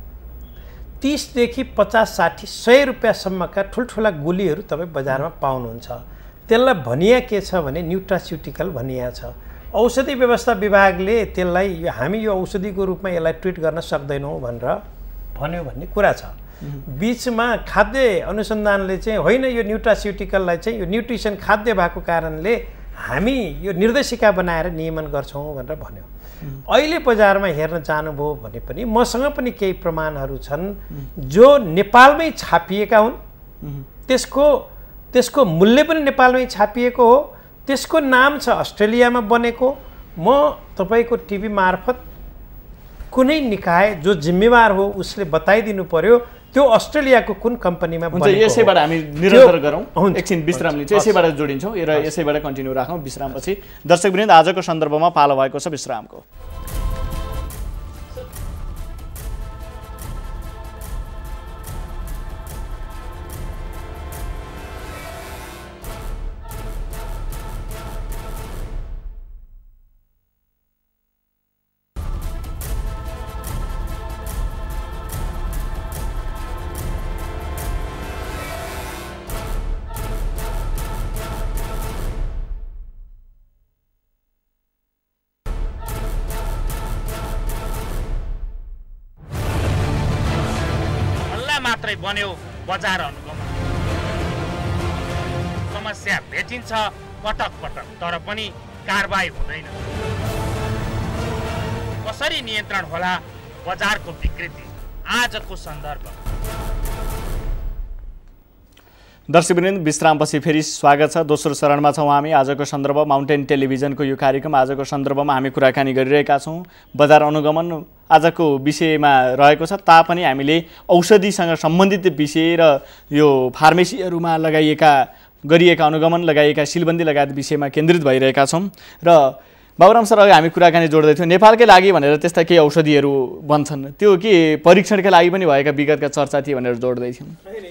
D: तीसदेखि पचास साठी सय रुपियाँसम्मका ठुल्ठुला गोलीहरू तपाईँ बजारमा पाउनुहुन्छ त्यसलाई भनिया के छ भने न्युट्रास्युटिकल भनिया छ औषधि व्यवस्था विभागले त्यसलाई यो हामी यो औषधिको रूपमा यसलाई ट्रिट गर्न सक्दैनौँ भनेर भन्यो भन्ने कुरा छ बीचमा खाद्य अनुसन्धानले चाहिँ होइन यो न्युट्रास्युटिकललाई चाहिँ यो न्युट्रिसन खाद्य भएको कारणले हामी यो निर्देशिका बनाएर नियमन गर्छौँ भनेर भन्यो अहिले बजारमा हेर्न जानुभयो भने पनि मसँग पनि केही प्रमाणहरू छन् जो नेपालमै छापिएका हुन् त्यसको त्यसको मूल्य पनि नेपालमै छापिएको हो त्यसको नाम छ अस्ट्रेलियामा बनेको म तपाईँको टिभी मार्फत कुनै निकाय जो जिम्मेवार हो उसले बताइदिनु पर्यो त्यो अस्ट्रेलियाको कुन कम्पनीमा बनेको हो
B: यसैबाट हामी निरन्तर गरौँ एकछिन विश्राम लिन्छ यसैबाट जोडिन्छौँ र यसैबाट कन्टिन्यू राखौँ विश्रामपछि दर्शकवृन्द आजको सन्दर्भमा पालो भएको छ विश्रामको
A: बन्यो बजार अनुगमन समस्या भेटिन्छ पटक पटक तर पनि कारबाही हुँदैन कसरी नियन्त्रण होला बजारको विकृति आजको सन्दर्भ
B: दर्शकवृन्द विश्रामपछि फेरि स्वागत छ दोस्रो चरणमा छौँ हामी आजको सन्दर्भ माउन्टेन टेलिभिजनको यो कार्यक्रम आजको सन्दर्भमा हामी कुराकानी गरिरहेका छौँ बजार अनुगमन आजको विषयमा रहेको छ तापनि हामीले औषधिसँग सम्बन्धित विषय र यो फार्मेसीहरूमा लगाइएका गरिएका अनुगमन लगाइएका सिलबन्दी लगायत विषयमा केन्द्रित भइरहेका छौँ र बाबुराम सर अघि हामी कुराकानी जोड्दै थियौँ नेपालकै लागि भनेर त्यस्ता केही औषधिहरू बन्छन् त्यो के परीक्षणका लागि पनि भएका विगतका चर्चा थिए भनेर जोड्दै थियौँ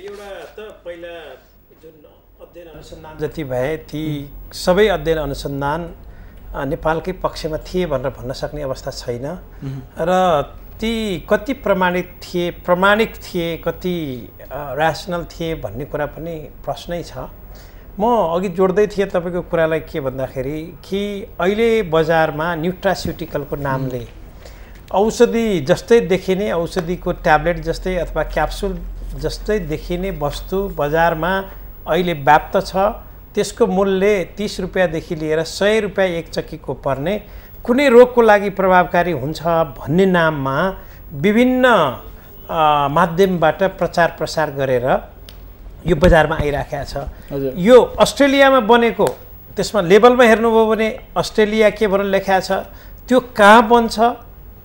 D: अनुसन्धान जति भए ती सबै अध्ययन अनुसन्धान नेपालकै पक्षमा थिए भनेर भन्न सक्ने अवस्था छैन र ती कति प्रमाणित थिए प्रमाणिक थिए कति ऱ्यासनल थिए भन्ने कुरा पनि प्रश्नै छ म अघि जोड्दै थिएँ तपाईँको कुरालाई के भन्दाखेरि कि अहिले बजारमा न्युट्रास्युटिकलको नामले औषधि जस्तै देखिने औषधिको ट्याब्लेट जस्तै अथवा क्याप्सुल जस्तै देखिने वस्तु बजारमा अहिले व्याप्त छ त्यसको मूल्य तीस रुपियाँदेखि लिएर सय रुपियाँ एक चक्कीको पर्ने कुनै रोगको लागि प्रभावकारी हुन्छ भन्ने नाममा विभिन्न माध्यमबाट प्रचार प्रसार गरेर यो बजारमा आइराखेको छ यो अस्ट्रेलियामा बनेको त्यसमा लेबलमा हेर्नुभयो भने अस्ट्रेलिया के भनेर लेखाएको छ त्यो कहाँ बन्छ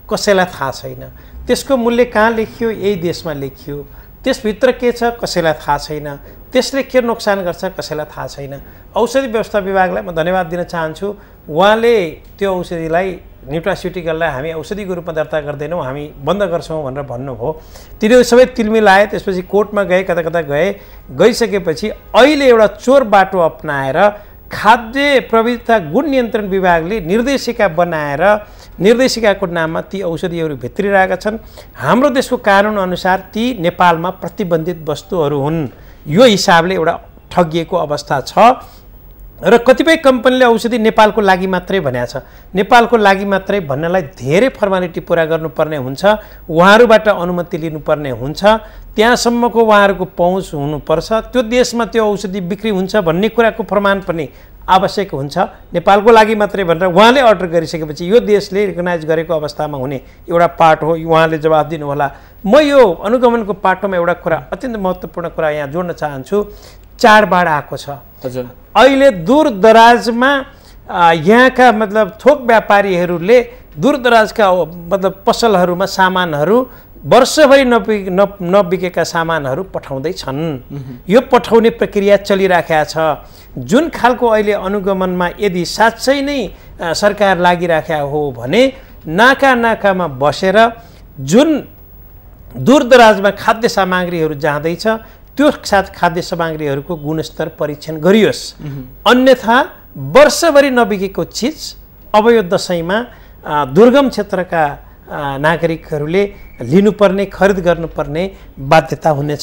D: कसैलाई थाहा छैन। त्यसको मूल्य कहाँ लेखियो, यही देशमा लेखियो। त्यसभित्र के छ कसैलाई थाहा छैन। त्यसले के नोक्सान गर्छ कसैलाई थाहा छैन। औषधि व्यवस्था विभागलाई म धन्यवाद दिन चाहन्छु। उहाँले त्यो औषधिलाई न्युट्रास्युटिकललाई हामी औषधिको रूपमा दर्ता गर्दैनौँ, हामी बन्द गर्छौँ भनेर भन्नुभयो। तिनीहरू सबै तिलमिलाए, त्यसपछि कोर्टमा गए, कता कता गए। गइसकेपछि अहिले एउटा चोर बाटो अपनाएर खाद्य प्रविधिता गुण नियन्त्रण विभागले निर्देशिका बनाएर निर्देशिकाको नाममा ती औषधिहरू भित्रिरहेका छन्। हाम्रो देशको कानुन अनुसार ती नेपालमा प्रतिबन्धित वस्तुहरू हुन्। यो हिसाबले एउटा ठगिएको अवस्था छ र कतिपय कम्पनीले औषधि नेपालको लागि मात्रै भनेको छ। नेपालको लागि मात्रै भन्नलाई धेरै फर्मालिटी पुरा गर्नुपर्ने हुन्छ, उहाँहरूबाट अनुमति लिनुपर्ने हुन्छ, त्यहाँसम्मको उहाँहरूको पहुँच हुनुपर्छ। त्यो देशमा त्यो औषधि बिक्री हुन्छ भन्ने कुराको प्रमाण पनि आवश्यक हुन्छ। नेपालको लागि मात्रै भनेर उहाँले अर्डर गरिसकेपछि यो देशले रिकगनाइज गरेको अवस्थामा हुने एउटा पार्ट हो। उहाँले जवाफ दिनुहोला। म यो अनुगमनको पाटोमा एउटा कुरा अत्यन्त महत्त्वपूर्ण कुरा यहाँ जोड्न चाहन्छु। चाडबाड आएको छ।
B: हजुर,
D: अहिले दूर दराजमा यहाँका मतलब थोक व्यापारीहरूले दूर दराजका मतलब पसलहरूमा सामानहरू वर्षभरि नबि नबिकेका सामानहरू पठाउँदैछन्। यो पठाउने प्रक्रिया चलिराखेको छ। जुन खालको अहिले अनुगमनमा यदि साँच्चै नै सरकार लागिराखेको हो भने नाका नाकामा बसेर जुन दूरदराजमा खाद्य सामग्रीहरू जाँदैछ त्यो साथ खाद्य सामग्रीहरूको गुणस्तर परीक्षण गरियोस्। अन्यथा वर्षभरि नबिकेको चिज अब यो दसैँमा दुर्गम क्षेत्रका नागरिकहरूले लिनुपर्ने खरिद गर्नुपर्ने बाध्यता हुनेछ।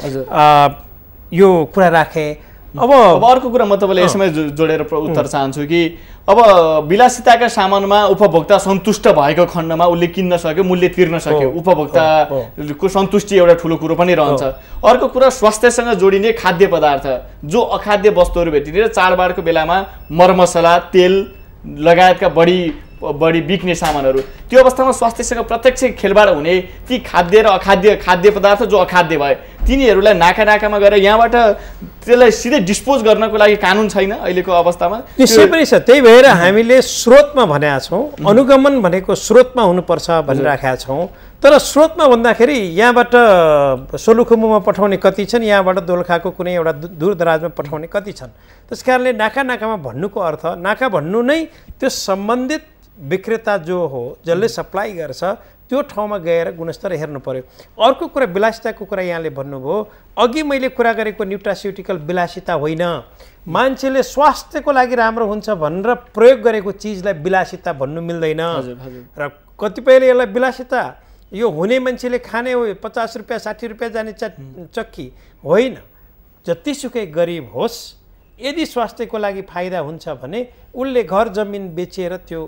D: यो कुरा राखे। अब
B: अब अर्को कुरा म तपाईँलाई यसमै जोडेर उत्तर चाहन्छु कि अब विलासिताका सामानमा उपभोक्ता सन्तुष्ट भएको खण्डमा उसले किन्न सक्यो, मूल्य तिर्न सक्यो, उपभोक्ताको सन्तुष्टि एउटा ठुलो कुरो पनि रहन्छ। अर्को कुरा स्वास्थ्यसँग जोडिने खाद्य पदार्थ, जो अखाद्य वस्तुहरू भेटिने र चाडबाडको बेलामा मरमसला, तेल लगायतका बढी बढी बिक्ने सामानहरू, त्यो अवस्थामा स्वास्थ्यसँग प्रत्यक्ष खेलबाड हुने ती खाद्य र अखाद्य खाद्य पदार्थ जो अखाद्य भए तिनीहरूलाई नाका नाकामा गएर यहाँबाट त्यसलाई सिधै डिस्पोज गर्नको लागि कानुन छैन अहिलेको अवस्थामा।
D: निश्चय पनि छ। त्यही भएर हामीले स्रोतमा भनेका छौँ, अनुगमन भनेको स्रोतमा हुनुपर्छ भनिराखेका छौँ। तर स्रोतमा भन्दाखेरि यहाँबाट सोलुखुम्बुमा पठाउने कति छन्, यहाँबाट दोलखाको कुनै एउटा दूर दराजमा पठाउने कति छन्। त्यस कारणले नाका नाकामा भन्नुको अर्थ नाका भन्नु नै त्यो सम्बन्धित विक्रेता जो हो जसले सप्लाई गर्छ त्यो ठाउँमा गएर गुणस्तर हेर्नु पर्यो। अर्को कुरा विलासिताको कुरा यहाँले भन्नुभयो। अघि मैले कुरा गरेको न्युट्रास्युटिकल विलासिता होइन, मान्छेले स्वास्थ्यको लागि राम्रो हुन्छ भनेर प्रयोग गरेको चिजलाई विलासिता भन्नु मिल्दैन। र कतिपयले यसलाई विलासिता यो हुने मान्छेले खाने हो पचास रुपियाँ साठी रुपियाँ जाने च चक्की होइन। जतिसुकै गरिब होस् यदि स्वास्थ्यको लागि फाइदा हुन्छ भने उसले घर जमिन बेचेर त्यो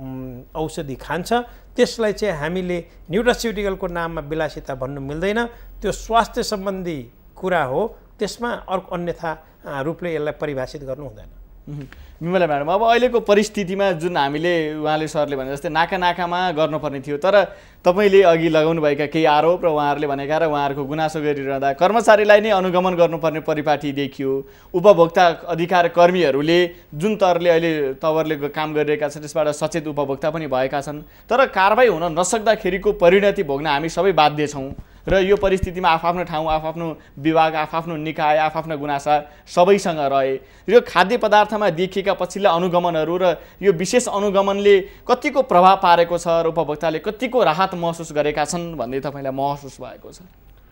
D: औषधि खान्छ। त्यसलाई चाहिँ हामीले न्युट्रास्युटिकलको नाममा विलासिता भन्नु मिल्दैन। त्यो स्वास्थ्य सम्बन्धी कुरा हो, त्यसमा अर्को अन्यथा रूपले यसलाई परिभाषित गर्नु हुँदैन।
B: विमला म्याडम, अब अहिलेको परिस्थितिमा जुन हामीले उहाँले सरले भने जस्तै नाका नाकामा गर्नुपर्ने थियो, तर तपाईँले अघि लगाउनुभएका केही आरोप र उहाँहरूले भनेका र उहाँहरूको गुनासो गरिरहँदा कर्मचारीलाई नै अनुगमन गर्नुपर्ने परिपाटी देखियो। उपभोक्ता अधिकार कर्मीहरूले जुन तरले अहिले तवरले काम गरिरहेका छन् त्यसबाट सचेत उपभोक्ता पनि भएका छन्, तर कारबाही हुन नसक्दाखेरिको परिणति भोग्न हामी सबै बाध्य छौँ। र यो परिस्थितिमा आफआफ्नो ठाउँ, आफआफ्नो विभाग, आफआफ्नो निकाय, आफआफ्नो गुनासा सबैसँग रहे। यो खाद्य पदार्थमा देखिएका पछिल्ला अनुगमनहरू र यो विशेष अनुगमनले कतिको प्रभाव पारेको छ र उपभोक्ताले कतिको राहत महसुस गरेका छन् भन्ने तपाईँलाई महसुस भएको छ?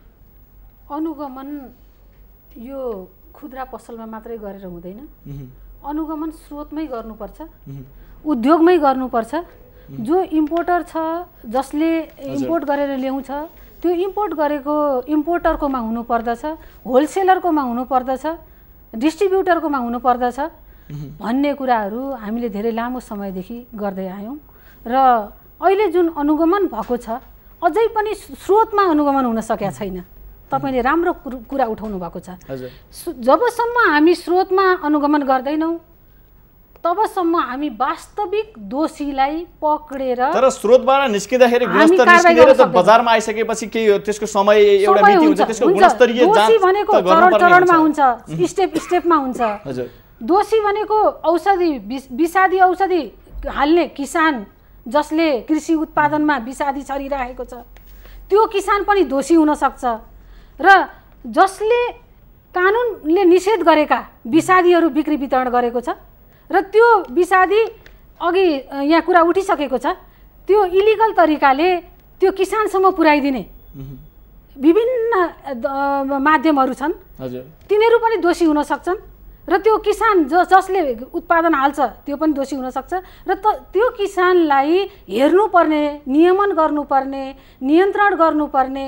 C: अनुगमन यो खुद्रा पसलमा मात्रै गरेर हुँदैन। अनुगमन स्रोतमै गर्नुपर्छ, उद्योगमै गर्नुपर्छ। जो इम्पोर्टर छ, जसले इम्पोर्ट गरेर ल्याउँछ, त्यो इम्पोर्ट गरेको इम्पोर्टरकोमा हुनुपर्दछ, होलसेलरकोमा हुनुपर्दछ, डिस्ट्रिब्युटरकोमा हुनुपर्दछ भन्ने कुराहरू हामीले धेरै लामो समयदेखि गर्दै आयौँ। र अहिले जुन अनुगमन भएको छ अझै पनि स्रोतमा अनुगमन हुन सकेका छैन। तपाईँले राम्रो कुरा उठाउनु भएको छ। जबसम्म हामी स्रोतमा अनुगमन गर्दैनौँ तबसम्म हामी वास्तविक दोषीलाई पक्रेर,
B: तर स्रोतबाट निस्किँदाखेरि गुणस्तर निस्किएर त बजारमा आइसकेपछि के त्यसको समय एउटा मिति हुन्छ, त्यसको गुणस्तरीय जाँच
C: भनेको चरण चरणमा हुन्छ, स्टेप स्टेपमा हुन्छ। दोषी भनेको औषधि विषादी औषधि हाल्ने किसान जसले कृषि उत्पादनमा विषादी छरिरहेको छ त्यो किसान पनि दोषी हुन सक्छ र जसले कानुनले निषेध गरेका विषादीहरू बिक्री वितरण गरेको छ र त्यो विषादी अघि यहाँ कुरा उठिसकेको छ त्यो इलिगल तरिकाले त्यो किसानसम्म पुर्याइदिने विभिन्न माध्यमहरू छन् तिनीहरू पनि दोषी हुन सक्छन् र त्यो किसान ज जसले उत्पादन हाल्छ त्यो पनि दोषी हुन सक्छ र त त्यो किसानलाई हेर्नुपर्ने नियमन गर्नुपर्ने नियन्त्रण गर्नुपर्ने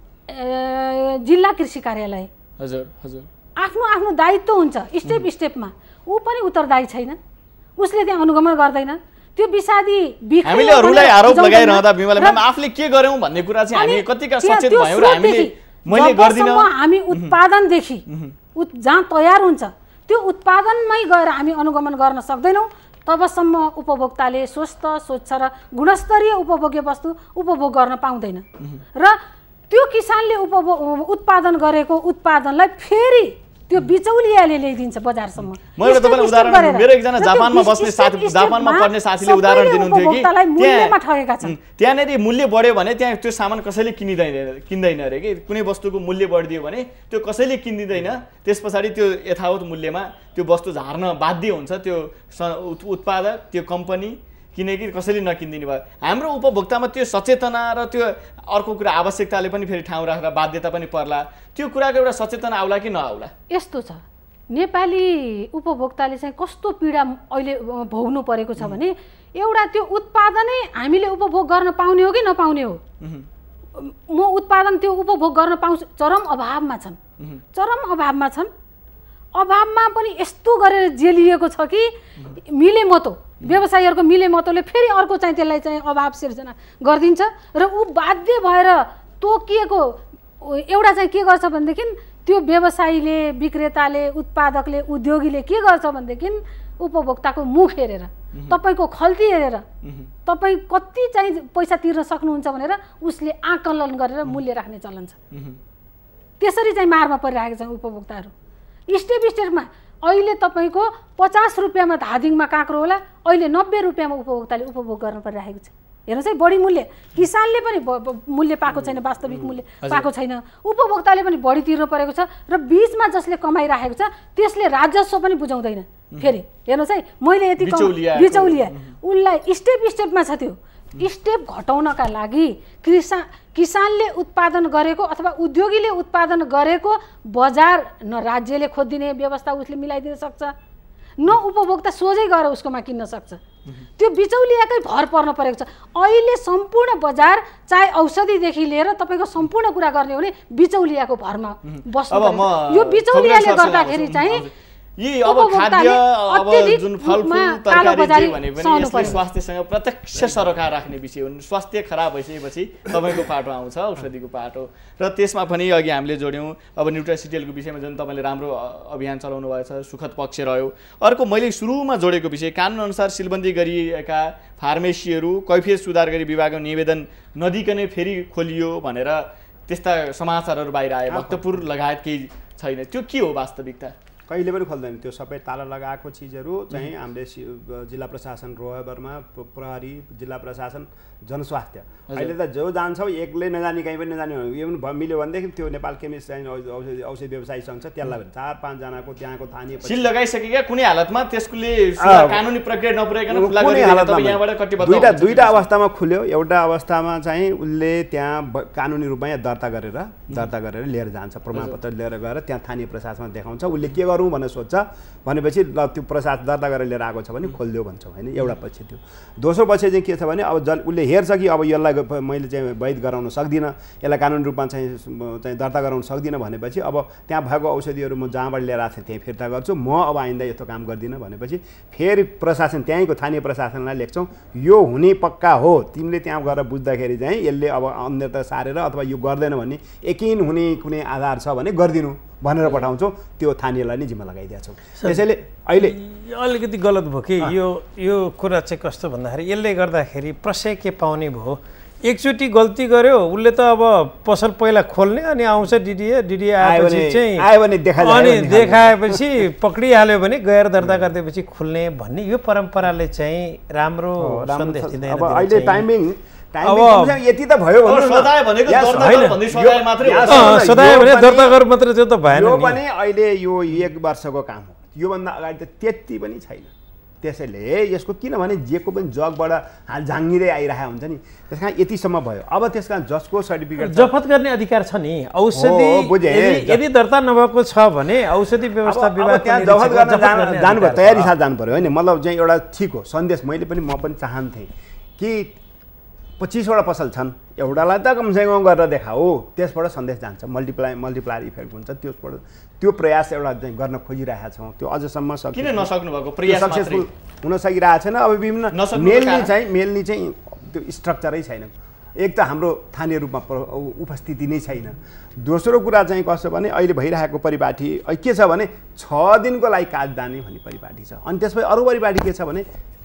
C: जिल्ला कृषि कार्यालय
B: हजुर हजुर
C: आफ्नो आफ्नो दायित्व हुन्छ स्टेप स्टेपमा ऊ पनि उत्तरदायी छैन उसले त्यहाँ अनुगमन गर्दैन त्यो विषादी
B: हामीले अरूलाई आरोप लगाइरहँदा बिमला म्याम आफूले के गर्यौं भन्ने कुरा चाहिँ हामी कतिका सचेत भयौं र हामीले मैले गर्दिन
C: हामी उत्पादनदेखि जहाँ तयार हुन्छ त्यो उत्पादनमै गएर हामी अनुगमन गर्न सक्दैनौँ तबसम्म उपभोक्ताले स्वस्थ स्वच्छ र गुणस्तरीय उपभोग्य वस्तु उपभोग गर्न पाउँदैन र त्यो किसानले उपभोग उत्पादन गरेको उत्पादनलाई फेरि त्यो बिचौलियाले ल्याइदिन्छ बजारसम्म।
B: मैले तपाईलाई उदाहरण मेरो एकजना जापानमा बस्ने साथी जापानमा पढ्ने साथीले उदाहरण दिनुहुन्थ्यो कि
C: मूल्यमा ठगेका छन्
B: त्यहाँनेरि मूल्य बढ्यो भने त्यहाँ त्यो सामान कसैले किनिदैन किन्दैन अरे कि कुनै वस्तुको मूल्य बढिदियो भने त्यो कसैले किन्दिदैन त्यसपछि त्यो यथावत मूल्यमा त्यो वस्तु झार्न बाध्य हुन्छ त्यो उत्पादक त्यो कम्पनी किनकि कसैले नकिन्दिने भयो। हाम्रो उपभोक्तामा त्यो सचेतना र त्यो अर्को कुरा आवश्यकताले पनि फेरि ठाउँ राखेर बाध्यता पनि पर्ला त्यो कुराको एउटा सचेतना आउला कि नआउला
C: यस्तो छ। नेपाली उपभोक्ताले चाहिँ कस्तो पीडा अहिले भोग्नु परेको छ भने एउटा त्यो उत्पादनै हामीले उपभोग गर्न पाउने हो कि नपाउने हो म उत्पादन त्यो उपभोग गर्न पाउँछु चरम अभावमा छन् चरम अभावमा छन् अभावमा पनि यस्तो गरेर जेलिएको छ कि मिले मतो व्यवसायीहरूको मिले मतोले फेरि अर्को चाहिँ त्यसलाई चाहिँ अभाव सिर्जना गरिदिन्छ र ऊ बाध्य भएर तोकिएको एउटा चाहिँ के गर्छ भनेदेखि त्यो व्यवसायीले विक्रेताले उत्पादकले उद्योगीले के गर्छ भनेदेखि उपभोक्ताको मुख हेरेर तपाईँको खल्ती हेरेर तपाईँ कति चाहिँ पैसा तिर्न सक्नुहुन्छ भनेर उसले आकलन गरेर मूल्य राख्ने चलन छ। त्यसरी चाहिँ मारमा परिरहेका छन् उपभोक्ताहरू स्टेप स्टेपमा। अहिले तपाईँको पचास रुपियाँमा धादिङमा काँक्रो होला अहिले नब्बे रुपियाँमा उपभोक्ताले उपभोग गर्न परिरहेको छ। हेर्नुहोस् है बढी मूल्य किसानले पनि मूल्य पाएको छैन वास्तविक मूल्य पाएको छैन उपभोक्ताले पनि बढी तिर्नु परेको छ र बिचमा जसले कमाइरहेको छ त्यसले राजस्व पनि बुझाउँदैन। फेरि हेर्नुहोस् है मैले यति बिचौलिया उनलाई स्टेप स्टेपमा छ त्यो स्टेप घटाउनका लागि किसान किसानले उत्पादन गरेको अथवा उद्योगीले उत्पादन गरेको बजार न राज्यले खोजिदिने व्यवस्था उसले मिलाइदिन सक्छ न उपभोक्ता सोझै गएर उसकोमा किन्न सक्छ। त्यो बिचौलियाकै भर पर्न परेको छ। अहिले सम्पूर्ण बजार चाहे औषधिदेखि लिएर तपाईँको सम्पूर्ण कुरा गर्ने हो भने बिचौलियाको भरमा बस्नु यो बिचौलियाले गर्दाखेरि चाहिँ
B: यी अब खाद्य अब जुन फलफुल तरकारी जे भने पनि यसले स्वास्थ्यसँग प्रत्यक्ष सरोकार राख्ने विषय हो। स्वास्थ्य खराब भइसकेपछि तपाईँको पाटो आउँछ औषधिको पाटो र त्यसमा पनि अघि हामीले जोड्यौँ अब न्युट्रासिटियलको विषयमा जुन तपाईँले राम्रो अभियान चलाउनु भएको छ सुखद पक्ष रह्यो। अर्को मैले सुरुमा जोडेको विषय कानुन अनुसार सिलबन्दी गरिएका फार्मेसीहरू कैफियत सुधार गरी विभागको निवेदन नदिकनै फेरि खोलियो भनेर त्यस्ता समाचारहरू बाहिर आए भक्तपुर लगायत केही छैन त्यो के हो वास्तविकता?
E: कहिले पनि खोल्दैन त्यो सबै ताला लगाएको चिजहरू चाहिँ हामीले जिल्ला प्रशासन रोहबरमा प्रहरी जिल्ला प्रशासन जनस्वास्थ्य अहिले त जो जान्छ एक्लै नजाने कहीँ पनि नजाने इभन मिल्यो भनेदेखि त्यो नेपाल केमिस्ट चाहिँ औषधि औषधि व्यवसायी सङ्घ छ त्यसलाई चार पाँचजनाको त्यहाँको स्थानीय
B: सिल लगाइसकेका कुनै हालतमा त्यसले कानुनी प्रक्रिया नपुर्याइकन खुला गरिदिएको यहाँबाट कटिबद्ध
E: दुईटा दुईटा अवस्थामा खुल्यो। एउटा अवस्थामा चाहिँ उसले त्यहाँ कानुनी रूपमा यहाँ दर्ता गरेर दर्ता गरेर लिएर जान्छ प्रमाणपत्र लिएर गएर त्यहाँ स्थानीय प्रशासनमा देखाउँछ उसले के गरौँ भनेर सोध्छ भनेपछि ल त्यो प्रसाद दर्ता गरेर लिएर आएको छ भने खोलिदियो भन्छौँ होइन एउटा पक्ष त्यो। दोस्रो पक्ष चाहिँ के छ भने अब जन उसले हेर्छ कि अब यसलाई मैले चाहिँ वैध गराउन सक्दिनँ यसलाई कानुनी रूपमा चाहिँ चाहिँ दर्ता गराउन सक्दिनँ भनेपछि अब त्यहाँ भएको औषधिहरू म जहाँबाट लिएर आएको थिएँ त्यहीँ फिर्ता गर्छु म अब आइन्दा यस्तो काम गर्दिनँ भनेपछि फेरि प्रशासन त्यहीँको स्थानीय प्रशासनलाई लेख्छौँ यो हुने पक्का हो तिमीले त्यहाँ गएर बुझ्दाखेरि चाहिँ यसले अब अन्यता सारेर अथवा यो गर्दैन भन्ने यकिन हुने कुनै आधार छ भने गरिदिनु भनेर पठाउँछौँ त्यो स्थानीयलाई नै जिम्मा लगाइदिएछौँ। त्यसैले अहिले
D: अलिकति गलत भयो कि यो यो कुरा चाहिँ कस्तो भन्दाखेरि यसले गर्दाखेरि प्रशय के पाउने भयो एकचोटि गल्ती गर्यो उसले त अब पसल पहिला खोल्ने अनि आउँछ डिडिए डिडिए आएपछि चाहिँ
E: आयो भने देखायो
D: अनि देखाएपछि पक्रिहाल्यो भने गएर दर्ता गरिदिएपछि खुल्ने भन्ने यो परम्पराले चाहिँ राम्रो सन्देश दिँदैन।
E: अब अहिले टाइमिङ अब यति त भयो
B: सदाय भनेको दर्ता गर भन्ने सदाय मात्रै
D: हो। सदाय भने दर्ता गर मात्रै त्यो त भएन
E: यो पनि अहिले यो एक वर्षको काम हो। योभन्दा अगाडि त त्यति पनि छैन। त्यसैले यसको किनभने जेको पनि जगबाट झाङ्गिँदै आइरहेको हुन्छ नि त्यस कारण यतिसम्म भयो। अब त्यस कारण जसको सर्टिफिकेट
D: जफत गर्ने अधिकार छ नि औषधि यदि दर्ता नभएको छ भने औषधि व्यवस्था विभाग
E: त्यहाँ जफत गर्न जानुभयो तयारी साथ जानु पर्यो होइन। मतलब चाहिँ एउटा ठिक हो सन्देश मैले पनि म पनि चाहन्थेँ कि पच्चिसवटा पसल छन् एउटालाई त कमसेकम गरेर देखाऊ त्यसबाट सन्देश जान्छ मल्टिप्लाइ मल्टिप्लायर इफेक्ट हुन्छ। त्यसबाट त्यो प्रयास एउटा चाहिँ गर्न खोजिरहेका छौँ त्यो अझसम्म
B: किन नसक्नु भएको प्रयास
E: सक्सेसफुल हुन सकिरहेको छैन। अब विभिन्न मेलनी चाहिँ मेलनी चाहिँ त्यो स्ट्रक्चरै छैन। एक त हाम्रो स्थानीय रूपमा उपस्थिति नै छैन। दोस्रो कुरा चाहिँ कस्तो भने अहिले भइरहेको परिपाटी के छ भने छ दिनको लागि काज जाने भन्ने परिपाटी छ। अनि त्यसपछि अरू परिपाटी के छ भने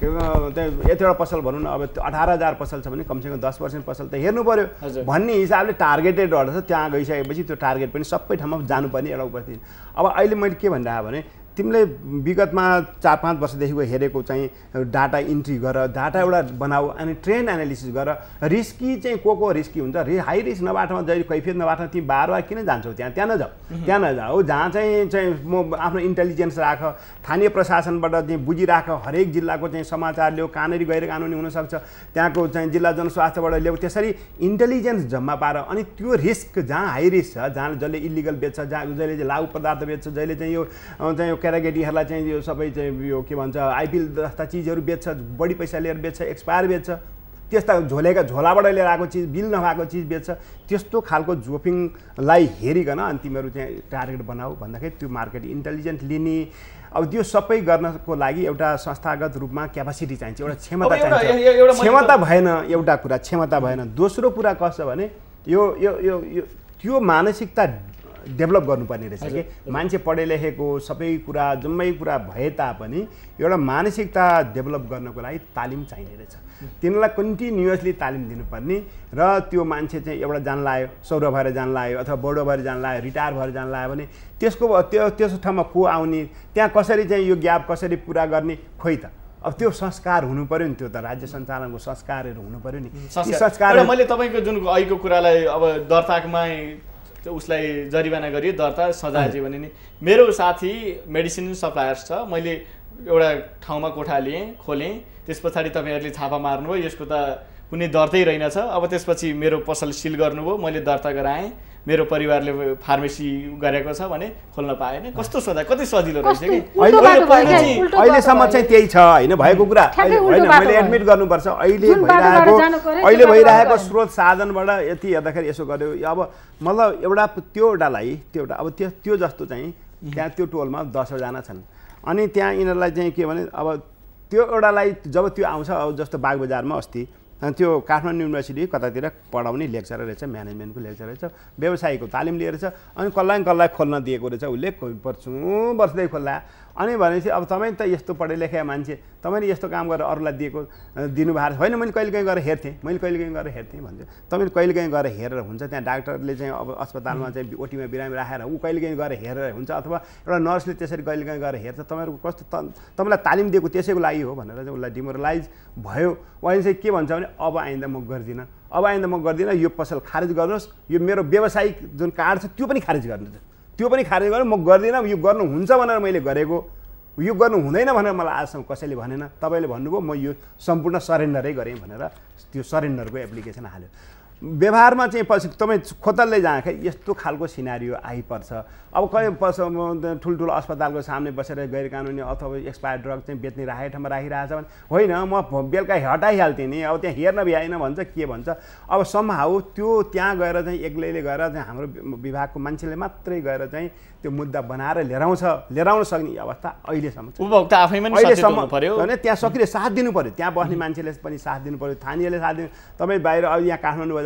E: यतिवटा पसल भनौँ न अब अठार हजार पसल छ भने कमसेकम दस पर्सेन्ट पसल त हेर्नु पर्यो भन्ने हिसाबले टार्गेटेड अर्डर छ। त्यहाँ गइसकेपछि त्यो टार्गेट पनि सबै ठाउँमा जानुपर्ने एउटा उपस्थिति। अब अहिले मैले के भनिरहेको भने तिमीले विगतमा चार पाँच वर्षदेखिको हेरेको चाहिँ डाटा इन्ट्री गर डाटा एउटा बनाऊ अनि ट्रेन्ड एनालिसिस गर। रिस्की चाहिँ को को रिस्की हुन्छ रि हाई रिस्क नबाटमा जहिले कैफियत नबाटमा तिमी बार बार किन जान्छौ त्यहाँ त्यहाँ नजाऊ त्यहाँ नजाऊ जहाँ चाहिँ चाहिँ म आफ्नो इन्टेलिजेन्स राख स्थानीय प्रशासनबाट चाहिँ बुझिराख हरेक जिल्लाको चाहिँ समाचार ल्याऊ कहाँनिर गैर कानुनी हुनसक्छ त्यहाँको चाहिँ जिल्ला जनस्वास्थ्यबाट ल्याऊ त्यसरी इन्टेलिजेन्स जम्मा पार अनि त्यो रिस्क जहाँ हाई रिस्क छ जहाँ जसले इलिगल बेच्छ जहाँ जसले चाहिँ लागु पदार्थ बेच्छ जसले चाहिँ यो चाहिँ केटाकेटीहरूलाई चाहिँ यो सबै चाहिँ यो के भन्छ आइपिएल जस्ता चिजहरू बेच्छ बढी पैसा लिएर बेच्छ एक्सपायर बेच्छ त्यस्ता झोलेका झोलाबाट लिएर आएको चिज बिल नभएको चिज बेच्छ त्यस्तो खालको जोपिङलाई हेरिकन अनि तिमीहरू चाहिँ टार्गेट बनाऊ भन्दाखेरि त्यो मार्केट इन्टेलिजेन्ट लिने अब त्यो सबै गर्नको लागि एउटा संस्थागत रूपमा क्यापासिटी चाहिन्छ एउटा क्षमता चाहिन्छ। क्षमता भएन एउटा कुरा क्षमता भएन। दोस्रो कुरा कस्तो भने यो यो यो त्यो मानसिकता डेभलप गर्नुपर्ने रहेछ कि मान्छे पढे लेखेको सबै कुरा जम्मै कुरा भए तापनि एउटा मानसिकता डेभलप गर्नको लागि तालिम चाहिने रहेछ। तिनीहरूलाई कन्टिन्युअसली तालिम दिनुपर्ने र त्यो मान्छे चाहिँ एउटा जान लायो सौर भएर जान लायो अथवा बोर्डो भएर जान लायो रिटायर भएर जान लायो भने त्यसको त्यो त्यस ठाउँमा को आउने त्यहाँ कसरी चाहिँ यो ग्याप कसरी पुरा गर्ने खोइ त अब त्यो संस्कार हुनु पर्यो नि। त्यो त राज्य सञ्चालनको संस्कारहरू हुनु पर्यो नि।
B: संस्कार मैले तपाईँको जुन अहिलेको कुरालाई अब दर्तामा उसलाई जरिवाना गरियो दर्ता सजाय चाहिँ भने नि मेरो साथी मेडिसिन सप्लायर्स छ मैले एउटा ठाउँमा कोठा लिएँ खोलेँ त्यस पछाडि तपाईँहरूले छापा मार्नुभयो यसको त कुनै दर्तै रहेनछ। अब त्यसपछि मेरो पसल सिल गर्नुभयो मैले दर्ता गराएँ मेरो परिवारले फार्मेसी गरेको छ भने खोल्न पाएन। कस्तो सदा कति सजिलो रहेछ कि
E: अहिलेसम्म चाहिँ त्यही छ होइन भएको कुरा होइन मैले एडमिट गर्नुपर्छ। अहिले भइरहेको अहिले भइरहेको स्रोत साधनबाट यति हेर्दाखेरि यसो गर्यो अब मतलब एउटा त्यो एउटालाई त्यो एउटा अब त्यो त्यो जस्तो चाहिँ त्यहाँ त्यो टोलमा दसजना छन् अनि त्यहाँ यिनीहरूलाई चाहिँ के भने अब त्यो एउटालाई जब त्यो आउँछ अब जस्तो बागबजारमा अस्ति त्यो काठमाडौँ युनिभर्सिटी कतातिर पढाउने लेक्चरर रहेछ म्यानेजमेन्टको लेक्चर रहेछ व्यवसायको तालिम लिएर छ अनि कसलाई कसलाई खोल्न दिएको रहेछ उसले पर्छु बस्दै खोल्ला अनि भनेपछि अब तपाईँ त यस्तो पढे लेखेका मान्छे तपाईँले यस्तो काम गरेर अरूलाई दिएको दिनुभएको होइन मैले कहिले काहीँ गएर हेर्थेँ मैले कहिले काहीँ गएर हेर्थेँ भन्छ। तपाईँले कहिले काहीँ गएर हेरेर हुन्छ त्यहाँ डाक्टरले चाहिँ अब अस्पतालमा चाहिँ ओटीमा बिरामी राखेर ऊ कहिले काहीँ गएर हेरेर हुन्छ अथवा एउटा नर्सले त्यसरी कहिले काहीँ गएर हेर्छ तपाईँहरूको कस्तो तपाईँलाई तालिम दिएको त्यसैको लागि हो भनेर चाहिँ उसलाई डिमोरलाइज भयो। उहाँले चाहिँ के भन्छ भने अब आइन्दा म गर्दिनँ अब आइन्दा म गर्दिनँ यो पसल खारेज गर्नुहोस् यो मेरो व्यावसायिक जुन कार्ड छ त्यो पनि खारेज गर्नुहोस् त्यो पनि खारेज गर्नु म गर्दिनँ यो गर्नुहुन्छ भनेर मैले गरेको यो गर्नु हुँदैन भनेर मलाई आजसम्म कसैले भनेन। तपाईँले भन्नुभयो म यो सम्पूर्ण सरेन्डरै गरेँ भनेर त्यो सरेन्डरको एप्लिकेसन हाल्यो। व्यवहारमा चाहिँ पछि तपाईँ खोतल्दै जाँदाखेरि यस्तो खालको सिनारियो आइपर्छ। अब कहीँ पस ठुल्ठुलो अस्पतालको सामने बसेर गैर कानुनी अथवा एक्सपायर ड्रग चाहिँ बेच्ने राखेको ठाउँमा राखिरहेछ भने होइन म बेलुका हटाइहाल्थेँ नि अब त्यहाँ हेर्न भ्याएन भन्छ के भन्छ। अब समहाउ त्यो त्यहाँ गएर चाहिँ एक्लैले गएर चाहिँ हाम्रो विभागको मान्छेले मात्रै गएर चाहिँ त्यो मुद्दा बनाएर लिएर आउँछ लिएर आउन सक्ने अवस्था अहिलेसम्म
B: उपभोक्ता आफैमा
E: अहिलेसम्म पर्यो भने त्यहाँ सक्रिय साथ दिनु पर्यो त्यहाँ बस्ने मान्छेले पनि साथ दिनु पर्यो स्थानीयले साथ दिनु। तपाईँ बाहिर अब यहाँ काठमाडौँ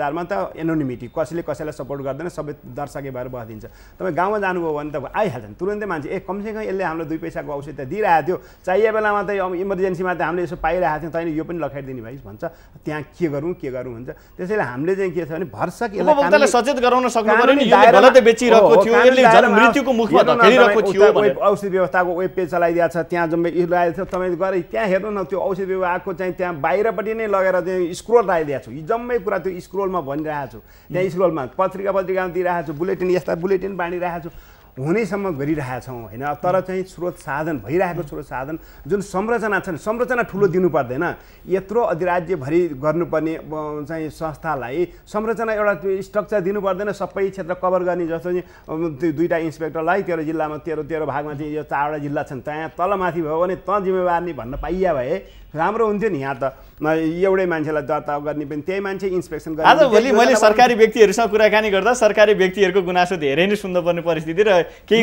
E: बजारमा त एनोनिमिटी, कसैले कसैलाई सपोर्ट गर्दैन, सबै दर्शकै भएर बसिदिन्छ। तपाईँ गाउँमा जानुभयो भने त आइहाल्छ तुरुन्तै मान्छे, ए कमसेकम यसले हाम्रो दुई पैसाको औषधि त दिइरहेको थियो, चाहिए बेलामा त इमर्जेन्सीमा त हामीले यसो पाइरहेको थियौँ, तैँले यो पनि लखाइदिने भाइ भन्छ, त्यहाँ के गरौँ के गरौँ हुन्छ। त्यसैले हामीले चाहिँ के छ भने भरसक
B: उपभोक्तालाई सचेत गराउन सक्नु पर्यो नि, यसले गलत बेचिरहेको थियो, यसले जन मृत्युको मुखमा धकेलिरहेको थियो भनेर
E: औषधि व्यवस्थाको वेब पेज चलाइदिएको छ, त्यहाँ जम्मै लगाएको छ। तपाईँ गएर त्यहाँ हेर्नु न, त्यो औषधि विभागको चाहिँ त्यहाँ बाहिरपट्टि नै लगेर चाहिँ स्क्रोल राखिदिएको छु, यी जम्मै कुरा त्यो स्क्रोलमा भनिरहेको छु, त्यहाँ स्क्रोलमा पत्रिका पत्रिकामा दिइरहेको छु, बुलेटिन यस्ता बुलेटिन बाँडिरहेको छु, हुनेसम्म गरिरहेका छौँ होइन। तर चाहिँ स्रोत साधन भइरहेको स्रोत साधन जुन संरचना छ नि, संरचना ठुलो दिनु पर्दैन, यत्रो अधिराज्यभरि गर्नुपर्ने चाहिँ संस्थालाई संरचना एउटा स्ट्रक्चर दिनु पर्दैन, सबै क्षेत्र कभर गर्ने। जस्तो चाहिँ त्यो दुईवटा इन्सपेक्टरलाई तेह्र जिल्लामा तेह्र तेह्र भागमा चाहिँ यो चारवटा जिल्ला छन्, त्यहाँ तलमाथि भयो भने त जिम्मेवार नि भन्न पाइया भए राम्रो हुन्थ्यो नि। यहाँ त एउटै मान्छेलाई दर्ता गर्ने पनि त्यही मान्छे इन्सपेक्सन गर्ने।
B: आज भोलि मैले सरकारी व्यक्तिहरूसँग कुराकानी गर्दा सरकारी व्यक्तिहरूको गुनासो धेरै नै सुन्नुपर्ने परिस्थिति र केही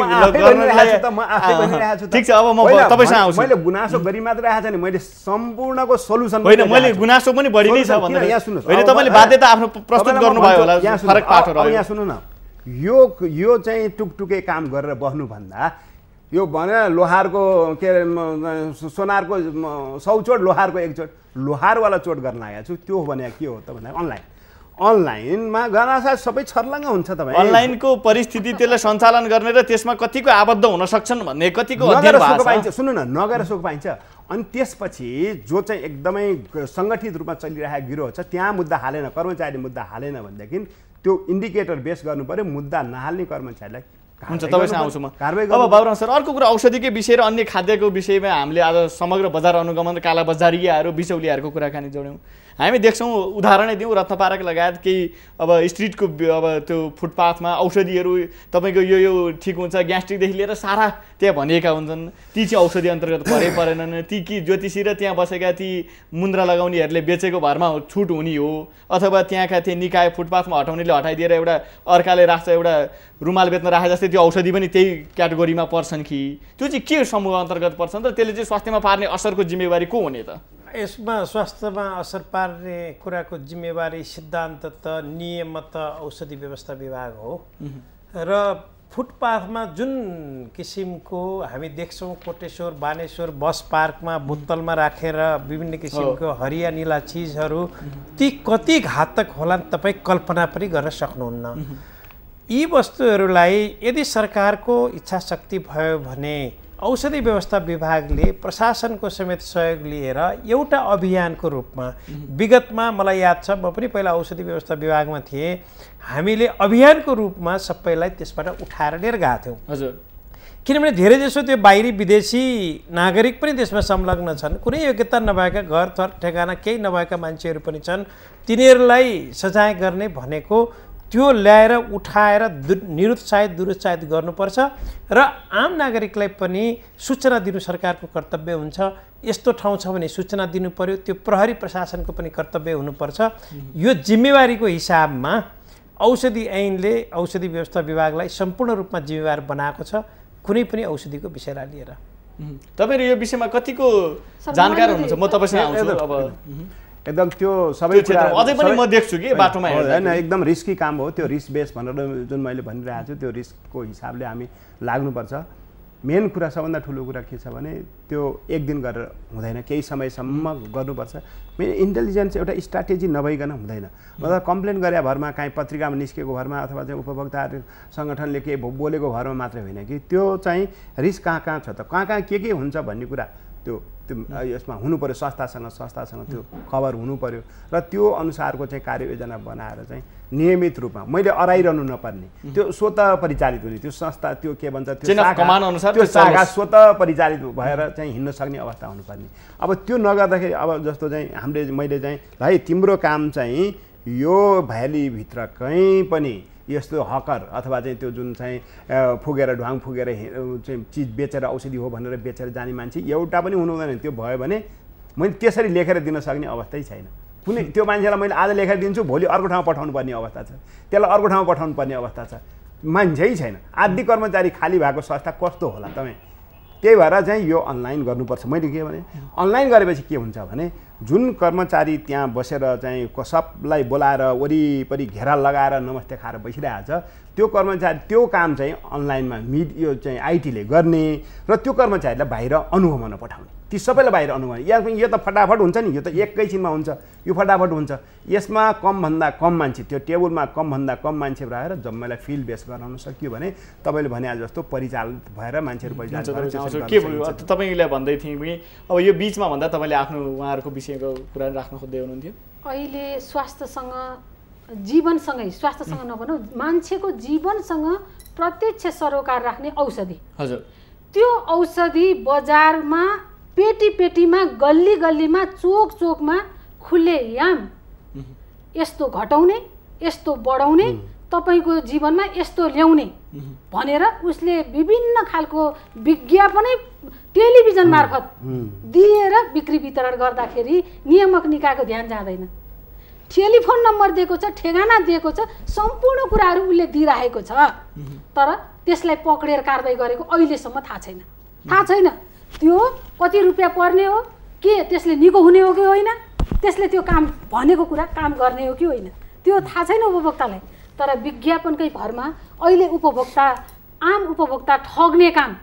B: ठिक छ। अब म तपाईँसँग आउँछु।
E: मैले गुनासो गरी मात्रै आएको छ नि, मैले सम्पूर्णको सोलुसन
B: होइन, मैले गुनासो पनि बढी नै छ भनेर
E: यहाँ सुन्नुहोस्,
B: होइन तपाईँले बाध्यता आफ्नो प्रस्तुत गर्नुभयो होला, फरक पाठो रह्यो।
E: यहाँ सुन्नु न, यो यो चाहिँ टुकटुके काम गरेर बस्नुभन्दा यो भने लोहारको के अरे सोनारको सौ चोट लोहारको एक चोट, लोहारवाला चोट गर्न लागेको छु, त्यो भने के हो त भन्दा अनलाइन अनलाइनमा गनासा सबै छर्लङ्ग हुन्छ। तपाईँ
B: अनलाइनको परिस्थिति त्यसलाई सञ्चालन गर्ने र त्यसमा कतिको आबद्ध हुन सक्छन् भन्ने कतिको
E: नगएर सोख पाइन्छ। सुन्नु न, नगएर सोख पाइन्छ। अनि त्यसपछि जो चाहिँ एकदमै सङ्गठित रूपमा चलिरहेको गिरोह छ त्यहाँ मुद्दा हालेन, कर्मचारीले मुद्दा हालेन भनेदेखि त्यो इन्डिकेटर बेस गर्नु पऱ्यो, मुद्दा नहाल्ने कर्मचारीलाई
B: हुन्छ। तपाईँसँग आउँछु म। अब बाबुराम सर, अर्को कुरा औषधिकै विषय र अन्य खाद्यको विषयमा हामीले आज समग्र बजार अनुगमन र काला बजारियाहरू बिचौलियाहरूको कुराकानी जोड्यौँ। हामी देख्छौँ, उदाहरणै दिउँ, रत्नपार्क लगायत केही अब स्ट्रिटको अब त्यो फुटपाथमा औषधिहरू तपाईँको यो यो ठिक हुन्छ, ग्यास्ट्रिकदेखि लिएर सारा त्यहाँ भनिएका हुन्छन्, ती चाहिँ औषधि अन्तर्गत परे परेनन्, ती कि ज्योतिषी र त्यहाँ बसेका ती मुन्द्रा लगाउनेहरूले बेचेको भरमा छुट हुने हो, अथवा त्यहाँका त्यो निकाय फुटपाथमा हटाउनेले हटाइदिएर एउटा अर्काले राख्छ, एउटा रुमाल बेच्न राखे जस्तै त्यो औषधि पनि त्यही क्याटेगोरीमा पर्छन् कि त्यो चाहिँ के समूह अन्तर्गत पर्छन् र त्यसले चाहिँ स्वास्थ्यमा पार्ने असरको जिम्मेवारी को हुने त?
D: यसमा स्वास्थ्यमा असर पार्ने कुराको जिम्मेवारी सिद्धान्त त नियम त औषधि व्यवस्था विभाग हो र फुटपाथमा जुन किसिमको हामी देख्छौँ कोटेश्वर बानेश्वर बस पार्कमा बोतलमा राखेर विभिन्न किसिमको हरिया नीला चिजहरू, ती कति घातक होलान् तपाईँ कल्पना पनि गर्न सक्नुहुन्न। यी वस्तुहरूलाई यदि सरकारको इच्छा शक्ति भयो भने औषधि व्यवस्था विभागले प्रशासनको समेत सहयोग लिएर एउटा अभियानको रूपमा, विगतमा मलाई याद छ म पनि पहिला औषधि व्यवस्था विभागमा थिएँ, हामीले अभियानको रूपमा सबैलाई त्यसबाट उठाएर लिएर गएका थियौँ।
B: हजुर,
D: किनभने धेरै जसो त्यो बाहिरी विदेशी नागरिक पनि त्यसमा संलग्न छन्, कुनै योग्यता नभएका घर थर ठेगाना केही नभएका मान्छेहरू पनि छन्, तिनीहरूलाई सजाय गर्ने भनेको त्यो ल्याएर उठाएर दु निरुत्साहित दुरुत्साहित गर्नुपर्छ र आम नागरिकलाई पनि सूचना दिनु सरकारको कर्तव्य हुन्छ। यस्तो ठाउँ छ भने सूचना दिनु पर्यो, त्यो प्रहरी प्रशासनको पनि कर्तव्य हुनुपर्छ। यो जिम्मेवारीको हिसाबमा औषधि ऐनले औषधि व्यवस्था विभागलाई सम्पूर्ण रूपमा जिम्मेवार बनाएको छ कुनै पनि औषधिको विषयलाई लिएर।
B: तपाईँले यो विषयमा कतिको जानकार हुनुहुन्छ? म तपाईँसँग आउँछु। अब
E: एकदम त्यो सबै कुरा
B: अझै पनि म देख्छु कि बाटोमा
E: होइन, एकदम रिस्की काम हो त्यो, रिस्क बेस भनेर जुन मैले भनिरहेको छु त्यो रिस्कको हिसाबले हामी लाग्नुपर्छ। मेन कुरा सबभन्दा ठुलो कुरा के छ भने त्यो एक दिन गरेर हुँदैन, केही समयसम्म गर्नुपर्छ। मेन इन्टेलिजेन्स एउटा स्ट्राटेजी नभइकन हुँदैन। मतलब कम्प्लेन गरे भरमा, काहीँ पत्रिकामा निस्केको भरमा अथवा चाहिँ उपभोक्ता सङ्गठनले के बोलेको भरमा मात्रै होइन कि त्यो चाहिँ रिस्क कहाँ कहाँ छ त, कहाँ कहाँ के के हुन्छ भन्ने कुरा त्यो त्यो यसमा हुनु पऱ्यो। संस्थासँग संस्थासँग त्यो खबर हुनु पऱ्यो र त्यो अनुसारको चाहिँ कार्ययोजना बनाएर चाहिँ नियमित रूपमा मैले अराइरहनु नपर्ने, त्यो स्वतः परिचालित हुने, त्यो संस्था त्यो के भन्छ त्यो त्यो शाखा स्वतः परिचालित भएर चाहिँ हिँड्न सक्ने अवस्था हुनुपर्ने। अब त्यो नगर्दाखेरि अब जस्तो चाहिँ हामीले मैले चाहिँ भाइ तिम्रो काम चाहिँ यो भ्यालीभित्र कहीँ पनि यस्तो हकर अथवा चाहिँ त्यो जुन चाहिँ फुगेर ढुवाङ फुगेर चाहिँ चिज बेचेर औषधि हो भनेर बेचेर जाने मान्छे एउटा पनि हुनु हुँदैन। त्यो भयो भने मैले त्यसरी लेखेर दिन सक्ने अवस्थै छैन। कुनै त्यो मान्छेलाई मैले आज लेखेर दिन्छु, भोलि अर्को ठाउँमा पठाउनु पर्ने अवस्था छ, त्यसलाई अर्को ठाउँमा पठाउनु पर्ने अवस्था छ, मान्छे छैन। आदि कर्मचारी खाली भएको संस्था कस्तो होला तपाईँ? त्यही भएर चाहिँ यो अनलाइन गर्नुपर्छ। मैले के भने अनलाइन गरेपछि के हुन्छ भने जुन कर्मचारी त्यहाँ बसेर चाहिँ सबलाई बोलाएर वरिपरि घेरा लगाएर नमस्ते खाएर बसिरहेको छ त्यो कर्मचारी त्यो काम चाहिँ अनलाइनमा मिड यो चाहिँ आइटीले गर्ने र त्यो कर्मचारीलाई बाहिर अनुगमन पठाउने ती सबैलाई बाहिर अनुगमन या यो त फटाफट हुन्छ नि यो त एकैछिनमा हुन्छ यो फटाफट हुन्छ यसमा कमभन्दा कम मान्छे त्यो टेबलमा कमभन्दा कम मान्छे राखेर जम्मैलाई फिल्ड बेस गराउन सकियो भने तपाईँले भने जस्तो परिचालित भएर मान्छेहरू परिचालित
B: के भयो तपाईँले भन्दै थिएँ कि अब यो बिचमा भन्दा तपाईँले आफ्नो उहाँहरूको विषयको कुरा राख्न खोज्दै हुनुहुन्थ्यो
C: अहिले स्वास्थ्यसँग जीवनसँगै स्वास्थ्यसँग नभनौँ मान्छेको जीवनसँग प्रत्यक्ष सरोकार राख्ने औषधि
B: हजुर
C: त्यो औषधि बजारमा पेटी पेटीमा गल्ली गल्लीमा चोक चोकमा खुलेआम यस्तो घटाउने यस्तो बढाउने तपाईँको जीवनमा यस्तो ल्याउने भनेर उसले विभिन्न खालको विज्ञापनै टेलिभिजन मार्फत दिएर बिक्री वितरण गर्दाखेरि नियामक निकायको ध्यान जाँदैन टेलिफोन नम्बर दिएको छ ठेगाना दिएको छ सम्पूर्ण कुराहरू उसले दिइरहेको छ तर त्यसलाई पक्रेर कारबाही गरेको अहिलेसम्म थाहा छैन थाहा छैन त्यो कति रुपियाँ पर्ने हो के त्यसले निको हुने हो कि होइन त्यसले त्यो काम भनेको कुरा काम गर्ने हो कि होइन त्यो थाहा छैन उपभोक्तालाई तर विज्ञापनकै भरमा अहिले उपभोक्ता आम उपभोक्ता ठग्ने काम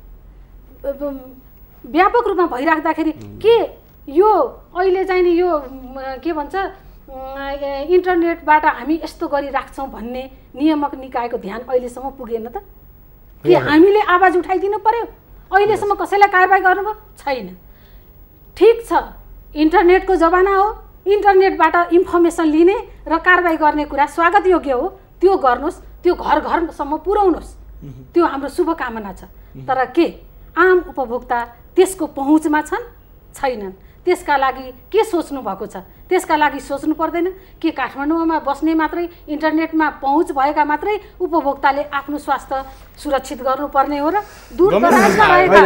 C: व्यापक रूपमा भइराख्दाखेरि के यो अहिले चाहिँ नि यो के भन्छ इन्टरनेटबाट हामी यस्तो गरिराख्छौँ भन्ने नियामक निकायको ध्यान अहिलेसम्म पुगेन त के हामीले आवाज उठाइदिनु पर्यो अहिलेसम्म कसैलाई कारबाही गर्नुभयो छैन ठिक छ इन्टरनेटको जमाना हो इन्टरनेटबाट इन्फर्मेसन लिने र कारबाही गर्ने कुरा स्वागत योग्य हो त्यो गर्नुहोस् त्यो घर घरसम्म पुर्याउनुहोस् त्यो हाम्रो शुभकामना छ तर के आम उपभोक्ता त्यसको पहुँचमा छन् छैनन् त्यसका लागि के सोच्नु भएको छ त्यसका लागि सोच्नु पर्दैन कि काठमाडौँमा बस्ने मात्रै इन्टरनेटमा पहुँच भएका मात्रै उपभोक्ताले आफ्नो स्वास्थ्य सुरक्षित गर्नुपर्ने हो र दूरदराजमा रहेका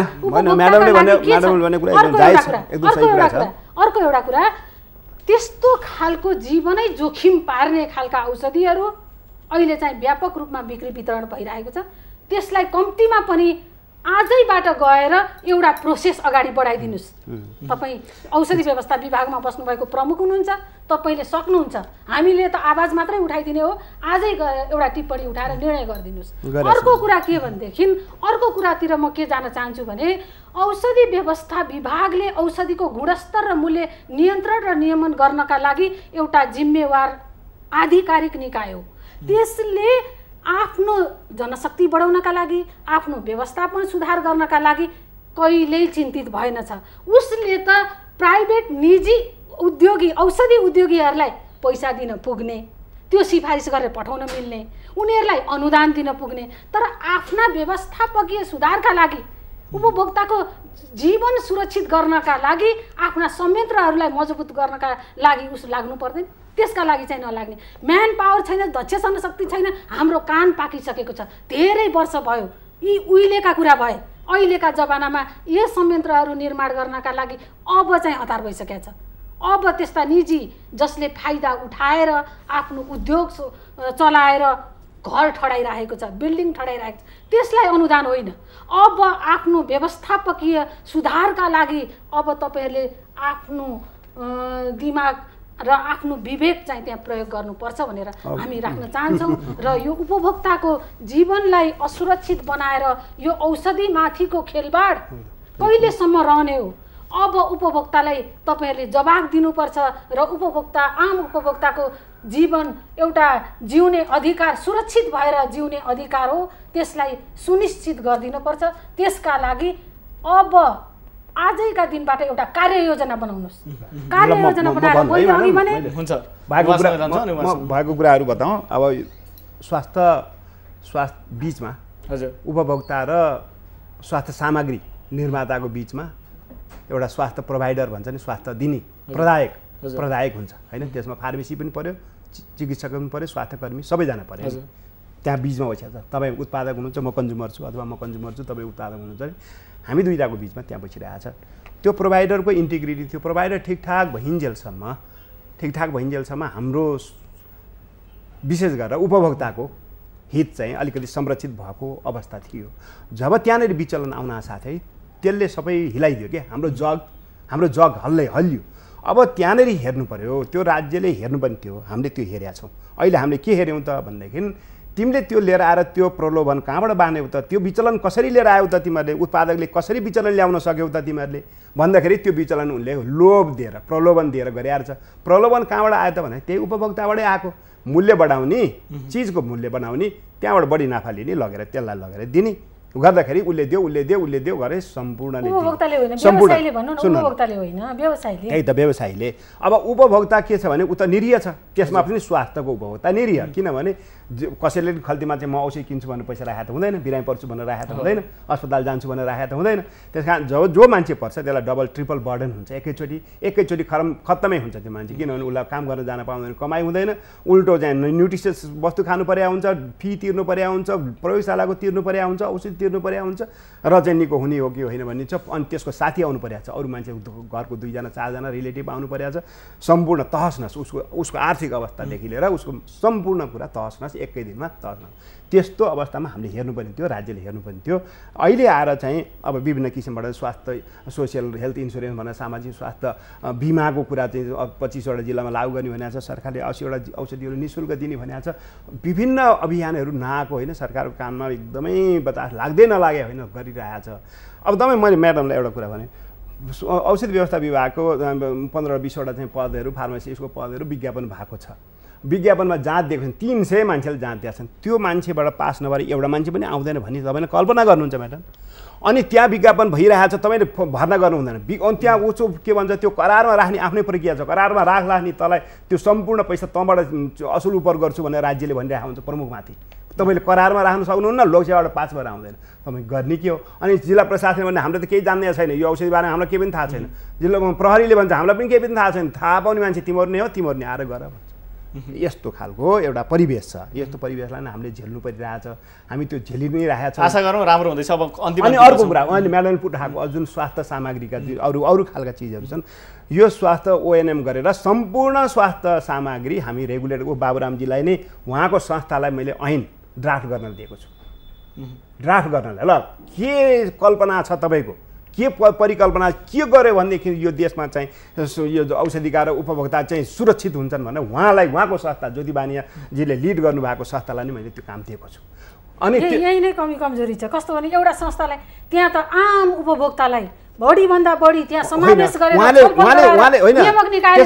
C: अर्को एउटा कुरा त्यस्तो खालको जीवनै जोखिम पार्ने खालका औषधिहरू अहिले चाहिँ व्यापक रूपमा बिक्री वितरण भइरहेको छ त्यसलाई कम्तीमा पनि आजैबाट गएर एउटा प्रोसेस अगाडि बढाइदिनुस् तपाईँ औषधि व्यवस्था विभागमा बस्नुभएको प्रमुख हुनुहुन्छ तपाईँले सक्नुहुन्छ हामीले त आवाज मात्रै उठाइदिने हो आजै एउटा टिप्पणी उठाएर निर्णय गरिदिनुहोस् अर्को कुरा के भनेदेखि अर्को कुरातिर म के जान चाहन्छु भने औषधि व्यवस्था विभागले औषधिको गुणस्तर र मूल्य नियन्त्रण र नियमन गर्नका लागि एउटा जिम्मेवार आधिकारिक निकाय हो त्यसले आफ्नो जनशक्ति बढाउनका लागि आफ्नो व्यवस्थापन सुधार गर्नका लागि कहिल्यै चिन्तित भएनछ उसले त प्राइभेट निजी उद्योगी औषधि उद्योगीहरूलाई पैसा दिन पुग्ने त्यो सिफारिस गरेर पठाउन मिल्ने उनीहरूलाई अनुदान दिन पुग्ने तर आफ्ना व्यवस्थापकीय सुधारका लागि उपभोक्ताको जीवन सुरक्षित गर्नका लागि आफ्ना संयन्त्रहरूलाई मजबुत गर्नका लागि उस लाग्नु पर्दैन त्यसका लागि चाहिँ नलाग्ने म्यान पावर छैन दक्ष जनशक्ति छैन हाम्रो कान पाकिसकेको छ धेरै वर्ष भयो यी उहिलेका कुरा भए अहिलेका जमानामा यी संयन्त्रहरू निर्माण गर्नका लागि अब चाहिँ हतार भइसकेको छ अब त्यस्ता निजी जसले फाइदा उठाएर आफ्नो उद्योग चलाएर घर ठडाइरहेको छ बिल्डिङ ठडाइरहेको छ त्यसलाई अनुदान होइन अब आफ्नो व्यवस्थापकीय सुधारका लागि अब तपाईहरुले आफ्नो दिमाग र आफ्नो विवेक चाहिँ त्यहाँ प्रयोग गर्नुपर्छ भनेर हामी राख्न चाहन्छौँ र यो उपभोक्ताको जीवनलाई असुरक्षित बनाएर यो औषधि माथिको खेलबाड कहिलेसम्म रहने हो अब उपभोक्तालाई तपाईहरुले जवाफ दिनुपर्छ र उपभोक्ता आम उपभोक्ताको जीवन एउटा जिउने अधिकार सुरक्षित भएर जिउने अधिकार हो त्यसलाई सुनिश्चित गरिदिनुपर्छ त्यसका लागि अब आजैका दिनबाट एउटा कार्ययोजना बनाउनुस् कार्ययोजना बनाएर मैले अघि भने
B: हुन्छ
E: भएको कुरा म भएको कुराहरू बताउँ अब स्वास्थ्य स्वास्थ्य बीचमा
B: हजुर
E: उपभोक्ता र स्वास्थ्य सामग्री निर्माताको बीचमा एउटा स्वास्थ्य प्रोभाइडर भन्छ नि स्वास्थ्य दिने प्रदायक प्रदायक हुन्छ हैन त्यसमा फार्मेसी पनि पर्यो चिकित्सक पनि पर्यो स्वास्थ्यकर्मी सबैजना पर्यो त्यहाँ बीचमा बसिरहेको छ तपाईँ उत्पादक हुनुहुन्छ म कन्ज्युमर छु अथवा म कन्ज्युमर छु तपाईँ उत्पादक हुनुहुन्छ हामी दुईटाको बीचमा त्यहाँ बसिरहेको छ त्यो प्रोभाइडरको इन्टिग्रिटी त्यो प्रोभाइडर ठिकठाक भइन्जेलसम्म ठिकठाक भइन्जेलसम्म हाम्रो विशेष गरेर उपभोक्ताको हित चाहिँ अलिकति संरक्षित भएको अवस्था थियो जब त्यहाँनिर विचलन आउन साथै त्यसले सबै हिलाइदियो के हाम्रो जग हाम्रो जग हल्लै हल्लियो अब त्यहाँनिर हेर्नु पर्यो, त्यो राज्यले हेर्नुपर्ने थियो, हामीले त्यो हेरेका छौँ। अहिले हामीले के हेऱ्यौँ त भनेदेखि तिमीले त्यो लिएर आएर त्यो प्रलोभन कहाँबाट बाँध्यौ त, त्यो विचलन कसरी लिएर आयौ त, तिमीहरूले उत्पादकले कसरी विचलन ल्याउन सक्यौ त तिमीहरूले भन्दाखेरि त्यो विचलन उनले लोभ दिएर प्रलोभन दिएर गरिरहेको छ। प्रलोभन कहाँबाट आयो त भने त्यही उपभोक्ताबाटै आएको। मूल्य बढाउने, चिजको मूल्य बढाउने, त्यहाँबाट बढी नाफा लिने, लगेर त्यसलाई लगेर दिने गर्दाखेरि उसले देऊ उसले देऊ उसले देऊ गरे सम्पूर्णले
C: उपभोक्ताले होइन व्यवसायीले भन्नु न, उपभोक्ताले होइन व्यवसायीले।
E: त्यही त व्यवसायीले। अब उपभोक्ता के छ भने उता निरीह छ, त्यसमा पनि स्वास्थ्यको उपभोक्ता निरीह। किनभने कसैले खल्तीमा चाहिँ म औषधि किन्छु भनेर पैसा राखेको त हुँदैन, बिरामी पर्छु भनेर राखेको त हुँदैन, अस्पताल जान्छु भनेर राखेको त हुँदैन। त्यस कारण जो जो मान्छे पर्छ त्यसलाई डबल ट्रिपल बर्डन हुन्छ एकैचोटि एकैचोटि खरम खत्तमै हुन्छ त्यो मान्छे। किनभने उसलाई काम गर्न जान पाउँदैन, कमाइ हुँदैन, उल्टो चाहिँ न्युट्रिसियस वस्तु खानु पर्या हुन्छ, फी तिर्नु पर्या हुन्छ, प्रयोगशालाको तिर्नु पर्या हुन्छ, औषधि तिर्नु पर्या हुन्छ र चाहिँ निको हुने हो कि होइन भन्ने छ। अनि त्यसको साथी आउनु पर्या छ, अरू मान्छे घरको दुईजना चारजना रिलेटिभ आउनु पर्या छ। सम्पूर्ण तहस नस उसको उसको आर्थिक अवस्थादेखि लिएर उसको सम्पूर्ण कुरा तहस नस एकै दिनमा तहस नस। त्यस्तो अवस्थामा हामीले हेर्नुपर्ने थियो, राज्यले हेर्नुपर्ने थियो। अहिले आएर चाहिँ अब विभिन्न किसिमबाट स्वास्थ्य सोसियल हेल्थ इन्सुरेन्स भनेर सामाजिक स्वास्थ्य बिमाको कुरा चाहिँ पच्चिसवटा जिल्लामा लागू गर्ने भनेको छ सरकारले, असीवटा औषधिहरू नि शुल्क दिने भनेको छ। विभिन्न अभियानहरू नआएको होइन, सरकारको काममा एकदमै बतास लाग्दै नलागे होइन गरिरहेको छ। अब तपाईँ मैले म्याडमलाई एउटा कुरा भने औषधि व्यवस्था विभागको पन्ध्र बिसवटा चाहिँ पदहरू फार्मासिस्टको पदहरू विज्ञापन भएको छ। विज्ञापनमा जाँच दिएको छ, तिन सय मान्छेले जाँच दिएका छन्, त्यो मान्छेबाट पास नभएर एउटा मान्छे पनि आउँदैन भन्ने तपाईँले कल्पना गर्नुहुन्छ म्याडम। अनि त्यहाँ विज्ञापन भइरहेको छ, तपाईँले भर्ना गर्नु हुँदैन। अनि त्यहाँ उसो के भन्छ त्यो करारमा राख्ने आफ्नै प्रक्रिया छ, करारमा राख्ला नि तँलाई त्यो सम्पूर्ण पैसा तँबाट असुल उपर गर्छु भनेर राज्यले भनिरहेको हुन्छ प्रमुखमाथि। तपाईँले करारमा राख्नु सक्नुहुन्न, लोकसेवाबाट पास भएर आउँदैन, तपाईँ गर्ने के हो। अनि जिल्ला प्रशासनले भने हाम्रो त केही जान्ने छैन, यो औषधि बारेमा हामीलाई केही पनि थाहा छैन। जिल्ला प्रहरीले भन्छ हामीलाई पनि केही पनि थाहा छैन, थाहा पाउने मान्छे तिमीहरू नै हो, तिमीहरू नै आएर गर भन्छ। यस्तो खालको एउटा परिवेश छ। यस्तो परिवेशलाई नै हामीले झेल्नु परिरहेछ, हामी त्यो झेलि नै रहेको छ।
B: आशा गरौँ राम्रो हुँदैछ। अब अन्तिम
E: अनि अर्को कुरा अहिले म्याडमले पुठाएको जुन स्वास्थ्य सामग्रीका अरू अरू खालका चिजहरू छन्, यो स्वास्थ्य ओएनएम गरेर सम्पूर्ण स्वास्थ्य सामग्री हामी रेगुलेटर बाबुरामजीलाई नै उहाँको संस्थालाई मैले ऐन ड्राफ्ट गर्न दिएको छु। ड्राफ्ट गर्नलाई ल के कल्पना छ तपाईँको, के परिकल्पना के गर्यो भनेदेखि यो देशमा चाहिँ यो औषधिका र उपभोक्ता चाहिँ सुरक्षित हुन्छन् भनेर उहाँलाई उहाँको संस्था ज्योति बानियाजीले लिड गर्नुभएको संस्थालाई नै मैले त्यो काम दिएको छु।
C: अनि यही नै कमी कमजोरी छ। कस्तो भने एउटा संस्थालाई त्यहाँ त आम उपभोक्तालाई बढीभन्दा बढी त्यहाँ समावेश गरेर नियमक निकायले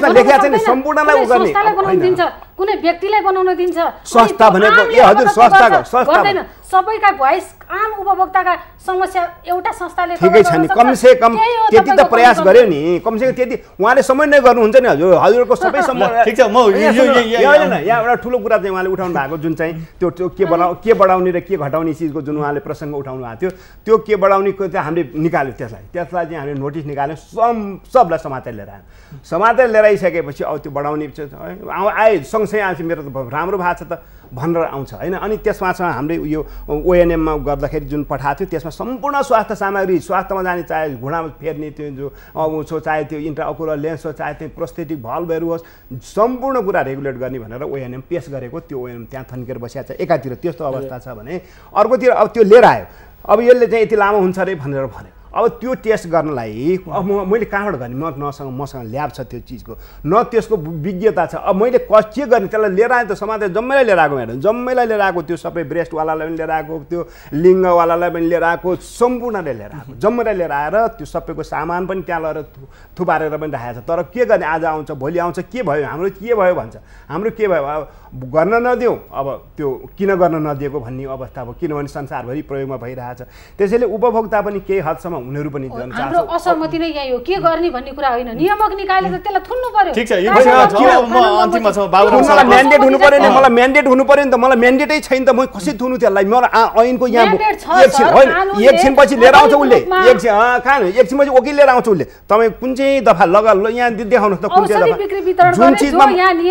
C: बनाउन दिन्छ, कुनै व्यक्तिलाई बनाउन दिन्छ
E: संस्था भनेको ए हजुर संस्थाको संस्था
C: गर्दैन। सबैका भोइस आम उपभोक्ताका समस्या एउटा संस्थाले
E: ठिकै छ नि, कम से कम त्यति त प्रयास गर्यो नि, कम से कम त्यति उहाँले समन्वय गर्नुहुन्छ नि हजुर। हजुरको सबै समन्वय
B: ठिक छ। म
E: यहाँ एउटा ठुलो कुरा चाहिँ उहाँले उठाउनु भएको जुन चाहिँ त्यो त्यो के बढाउ के बढाउने र के घटाउने चिजको जुन उहाँले प्रसङ्ग उठाउनु भएको थियो, त्यो के बढाउनेको चाहिँ हामीले निकाल्यो। त्यसलाई त्यसलाई चाहिँ हामीले नोटिस निकाल्यौँ, सम सबलाई समातेर लिएर आयौँ। समातेर लिएर आइसकेपछि अब त्यो बढाउने आए सँगसँगै आएपछि मेरो त राम्रो भएको छ त भनेर आउँछ होइन। अनि त्यसमा चाहिँ हामीले यो ओएनएममा गर्दाखेरि जुन पठाएको थियो त्यसमा सम्पूर्ण स्वास्थ्य सामग्री, स्वास्थ्यमा जाने चाहे घुँडामा फेर्ने त्यो जो उसो चाहे त्यो इन्ट्राओकुलर लेन्स हो, चाहे त्यो प्रोस्थेटिक भल्भहरू होस्, सम्पूर्ण कुरा रेगुलेट गर्ने भनेर ओएनएम पेस गरेको। त्यो ओएनएम त्यहाँ थन्केर बसिएको छ। एकातिर त्यस्तो अवस्था छ भने अर्कोतिर अब त्यो लिएर आयो, अब यसले चाहिँ यति लामो हुन्छ अरे भनेर भन्यो। अब त्यो टेस्ट गर्नलाई अब म मैले कहाँबाट गर्ने, म नसँग मसँग ल्याब छ त्यो चिजको, न त्यसको विज्ञता छ। अब मैले क के गर्ने, त्यसलाई लिएर आएँ त समातेर जम्मैलाई लिएर आएको म्याडम, जम्मैलाई लिएर आएको। त्यो सबै ब्रेस्टवालालाई पनि लिएर आएको, त्यो लिङ्गवालालाई पनि लिएर आएको, सम्पूर्णले लिएर आएको, जम्मैलाई लिएर आएर त्यो सबैको सामान पनि त्यहाँ लगेर थुपारेर पनि राखेको छ। तर के गर्ने, आज आउँछ भोलि आउँछ, के भयो हाम्रो के भयो भन्छ, हाम्रो के भयो अब गर्न नदिउँ, अब त्यो किन गर्न नदिएको भन्ने अवस्था भयो। किनभने संसारभरि प्रयोगमा भइरहेछ। त्यसैले उपभोक्ता पनि केही हदसम्म उनीहरू पनि
C: हाम्रो असहमति नै यही हो, के गर्ने भन्ने कुरा होइन, नियमक निकायले त त्यसलाई थुन्नु पर्यो।
B: ठीक छ, यो म अन्तिममा छ बाबु,
E: मलाई म्यान्डेट हुनु पर्यो नि, मलाई म्यान्डेट हुनु पर्यो नि त, मलाई म्यान्डेटै छैन त, म कसरी थुनु त्यसलाई। मलाई ऐनको यहाँ एकछिन होइन एकछिनपछि लिएर आउँछ उसले, एकछिन कहाँ एकछिनपछि वकिल लिएर आउँछ उसले, तपाईँ कुन चाहिँ दफा लगा यहाँ देखाउनुहोस् त कुन चाहिँ दफा, जुन चिजमा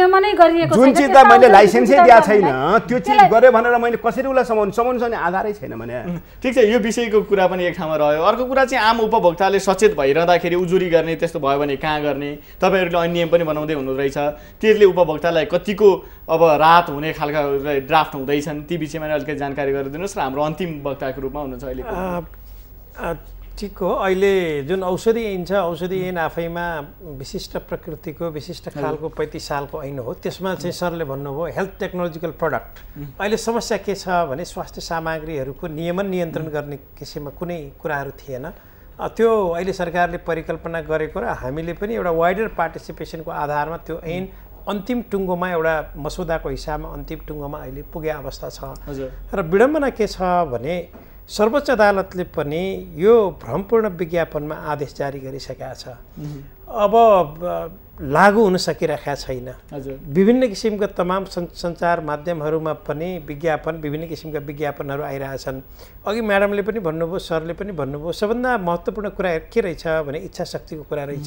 E: जुन चिजमा मैले लाइसेन्सै दिएको छैन त्यो चिज गऱ्यो भनेर मैले कसरी उसलाई समाउनु समाउनु सक्ने आधारै छैन भने।
B: ठिक छ, यो विषयको कुरा पनि एक ठाउँमा रह्यो। अर्को कुरा चाहिँ आम उपभोक्ताले सचेत भइरहँदाखेरि उजुरी गर्ने त्यस्तो भयो भने कहाँ गर्ने, तपाईँहरूले ऐन नियम पनि बनाउँदै हुनु रहेछ, त्यसले उपभोक्तालाई कतिको अब राहत हुने खालका ड्राफ्ट हुँदैछन्, ती विषयमा अलिकति जानकारी गरिदिनुहोस् र हाम्रो अन्तिम वक्ताको रूपमा हुनुहुन्छ अहिले।
D: ठिक हो। अहिले जुन औषधि ऐन छ, औषधि ऐन आफैमा विशिष्ट प्रकृतिको विशिष्ट खालको पैँतिस सालको ऐन हो। त्यसमा चाहिँ सरले भन्नुभयो हेल्थ टेक्नोलोजिकल प्रडक्ट। अहिले समस्या के छ भने स्वास्थ्य सामग्रीहरूको नियमन नियन्त्रण गर्ने किसिममा कुनै कुराहरू थिएन। त्यो अहिले सरकारले परिकल्पना गरेको र हामीले पनि एउटा वाइडर पार्टिसिपेसनको आधारमा त्यो ऐन अन्तिम टुङ्गोमा एउटा मसौदाको हिसाबमा अन्तिम टुङ्गोमा अहिले पुगे अवस्था छ। र विडम्बना के छ भने सर्वोच्च अदालतले पनि यो भ्रमपूर्ण विज्ञापनमा आदेश जारी गरिसकेका छ। अब लागू हुन सकिरहेका छैन। विभिन्न किसिमका तमाम सञ्चार माध्यमहरूमा पनि विज्ञापन विभिन्न किसिमका विज्ञापनहरू आइरहेछन्। अघि म्याडमले पनि भन्नुभयो, सरले पनि भन्नुभयो, सबभन्दा महत्त्वपूर्ण कुरा के रहेछ भने इच्छा शक्तिको कुरा रहेछ।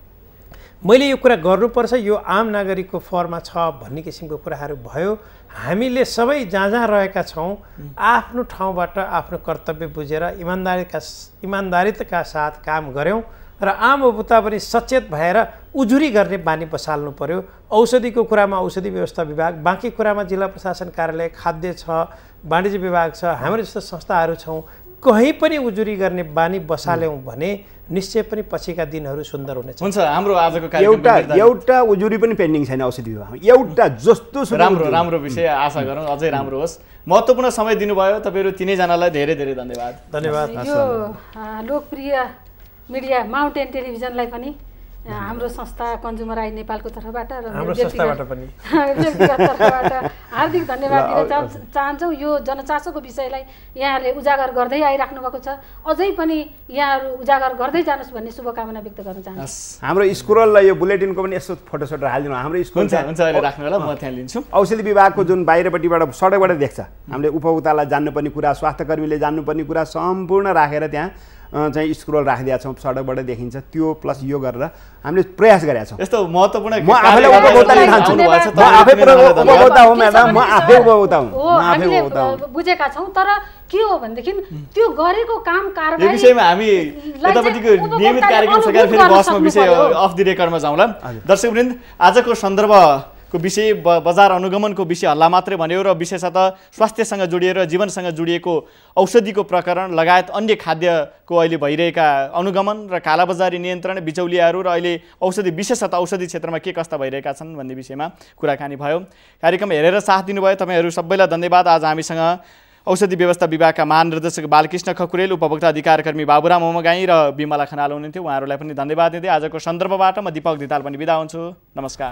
D: मैले यो कुरा गर्नुपर्छ, यो आम नागरिकको फरमा छ भन्ने किसिमको कुराहरू भयो। हामीले सबै जहाँ जहाँ रहेका छौँ आफ्नो ठाउँबाट आफ्नो कर्तव्य बुझेर इमान्दारीका इमान्दारिताका साथ काम गऱ्यौँ र आम उपभोक्ता पनि सचेत भएर उजुरी गर्ने बानी बसाल्नु पर्यो। औषधिको कुरामा औषधि व्यवस्था विभाग, बाँकी कुरामा जिल्ला प्रशासन कार्यालय, खाद्य छ, वाणिज्य विभाग छ, हाम्रो जस्तो संस्थाहरू छौँ, कहीँ पनि उजुरी गर्ने बानी बसाल्यौँ भने निश्चय पनि पछिका दिनहरू सुन्दर हुनेछ।
B: हुन्छ, हाम्रो आजको कार्यक्रम
E: एउटा एउटा उजुरी पनि पेन्डिङ छैन औषधि विभागमा। एउटा जस्तो
B: राम्रो राम्रो विषय, आशा गरौँ अझै राम्रो होस्। महत्त्वपूर्ण समय दिनुभयो तपाईँहरू तिनैजनालाई धेरै धेरै धन्यवाद।
D: धन्यवाद।
C: यो लोकप्रिय मिडिया माउन्टेन टेलिभिजनलाई पनि हाम्रो संस्था कन्ज्युमर आइ नेपालको तर्फबाट र
D: हाम्रो संस्थाबाट पनि
C: व्यक्तिगत तर्फबाट हार्दिक धन्यवाद दिन चाहन्छौँ। यो जनचासोको विषयलाई यहाँहरूले उजागर गर्दै आइराख्नु भएको छ, अझै पनि यहाँहरू उजागर गर्दै जानुहोस् भन्ने शुभकामना व्यक्त गर्न चाहन्छु।
E: हाम्रो स्क्रोललाई यो बुलेटिनको पनि यस्तो फोटोसोटो हालिदिनु। हाम्रो स्क्रोल
B: हुन्छ हुन्छ अहिले राख्नु होला, म त्यहाँ लिन्छु।
E: औषधि विभागको जुन बाहिरपट्टिबाट सडकबाट देख्छ, हामीले उपभोक्तालाई जान्नुपर्ने कुरा, स्वास्थ्यकर्मीले जान्नुपर्ने कुरा सम्पूर्ण राखेर त्यहाँ चाहिँ स्क्रोल राखिदिएका छौँ, सडकबाट देखिन्छ। त्यो प्लस यो गरेर हामीले प्रयास गरेका छौँ।
B: यस्तो महत्त्वपूर्ण
E: म आफैलाई उपभोक्ता नै ठान्छु। म आफै उपभोक्ता हो म्याडम, म आफै उपभोक्ता हुँ।
C: हो, हामीले बुझेका छौँ। तर के हो भनेदेखि त्यो गरेको काम कारबाही
B: यो विषयमा हामी यतापट्टिको नियमित कार्यक्रम सकेर फेरि बसमा विषय अफ द रेकर्डमा जाउँला। दर्शकवृन्द, आजको सन्दर्भ को विषय बजार अनुगमनको विषय हल्ला मात्रै भन्यो र विशेषतः स्वास्थ्यसँग जोडिएर जीवनसँग जोडिएको औषधिको प्रकरण लगायत अन्य खाद्यको अहिले भइरहेका अनुगमन र कालाबजारी नियन्त्रण, बिचौलियाहरू र अहिले औषधि विशेषतः औषधि क्षेत्रमा के कस्ता भइरहेका छन् भन्ने विषयमा कुराकानी भयो। कार्यक्रम हेरेर साथ दिनुभयो तपाईँहरू सबैलाई धन्यवाद। आज हामीसँग औषधि व्यवस्था विभागका महानिर्देशक बालकृष्ण खकुरेल, उपभोक्ता अधिकार कर्मी बाबुराम मोमगाई र बिमला खनाल हुनुहुन्थ्यो। उहाँहरूलाई पनि धन्यवाद दिँदै आजको सन्दर्भबाट म दीपक धिताल पनि बिदा हुन्छु। नमस्कार।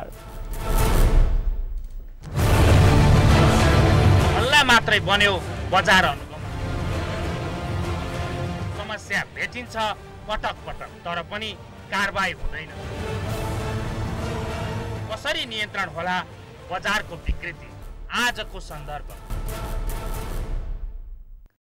A: मात्रै बन्यो बजार अनुगमन। समस्या भेटिन्छ पटक पटक, तर पनि कारबाही हुँदैन। कसरी नियन्त्रण होला बजारको विकृति? आजको सन्दर्भ।